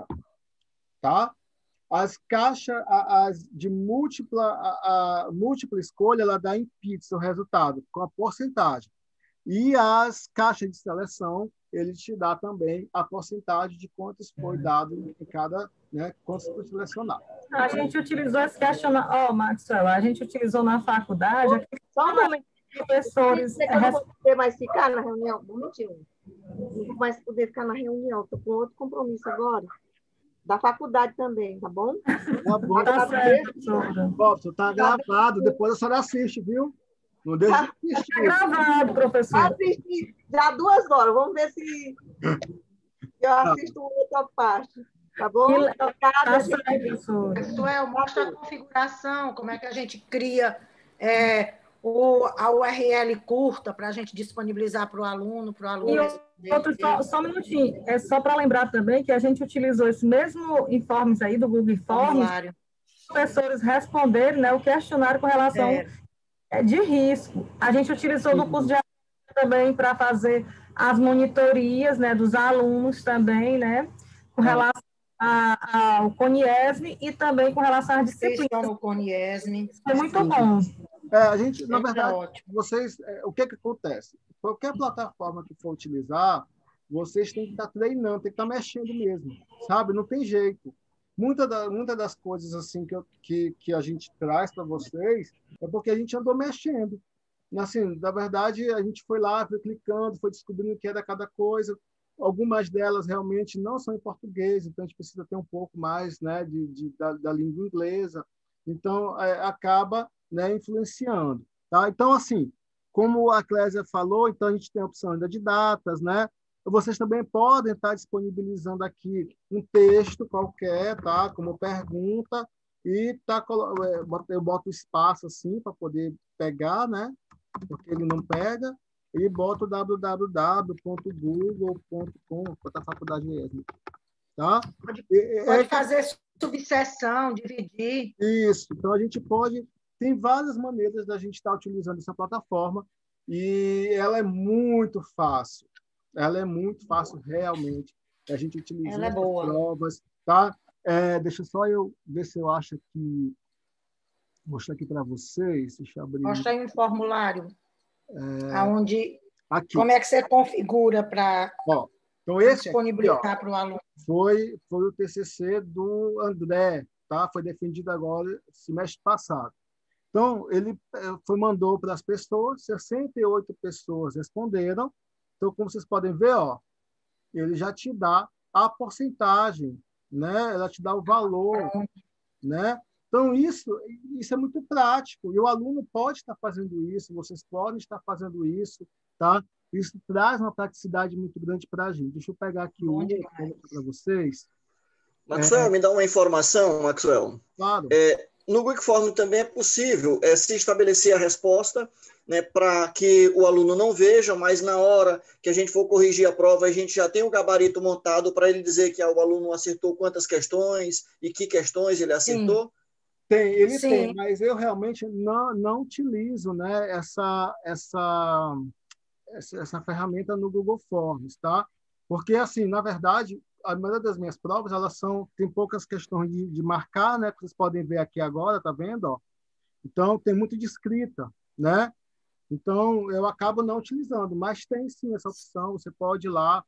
tá? As caixas de múltipla escolha, ela dá em pizza o resultado, com a porcentagem. E as caixas de seleção, ele te dá também a porcentagem de quantos foi dado em cada, né, quantos foi selecionado. A gente utilizou esse questionário, Maxwell, a gente utilizou na faculdade, só um momento, professores... Eu não vou poder mais ficar na reunião. Um minutinho. Não vou mais poder ficar na reunião. Estou com outro compromisso agora. Da faculdade também, tá bom? Tá bom. Tá certo, professora. Robson, tá gravado, depois a senhora assiste, viu? Não deixa de assistir. Tá gravado, professora. Assisti já 2 horas. Vamos ver se eu assisto outra parte. Tá bom? Tá certo, professora. Maxwell, mostra a configuração, como é que a gente cria a URL curta para a gente disponibilizar para o aluno, E outro, só um minutinho, é só para lembrar também que a gente utilizou esse mesmo informes aí do Google Forms, os professores responderem, né, o questionário com relação de risco. A gente utilizou no curso de também para fazer as monitorias, né, dos alunos também, né, com relação ao CONIESM e também com relação às disciplinas. no CONIESM. É muito bom. A gente, na verdade, vocês, o que acontece? Qualquer plataforma que for utilizar, vocês têm que estar treinando, tem que estar mexendo mesmo, sabe? Não tem jeito. Muita das coisas assim que a gente traz para vocês é porque a gente andou mexendo. Assim, na verdade, a gente foi lá, foi clicando, foi descobrindo o que era cada coisa. Algumas delas realmente não são em português, então a gente precisa ter um pouco mais, né, da língua inglesa. Então, acaba, né, influenciando. Tá? Então, assim, como a Clésia falou, então a gente tem a opção ainda de datas, né? Vocês também podem estar disponibilizando aqui um texto qualquer, tá? Como pergunta, e eu boto espaço assim para poder pegar, né? Porque ele não pega, e boto www.google.com, para a faculdade mesmo. Tá? Pode fazer subseção, dividir. Isso. Então, a gente pode... Tem várias maneiras da gente estar utilizando essa plataforma, e ela é muito fácil. Ela é muito fácil, realmente. A gente utiliza ela é boa. Provas, tá? Deixa só eu ver se eu acho que... Vou mostrar aqui para vocês. Deixa eu abrir. Mostra aí um formulário. Aonde, aqui. Como é que você configura para então esse disponibilizar para o aluno? Foi o TCC do André, tá? Foi defendido agora, semestre passado. Então, ele mandou para as pessoas, 68 pessoas responderam. Então, como vocês podem ver, ele já te dá a porcentagem, né? Ela te dá o valor, né? Então, isso é muito prático. E o aluno pode estar fazendo isso, vocês podem estar fazendo isso, tá? Isso traz uma praticidade muito grande para a gente. Deixa eu pegar aqui para vocês. Maxwell, me dá uma informação, Maxwell. Claro. No Google Forms também é possível se estabelecer a resposta, né, para que o aluno não veja, mas na hora que a gente for corrigir a prova, a gente já tem o gabarito montado para ele dizer que o aluno acertou quantas questões e que questões ele acertou. Ele tem, mas eu realmente não utilizo, né, essa ferramenta no Google Forms, tá? Porque, assim, na verdade, a maioria das minhas provas, tem poucas questões de marcar, né? Que vocês podem ver aqui agora, tá vendo? Então, tem muito de escrita, né? Então, eu acabo não utilizando, mas tem sim essa opção, você pode ir lá...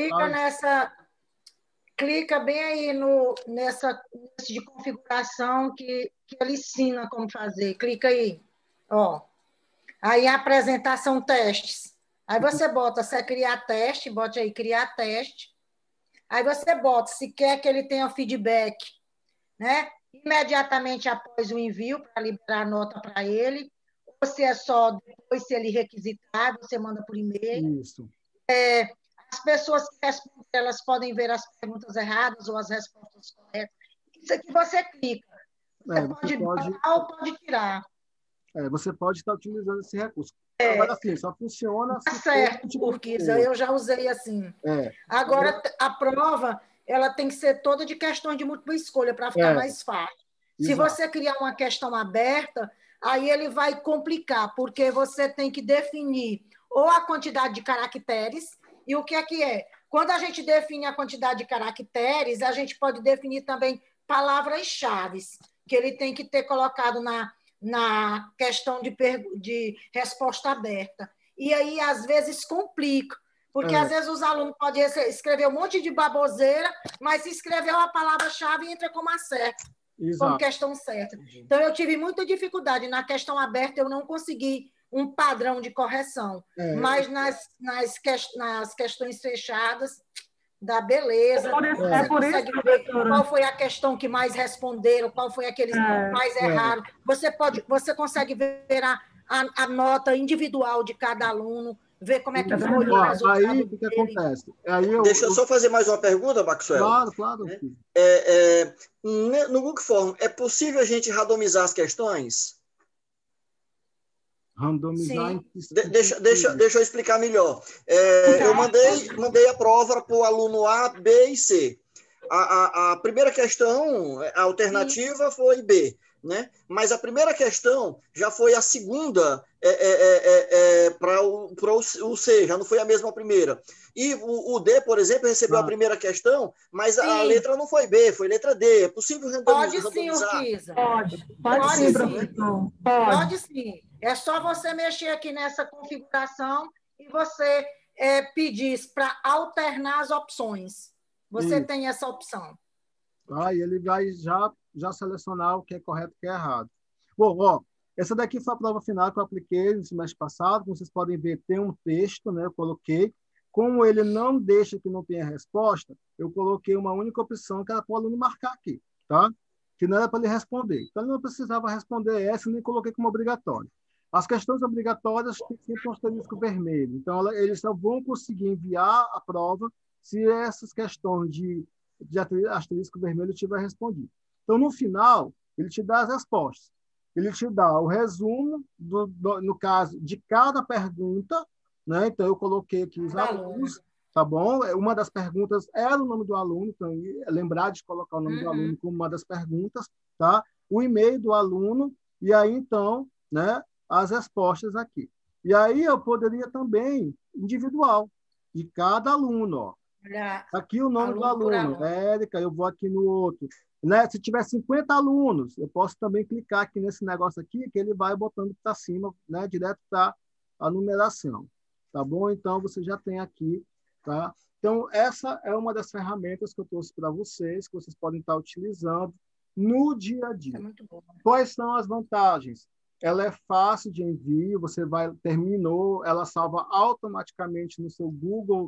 Clica bem aí nessa de configuração que ele ensina como fazer. Clica aí. Aí a apresentação testes. Aí você você criar teste, bote aí criar teste. Aí você bota se quer que ele tenha feedback, né? Imediatamente após o envio, para liberar a nota para ele. Ou se é só depois, se ele requisitar, você manda por e-mail. Isso. As pessoas que respondem, elas podem ver as perguntas erradas ou as respostas corretas. Isso aqui você clica. Você pode botar ou pode tirar. Você pode estar utilizando esse recurso. Agora, assim, só funciona... Tá certo, porque eu já usei assim. Agora, a prova ela tem que ser toda de questões de múltipla escolha para ficar mais fácil. Exato. Se você criar uma questão aberta, aí ele vai complicar, porque você tem que definir ou a quantidade de caracteres. E o que é? Quando a gente define a quantidade de caracteres, a gente pode definir também palavras-chave, que ele tem que ter colocado na questão de resposta aberta. E aí, às vezes, complica, porque às vezes os alunos podem escrever um monte de baboseira, mas se escreveu a palavra-chave, entra como como questão certa. Então, eu tive muita dificuldade. Na questão aberta, eu não consegui um padrão de correção. Mas nas questões fechadas, dá beleza. É por isso, professora. Qual foi a questão que mais responderam, qual foi aqueles que mais erraram. Você consegue ver a nota individual de cada aluno, ver como é que foi o resultado. Aí o que acontece? Deixa eu só fazer mais uma pergunta, Maxwell. Claro. No Google Form, é possível a gente randomizar as questões? Randomizar. Deixa eu explicar melhor. Eu mandei a prova para o aluno A, B e C. A primeira questão, a alternativa foi B, né? Mas a primeira questão já foi a segunda para o C, já não foi a mesma primeira. E o D, por exemplo, recebeu a primeira questão, mas a letra não foi B, foi letra D. É possível randomizar? Pode sim, Urquiza. Pode sim, professor. Pode sim. É só você mexer aqui nessa configuração e você pedir para alternar as opções. Você tem essa opção. E ele vai já selecionar o que é correto e o que é errado. Bom, essa daqui foi a prova final que eu apliquei no semestre passado. Como vocês podem ver, tem um texto, né? Eu coloquei. Como ele não deixa que não tenha resposta, eu coloquei uma única opção que era para o aluno marcar aqui, tá? Que não era para ele responder. Então, ele não precisava responder essa, nem coloquei como obrigatório. As questões obrigatórias têm sempre um asterisco vermelho. Então, eles só vão conseguir enviar a prova se essas questões de asterisco vermelho tiver respondido. Então, no final, ele te dá as respostas. Ele te dá o resumo, no caso, de cada pergunta, né? Então, eu coloquei aqui os alunos, tá bom? Uma das perguntas era o nome do aluno, então, lembrar de colocar o nome do aluno como uma das perguntas, tá? O e-mail do aluno, e aí, então, né, as respostas aqui. E aí eu poderia também, individual, de cada aluno, ó. Aqui o nome do aluno, Érica, eu vou aqui no outro. Né? Se tiver 50 alunos, eu posso também clicar aqui nesse negócio aqui, que ele vai botando para cima, né? Direto para a numeração. Tá bom? Então, você já tem aqui, tá? Então, essa é uma das ferramentas que eu trouxe para vocês, que vocês podem estar utilizando no dia a dia. Muito bom. Quais são as vantagens? Ela é fácil de envio, terminou, ela salva automaticamente no seu Google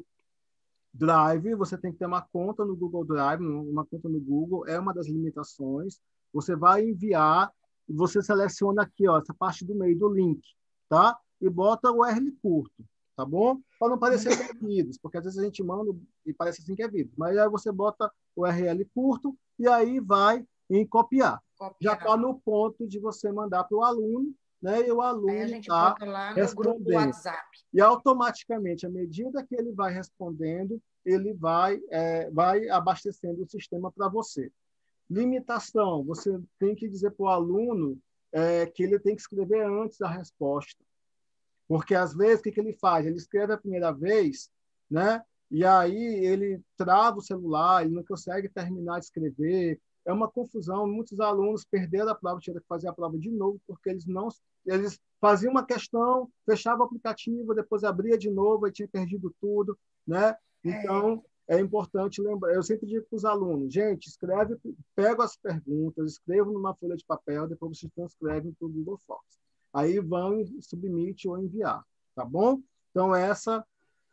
Drive. Você tem que ter uma conta no Google Drive, uma conta no Google, é uma das limitações. Você vai enviar, você seleciona aqui, ó, essa parte do meio do link, tá? E bota o URL curto, tá bom? Para não parecer que é vírus, porque às vezes a gente manda e parece assim que é vírus. Mas aí você bota o URL curto e aí vai em copiar. Já está no ponto de você mandar para o aluno, né? E o aluno está respondendo. E automaticamente, à medida que ele vai respondendo, ele vai abastecendo o sistema para você. Limitação, você tem que dizer para o aluno que ele tem que escrever antes da resposta. Porque, às vezes, o que ele faz? Ele escreve a primeira vez, né? E aí ele trava o celular, ele não consegue terminar de escrever. É uma confusão. Muitos alunos perderam a prova, tiveram que fazer a prova de novo, porque eles faziam uma questão, fechavam o aplicativo, depois abria de novo e tinha perdido tudo, né? Então, é importante lembrar. Eu sempre digo para os alunos, gente, pega as perguntas, escrevam numa folha de papel, depois vocês transcrevem para o Google Forms. Aí vão submit ou enviar, tá bom? Então, essa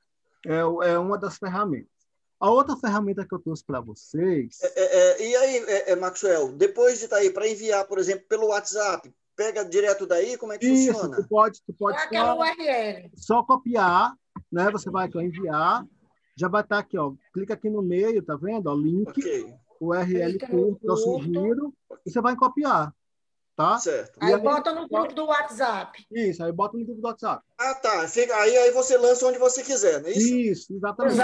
é uma das ferramentas. A outra ferramenta que eu trouxe para vocês... E aí, Maxwell, depois de estar aí para enviar, por exemplo, pelo WhatsApp, pega direto daí? Como é que funciona? Tu pode aquela URL. Só copiar, né? Você vai aqui, ó, enviar, já vai estar aqui, ó, clica aqui no meio, tá vendo? Ó, link, URL curto, que eu sugiro, e você vai copiar. Tá? Certo. Aí bota no grupo do WhatsApp. Isso, aí bota no grupo do WhatsApp. Ah, tá. Aí você lança onde você quiser, não é isso? Isso, exatamente.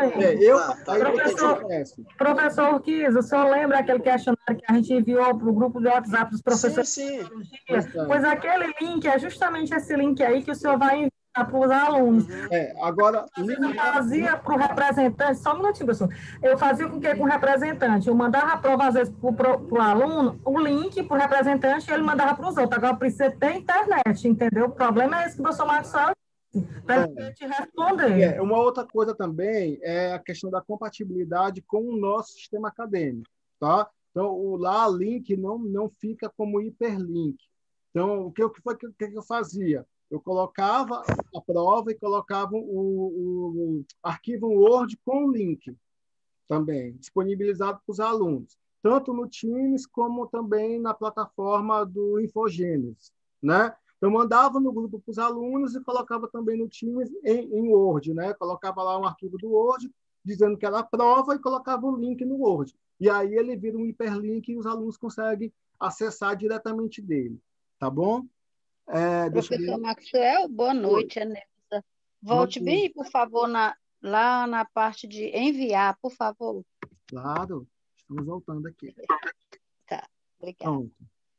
Professor Urquiza, o senhor lembra aquele questionário que a gente enviou para o grupo do WhatsApp dos professores? Sim. Pois aquele link é justamente esse link aí que o senhor vai enviar para os alunos. Agora... Eu fazia para o representante, só um minutinho, professor. Eu fazia com o representante? Eu mandava a prova, às vezes, para o aluno, o link para o representante e ele mandava para os outros. Agora precisa ter internet, entendeu? O problema é esse que o professor Maxwell para te responder. Uma outra coisa também é a questão da compatibilidade com o nosso sistema acadêmico, tá? Então, lá o link não fica como hiperlink. Então, o que eu fazia? eu colocava a prova e colocava o arquivo Word com o link também, disponibilizado para os alunos, tanto no Teams como também na plataforma do Infogênesis, né? Eu mandava no grupo para os alunos e colocava também no Teams em Word, né? Colocava lá um arquivo do Word, dizendo que era a prova, e colocava o link no Word. E aí ele vira um hiperlink e os alunos conseguem acessar diretamente dele. Tá bom? Professor Maxwell, boa noite, é Neuza. Volte bem, por favor, lá na parte de enviar, por favor. Claro, estamos voltando aqui. Tá, obrigada. Pronto.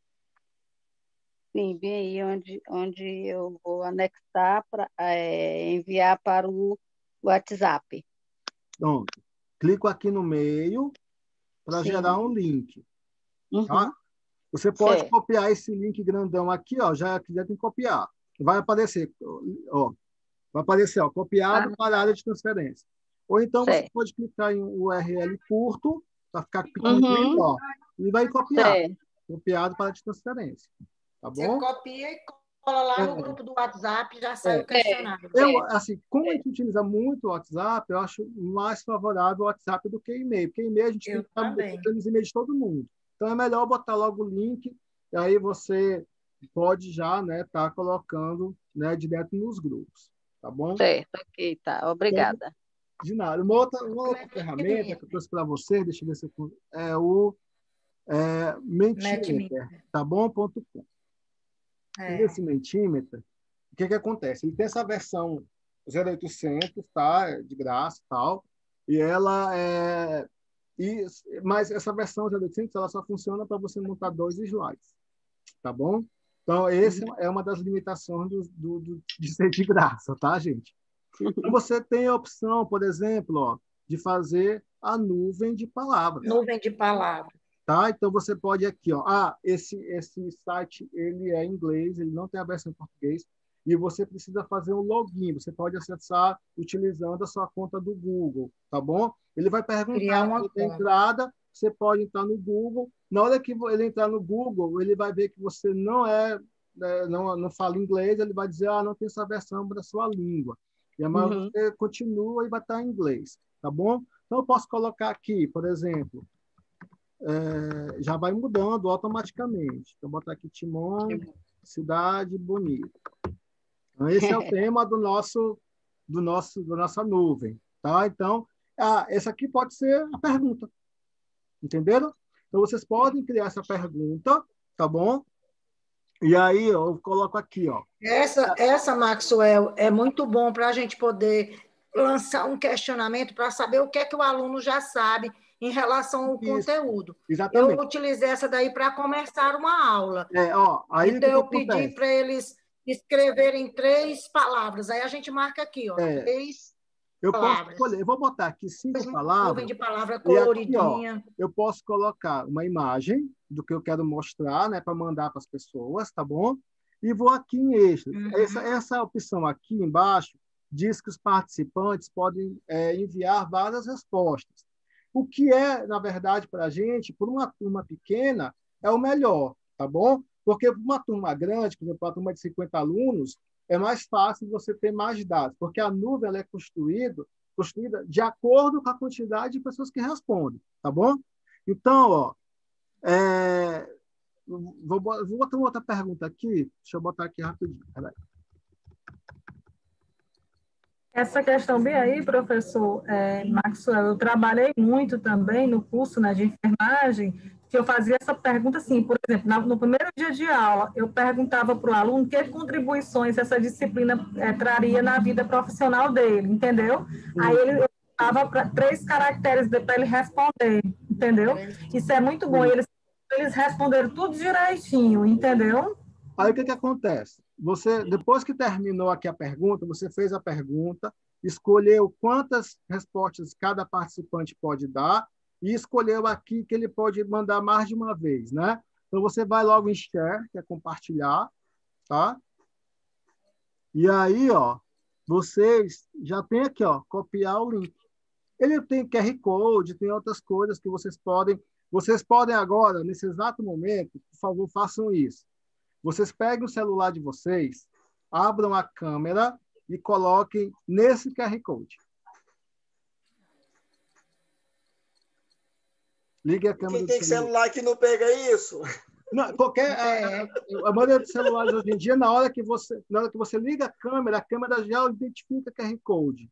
Sim, bem aí onde eu vou anexar para enviar para o WhatsApp. Pronto. Clico aqui no meio para gerar um link. Tá? Você pode copiar esse link grandão aqui, ó, já tem que copiar. Vai aparecer, ó, copiado para a área de transferência. Ou então você pode clicar em URL curto, para ficar pequenininho, ó, e vai copiar. Copiado para a área de transferência. Tá bom? Você copia e cola lá no grupo do WhatsApp, já sai o questionário. Assim, como a gente utiliza muito o WhatsApp, eu acho mais favorável o WhatsApp do que e-mail, porque e-mail a gente tem que estar botando os e-mails de todo mundo. Então, é melhor botar logo o link, e aí você pode já, né, tá colocando, né, direto nos grupos, tá bom? Certo, ok, tá. Obrigada. Então, de nada. Uma outra ferramenta que eu trouxe para você, deixa eu ver se eu... é o Mentimeter, tá bom? .com. Esse Mentimeter, o que acontece? Ele tem essa versão 0800, tá? De graça e tal, e ela mas essa versão 0800 ela só funciona para você montar 2 slides, tá bom? Então, essa é uma das limitações de ser de graça, tá, gente? Então, você tem a opção, por exemplo, ó, de fazer a nuvem de palavras. Nuvem de palavras. Tá? Então, você pode aqui, ó, esse site ele é em inglês, ele não tem a versão em português, e você precisa fazer um login. Você pode acessar utilizando a sua conta do Google, tá bom? Ele vai perguntar na entrada, você pode entrar no Google. Na hora que ele entrar no Google, ele vai ver que você não fala inglês, ele vai dizer, não tem essa versão da sua língua. E mas você continua e vai estar em inglês, tá bom? Então, eu posso colocar aqui, por exemplo, já vai mudando automaticamente. Então, botar aqui Timon, Cidade Bonita. Então, esse é o tema da nossa nuvem, tá? Então, essa aqui pode ser a pergunta, entenderam? Então, vocês podem criar essa pergunta, tá bom? E aí, eu coloco aqui, ó. Essa, Maxwell, é muito bom para a gente poder lançar um questionamento para saber o que é que o aluno já sabe em relação ao conteúdo. Exatamente. Eu utilizei essa daí para começar uma aula. Aí então, eu pedi para eles escreverem 3 palavras. Aí a gente marca aqui, ó, 3 palavras. Posso escolher, eu vou botar aqui 5 palavras. Nuvem de palavra coloridinha. Aqui, ó, eu posso colocar uma imagem do que eu quero mostrar, né, para mandar para as pessoas, tá bom? E vou aqui em extras. Essa opção aqui embaixo diz que os participantes podem enviar várias respostas. O que é, na verdade, para a gente, por uma turma pequena, é o melhor, tá bom? Porque uma turma grande, por exemplo, uma turma de 50 alunos, é mais fácil você ter mais dados, porque a nuvem ela é construída de acordo com a quantidade de pessoas que respondem, tá bom? Então, ó, vou botar uma outra pergunta aqui, deixa eu botar aqui rapidinho, peraí. Essa questão bem aí, professor Maxwell, eu trabalhei muito também no curso, né, de enfermagem, que eu fazia essa pergunta assim, por exemplo, no primeiro dia de aula, eu perguntava para o aluno que contribuições essa disciplina traria na vida profissional dele, entendeu? Aí ele dava 3 caracteres para ele responder, entendeu? Isso é muito bom, eles responderam tudo direitinho, entendeu? Aí o que acontece? Você, depois que terminou aqui a pergunta, você fez a pergunta, escolheu quantas respostas cada participante pode dar e escolheu aqui que ele pode mandar mais de uma vez, né? Então, você vai logo em share, que é compartilhar, tá? E aí, ó, vocês já tem aqui, ó, copiar o link. Ele tem QR Code, tem outras coisas que vocês podem agora, nesse exato momento, por favor, façam isso. Vocês peguem o celular de vocês abram a câmera e coloquem nesse QR Code. Ligue a câmera Quem do tem celular que não pega isso? Não, qualquer, a maioria dos celulares hoje em dia, na hora que você liga a câmera já identifica QR Code.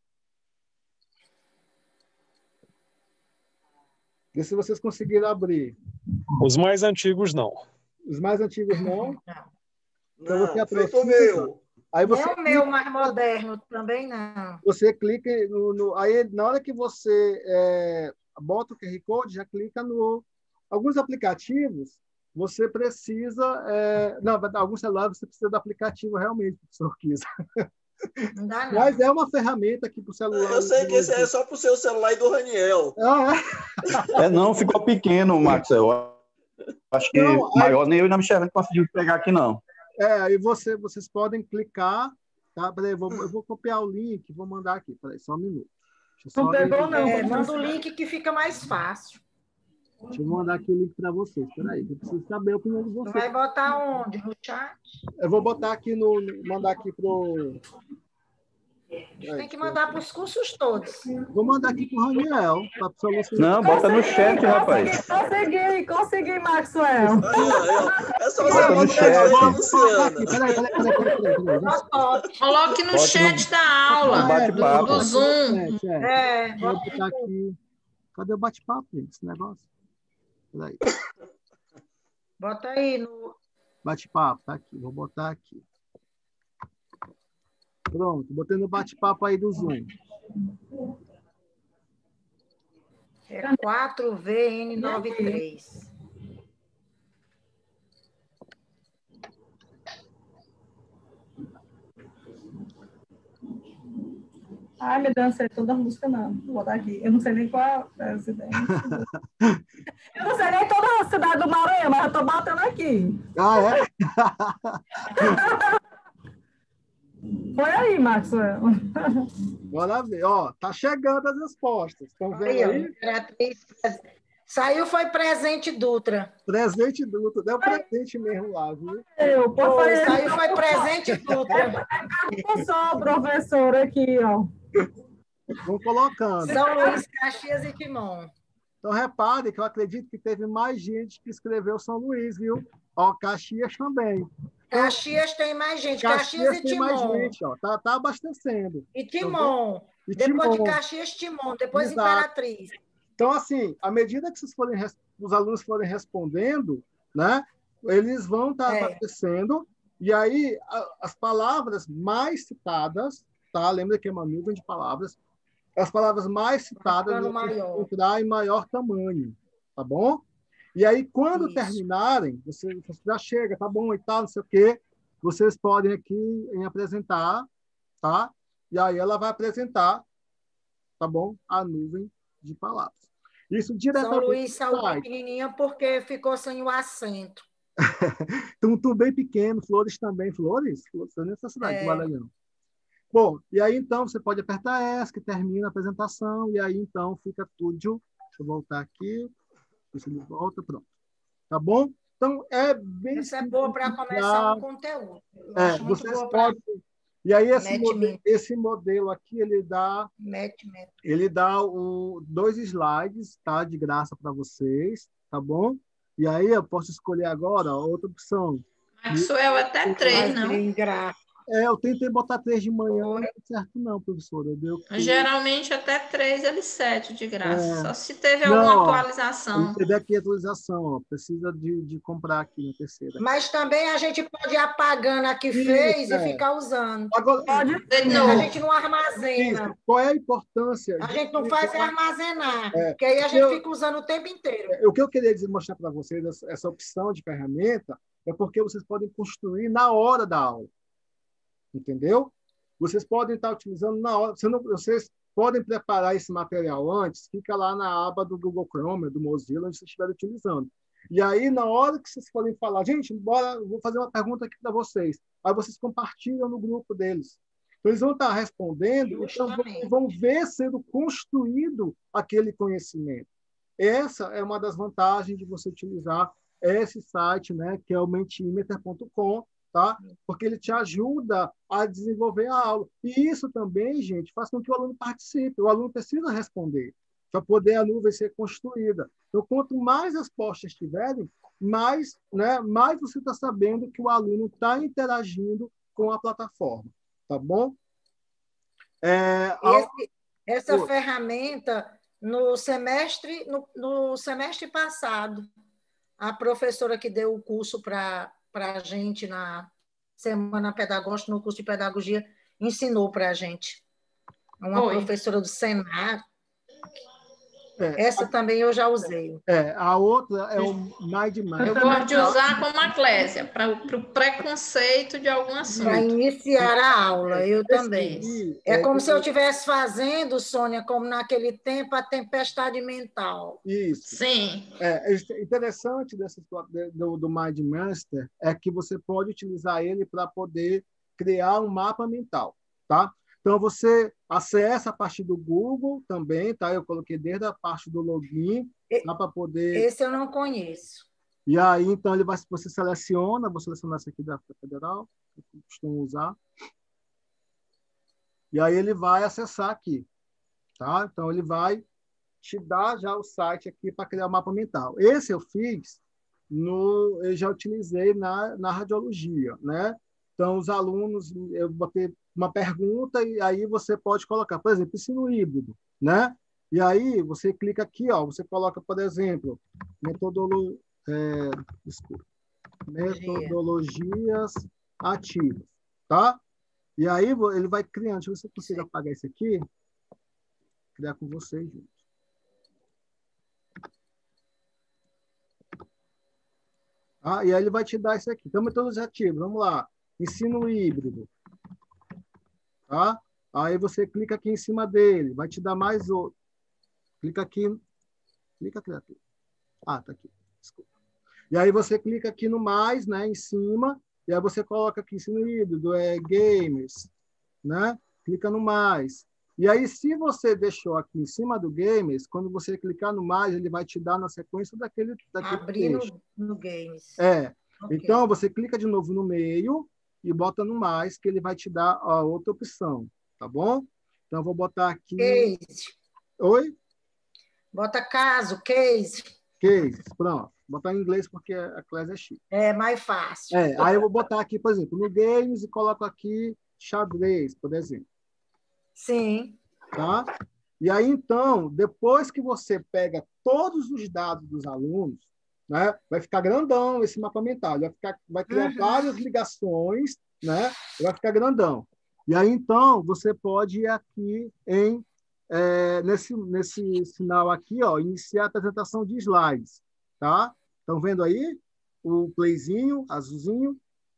E se vocês conseguiram abrir? Os mais antigos, não. Os mais antigos, não? Então Não, você feito o aproxima. meu. Aí Nem você o meu mais moderno também não. Você clica aí na hora que você bota o QR Code, já clica no alguns aplicativos. Você precisa não, alguns celulares você precisa do aplicativo realmente, se o senhor quis. Não dá, não. Mas é uma ferramenta aqui para o celular. Eu sei que esse é só para o seu celular e do Raniel. Não, ficou pequeno, Maxwell. Acho que Não, maior nem eu e na Michelle conseguimos pegar aqui, não. Aí vocês podem clicar, tá? Peraí, eu vou copiar o link, vou mandar aqui. Peraí, só um minuto. Deixa eu Não pegou, não. Manda o link que fica mais fácil. Deixa eu mandar aqui o link para vocês. Peraí, eu preciso saber a opinião de Tu vocês. vai botar onde? No chat? Eu vou botar aqui mandar aqui pro. Tem que mandar para os cursos todos. Vou mandar aqui pro Raniel. Não, bota no chat, rapaz. Consegui, Maxwell. É só Bota no chat. Luciana. Peraí. Coloque no chat da aula, bate-papo. do Zoom. Vou botar aqui. Cadê o bate-papo, gente? Esse negócio? Peraí. Bota aí no. Bate-papo, tá aqui. Vou botar aqui. Pronto, botei no bate-papo aí do Zoom. É 4VN93. Ai, meu Deus, não sei toda a música, não. Vou botar aqui. Eu não sei nem qual é a cidade. Eu não sei nem toda a cidade do Maranhão, mas eu estou botando aqui. Foi aí, Maxwell. Bora ver. Ó, tá chegando as respostas. Estão vendo aí? Saiu, foi presente Dutra. Presente Dutra. Deu presente mesmo lá, viu? Saiu, foi presente Dutra. Eu sou professora aqui, ó. Vão colocando. São Luís, Caxias e Timon. Então, repare que eu acredito que teve mais gente que escreveu São Luís, viu? Ó, Caxias também. Caxias tem mais gente. Caxias e tem Timon. mais gente, ó. Tá abastecendo. E Timon. E depois Timon. de Caxias, Timon. Depois Exato. Imperatriz. Então, assim, à medida que os alunos forem respondendo, né, eles vão estar aparecendo, e aí as palavras mais citadas, tá? Lembra que é uma nuvem de palavras, as palavras mais citadas vão encontrar em maior tamanho, tá bom? E aí, quando terminarem, você já chega, tá bom e tal, não sei o quê, vocês podem aqui em apresentar, tá? E aí ela vai apresentar, tá bom? A nuvem de palavras. Isso diretamente. São Luís saiu pequenininha porque ficou sem o acento. Tum bem pequeno, Flores também. Flores nessa cidade do Maranhão. Bom, e aí então você pode apertar ESC, termina a apresentação, e aí então fica tudo. Deixa eu voltar aqui. Você volta, pronto. Tá bom? Então é bem. Isso é boa para começar o conteúdo. Vocês podem. E aí esse modelo aqui ele dá 2 slides, tá, de graça para vocês, tá bom? E aí eu posso escolher agora outra opção. Maxwell, até 3, não? Eu tentei botar 3 de manhã, não deu certo não, professora. Geralmente até 3 eles 7 de graça, só se teve alguma atualização. Teve aqui a atualização, ó, precisa de comprar aqui na terceira. Mas também a gente pode ir apagando a que fez e ficar usando. Agora, a gente não armazena. Isso. Qual é a importância? A gente não faz armazenar, porque aí a gente fica usando o tempo inteiro. O que eu queria mostrar para vocês, essa opção de ferramenta, é porque vocês podem construir na hora da aula. Entendeu? Vocês podem estar utilizando na hora. Vocês podem preparar esse material antes, fica lá na aba do Google Chrome, do Mozilla, onde vocês estiverem utilizando. E aí, na hora que vocês forem falar, gente, vou fazer uma pergunta aqui para vocês. Aí vocês compartilham no grupo deles. Então, eles vão estar respondendo, então vão ver sendo construído aquele conhecimento. Essa é uma das vantagens de você utilizar esse site, né, que é o mentimeter.com, tá? Porque ele te ajuda a desenvolver a aula. E isso também, gente, faz com que o aluno participe. O aluno precisa responder para poder a nuvem ser construída. Então, quanto mais respostas tiverem, mais, né, mais você está sabendo que o aluno está interagindo com a plataforma, tá bom? Essa ferramenta, no semestre passado, a professora que deu o curso para a gente na Semana Pedagógica, no curso de Pedagogia, ensinou para a gente. Uma professora do Senar. Essa também eu já usei. A outra é o MindMaster. Eu gosto de usar como Aclésia, para o preconceito de algum assunto. Para iniciar a aula, eu também. É como se eu estivesse fazendo, Sônia, como naquele tempo, a tempestade mental. Isso. Sim. Interessante do MindMaster é que você pode utilizar ele para poder criar um mapa mental, tá? Então, você acessa a partir do Google também, tá? Eu coloquei desde a parte do login, dá para poder... Esse eu não conheço. E aí, então, você seleciona, vou selecionar essa aqui da Federal, que eu costumo usar. E aí ele vai acessar aqui, tá? Então, ele vai te dar já o site aqui para criar o mapa mental. Esse eu fiz, eu já utilizei na radiologia, né? Então, os alunos, eu botei uma pergunta e aí você pode colocar, por exemplo, ensino híbrido, né? E aí você clica aqui, ó, você coloca, por exemplo, metodologias ativas, tá? E aí ele vai criando, deixa eu ver se eu consigo apagar isso aqui, criar com vocês juntos. E aí ele vai te dar isso aqui. Então, metodologia ativa, vamos lá. Ensino híbrido. Tá? Aí você clica aqui em cima dele, vai te dar mais outro. Clica aqui. Clica aqui. Tá aqui. Desculpa. E aí você clica aqui no mais, né, em cima, e aí você coloca aqui ensino híbrido, gamers, né? Clica no mais. E aí, se você deixou aqui em cima do gamers, quando você clicar no mais, ele vai te dar na sequência daquele abrir no games. Okay. Então, você clica de novo no meio e bota no mais, que ele vai te dar a outra opção, tá bom? Então, eu vou botar aqui... Case. Oi? Bota caso, case. Case, pronto. Vou botar em inglês porque a classe é chique. É mais fácil. Aí eu vou botar aqui, por exemplo, no games e coloco aqui xadrez, por exemplo. Sim. Tá? E aí, então, depois que você pega todos os dados dos alunos, né, vai ficar grandão esse mapa mental, vai criar várias ligações, né, vai ficar grandão. E aí, então, você pode ir aqui nesse sinal aqui, ó, iniciar a apresentação de slides. Tá? Estão vendo aí o playzinho, azulzinho?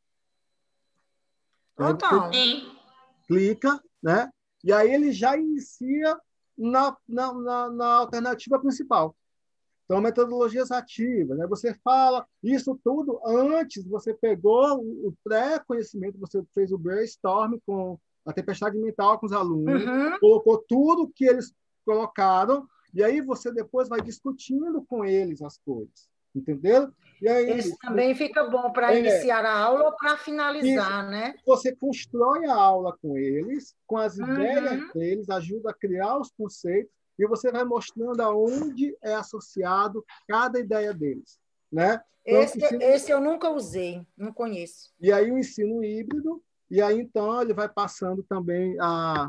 Então. Clica, né? E aí ele já inicia na alternativa principal. Então, metodologias ativas, né? Você fala isso tudo antes, você pegou o pré-conhecimento, você fez o brainstorm com a tempestade mental com os alunos, colocou tudo que eles colocaram, e aí você depois vai discutindo com eles as coisas, entendeu? E aí, isso também fica bom para iniciar a aula ou para finalizar, né? Você constrói a aula com eles, com as ideias deles, ajuda a criar os conceitos, e você vai mostrando aonde é associado cada ideia deles, né? Então, esse eu nunca usei, não conheço. E aí o ensino híbrido, e aí então ele vai passando também a...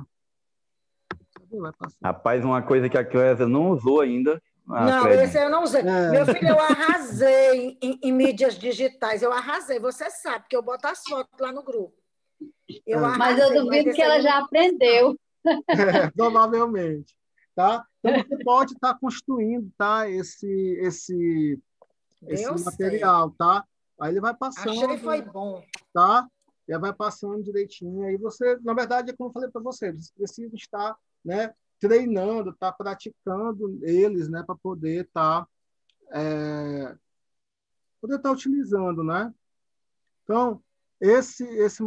Rapaz, uma coisa que a Clésia não usou ainda. Não, esse eu não usei. Meu filho, eu arrasei em mídias digitais, eu arrasei, você sabe, que eu boto as fotos lá no grupo. Mas eu duvido que ela já aprendeu. Provavelmente. Tá? Então, você pode estar construindo, tá? esse material, tá? Aí ele vai passando. Achei foi bom. Tá? E aí vai passando direitinho. Aí você, na verdade, é como eu falei para você precisa estar, né, treinando, estar praticando eles, né, para poder estar utilizando, né? Então, esse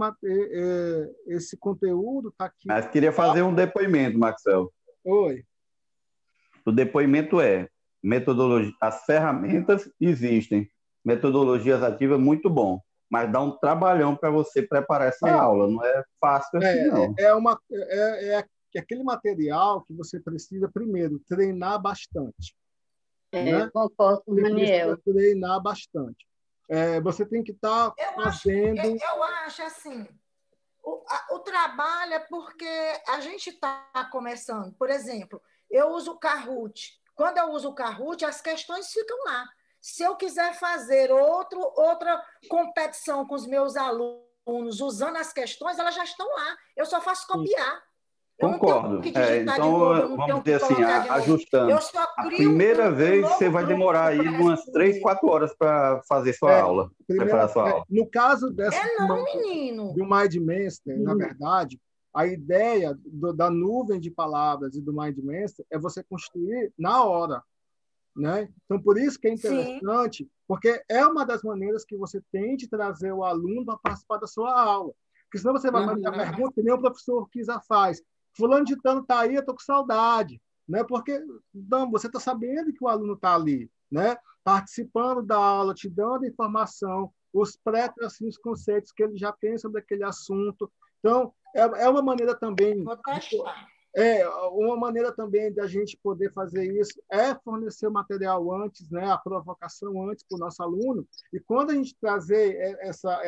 conteúdo está aqui. Mas queria fazer um depoimento, Maxwell. Oi. O depoimento metodologia. As ferramentas existem. Metodologias ativas, muito bom. mas dá um trabalhão para você preparar essa aula. Não é fácil assim, não. Aquele material que você precisa, primeiro, treinar bastante. Né? Concordo com o Daniel. Treinar bastante. Você tem que estar fazendo... Eu acho assim, o trabalho é porque a gente está começando. Por exemplo, eu uso o Kahoot. Quando eu uso o Kahoot, as questões ficam lá. Se eu quiser fazer outra competição com os meus alunos usando as questões, elas já estão lá. Eu só faço copiar. Concordo. Então, vamos dizer assim, ajustando. A primeira vez você vai demorar aí umas 3, 4 horas para fazer sua aula, preparar sua aula. No caso do MindMaster, na verdade, a ideia da nuvem de palavras e do MindMaster é você construir na hora. Né? Então, por isso que é interessante, sim, porque é uma das maneiras que você tem de trazer o aluno para participar da sua aula. Porque senão você vai mandar pergunta que nem o professor Kisa faz. Fulano de Tano está aí, eu estou com saudade. Né? Porque não, você está sabendo que o aluno está ali, né? Participando da aula, te dando informação, os os conceitos que ele já tem sobre aquele assunto. Então, é uma maneira também... uma maneira também de a gente poder fazer isso é fornecer o material antes, né? A provocação antes para o nosso aluno. E quando a gente trazer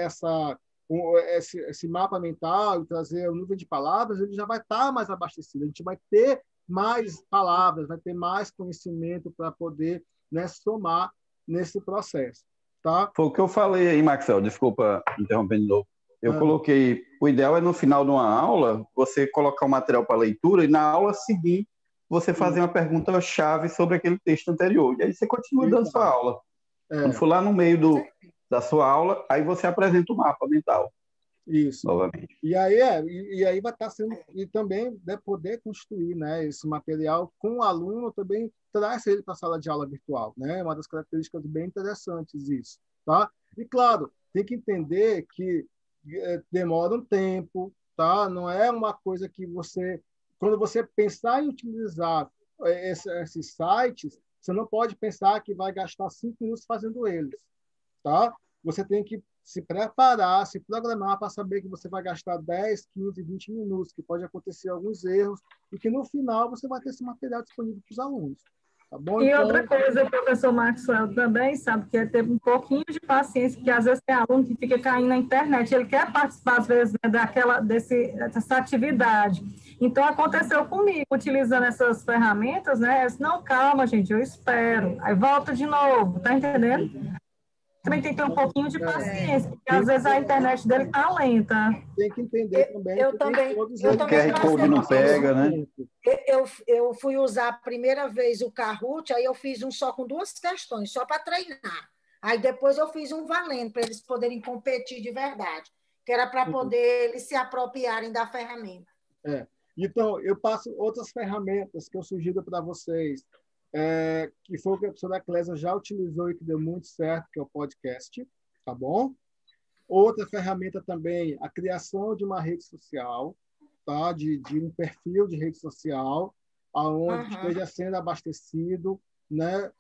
esse mapa mental e trazer o nível de palavras, ele já vai estar mais abastecido. A gente vai ter mais palavras, vai ter mais conhecimento para poder, né, somar nesse processo. Tá? Foi o que eu falei aí, Maxwell. Desculpa interrompendo de novo. Eu coloquei, o ideal é no final de uma aula, você colocar o material para leitura e na aula seguinte você fazer uma pergunta-chave sobre aquele texto anterior. E aí você continua dando sua aula. Quando for lá no meio da sua aula, aí você apresenta o mapa mental. Isso. Novamente. E aí vai estar sendo... E também, né, poder construir, né, esse material com o aluno também traz ele para a sala de aula virtual. Né? Uma das características bem interessantes isso. Tá? E, claro, tem que entender que demora um tempo, tá? Não é uma coisa que você... Quando você pensar em utilizar esses sites, você não pode pensar que vai gastar 5 minutos fazendo eles, tá? Você tem que se preparar, se programar para saber que você vai gastar 10, 15, 20 minutos, que pode acontecer alguns erros, e que no final você vai ter esse material disponível para os alunos. Tá bom? E outra coisa, o professor Maxwell também sabe que ele teve um pouquinho de paciência, porque às vezes tem aluno que fica caindo na internet, ele quer participar, às vezes, né, dessa atividade. Então, aconteceu comigo, utilizando essas ferramentas, né? Eu disse, não, calma, gente, eu espero. Aí volta de novo, tá entendendo? Também tem que ter um pouquinho de paciência, porque às vezes a internet dele está lenta. Tem que entender também. Eu também QR Code não pega, né? Eu fui usar a primeira vez o Kahoot, aí eu fiz um só com 2 questões, só para treinar. Aí depois eu fiz um valendo, para eles poderem competir de verdade, que era para poder eles se apropriarem da ferramenta. Então, eu passo outras ferramentas que eu sugiro para vocês, que foi o que a professora Clésia já utilizou e que deu muito certo, que é o podcast, tá bom? Outra ferramenta também, a criação de uma rede social, tá? De um perfil de rede social, aonde esteja sendo abastecido, né?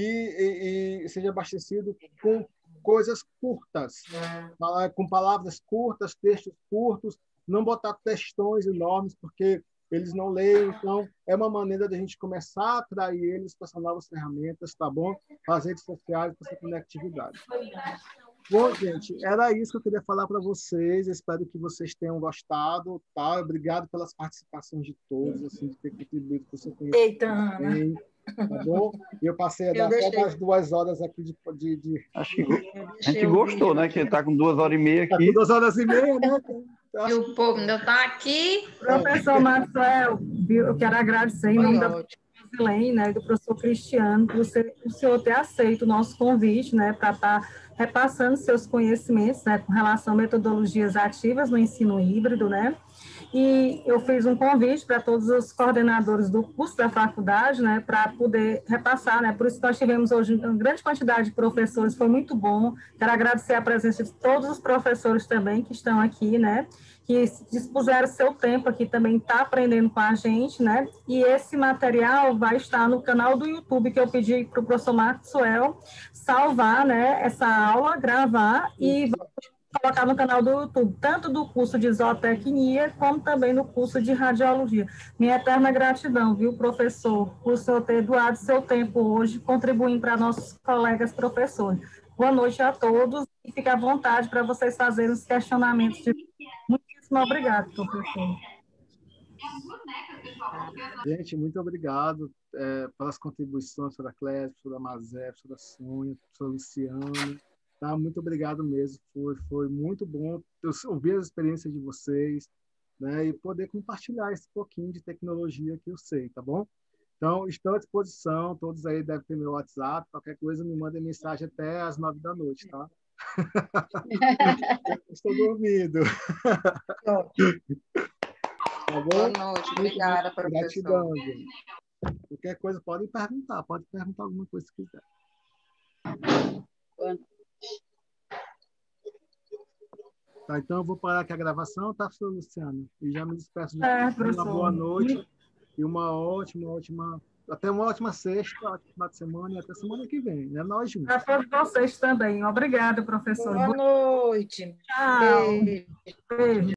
E seja abastecido com coisas curtas, com palavras curtas, textos curtos, não botar textões enormes, porque eles não leem, então é uma maneira de a gente começar a atrair eles para essas novas ferramentas, tá bom? As redes sociais, para essa conectividade. Bom, gente, era isso que eu queria falar para vocês. Espero que vocês tenham gostado, tá? Obrigado pelas participações de todos, assim, de ter contribuído com o seu conhecimento. Tá bom? Eu passei a dar até umas 2 horas aqui de... Acho que a gente gostou, né? Que está com 2 horas e meia aqui. Está com 2 horas e meia, né? E o povo ainda está aqui. Professor Maxwell, eu quero agradecer em nome da professora Zilene, né, e do professor Cristiano, por o senhor ter aceito o nosso convite, né, para estar repassando seus conhecimentos, né, com relação a metodologias ativas no ensino híbrido, né? e eu fiz um convite para todos os coordenadores do curso da faculdade, né, para poder repassar, né, por isso que nós tivemos hoje uma grande quantidade de professores, foi muito bom. Quero agradecer a presença de todos os professores também que estão aqui, né, que dispuseram seu tempo aqui também, está aprendendo com a gente, né, e esse material vai estar no canal do YouTube, que eu pedi para o professor Maxwell salvar, né, essa aula, gravar e colocar no canal do YouTube, tanto do curso de zootecnia, como também no curso de radiologia. Minha eterna gratidão, viu, professor, por o senhor ter doado seu tempo hoje, contribuindo para nossos colegas professores. Boa noite a todos e fique à vontade para vocês fazerem os questionamentos. Muitíssimo obrigado, professor. Gente, muito obrigado pelas contribuições, professora Clésia, professora Mazé, professora Sônia, professora Luciana. Tá? Muito obrigado mesmo. Foi muito bom ouvir as experiências de vocês, né, e poder compartilhar esse pouquinho de tecnologia que eu sei, tá bom? Então, estou à disposição. Todos aí devem ter meu WhatsApp. Qualquer coisa, me mandem mensagem até às 9 da noite, tá? Estou dormindo. Tá bom? Boa noite, obrigada, professor. Gratidão, gente. Qualquer coisa, pode perguntar alguma coisa se quiser. Tá, então eu vou parar aqui a gravação, tá, professor Luciano? E já me despeço de uma boa noite e uma ótima, até uma ótima sexta, final de semana e até semana que vem, né? Nós juntos. A todos vocês também. Obrigada, professor. Boa noite. Tchau. Beijo.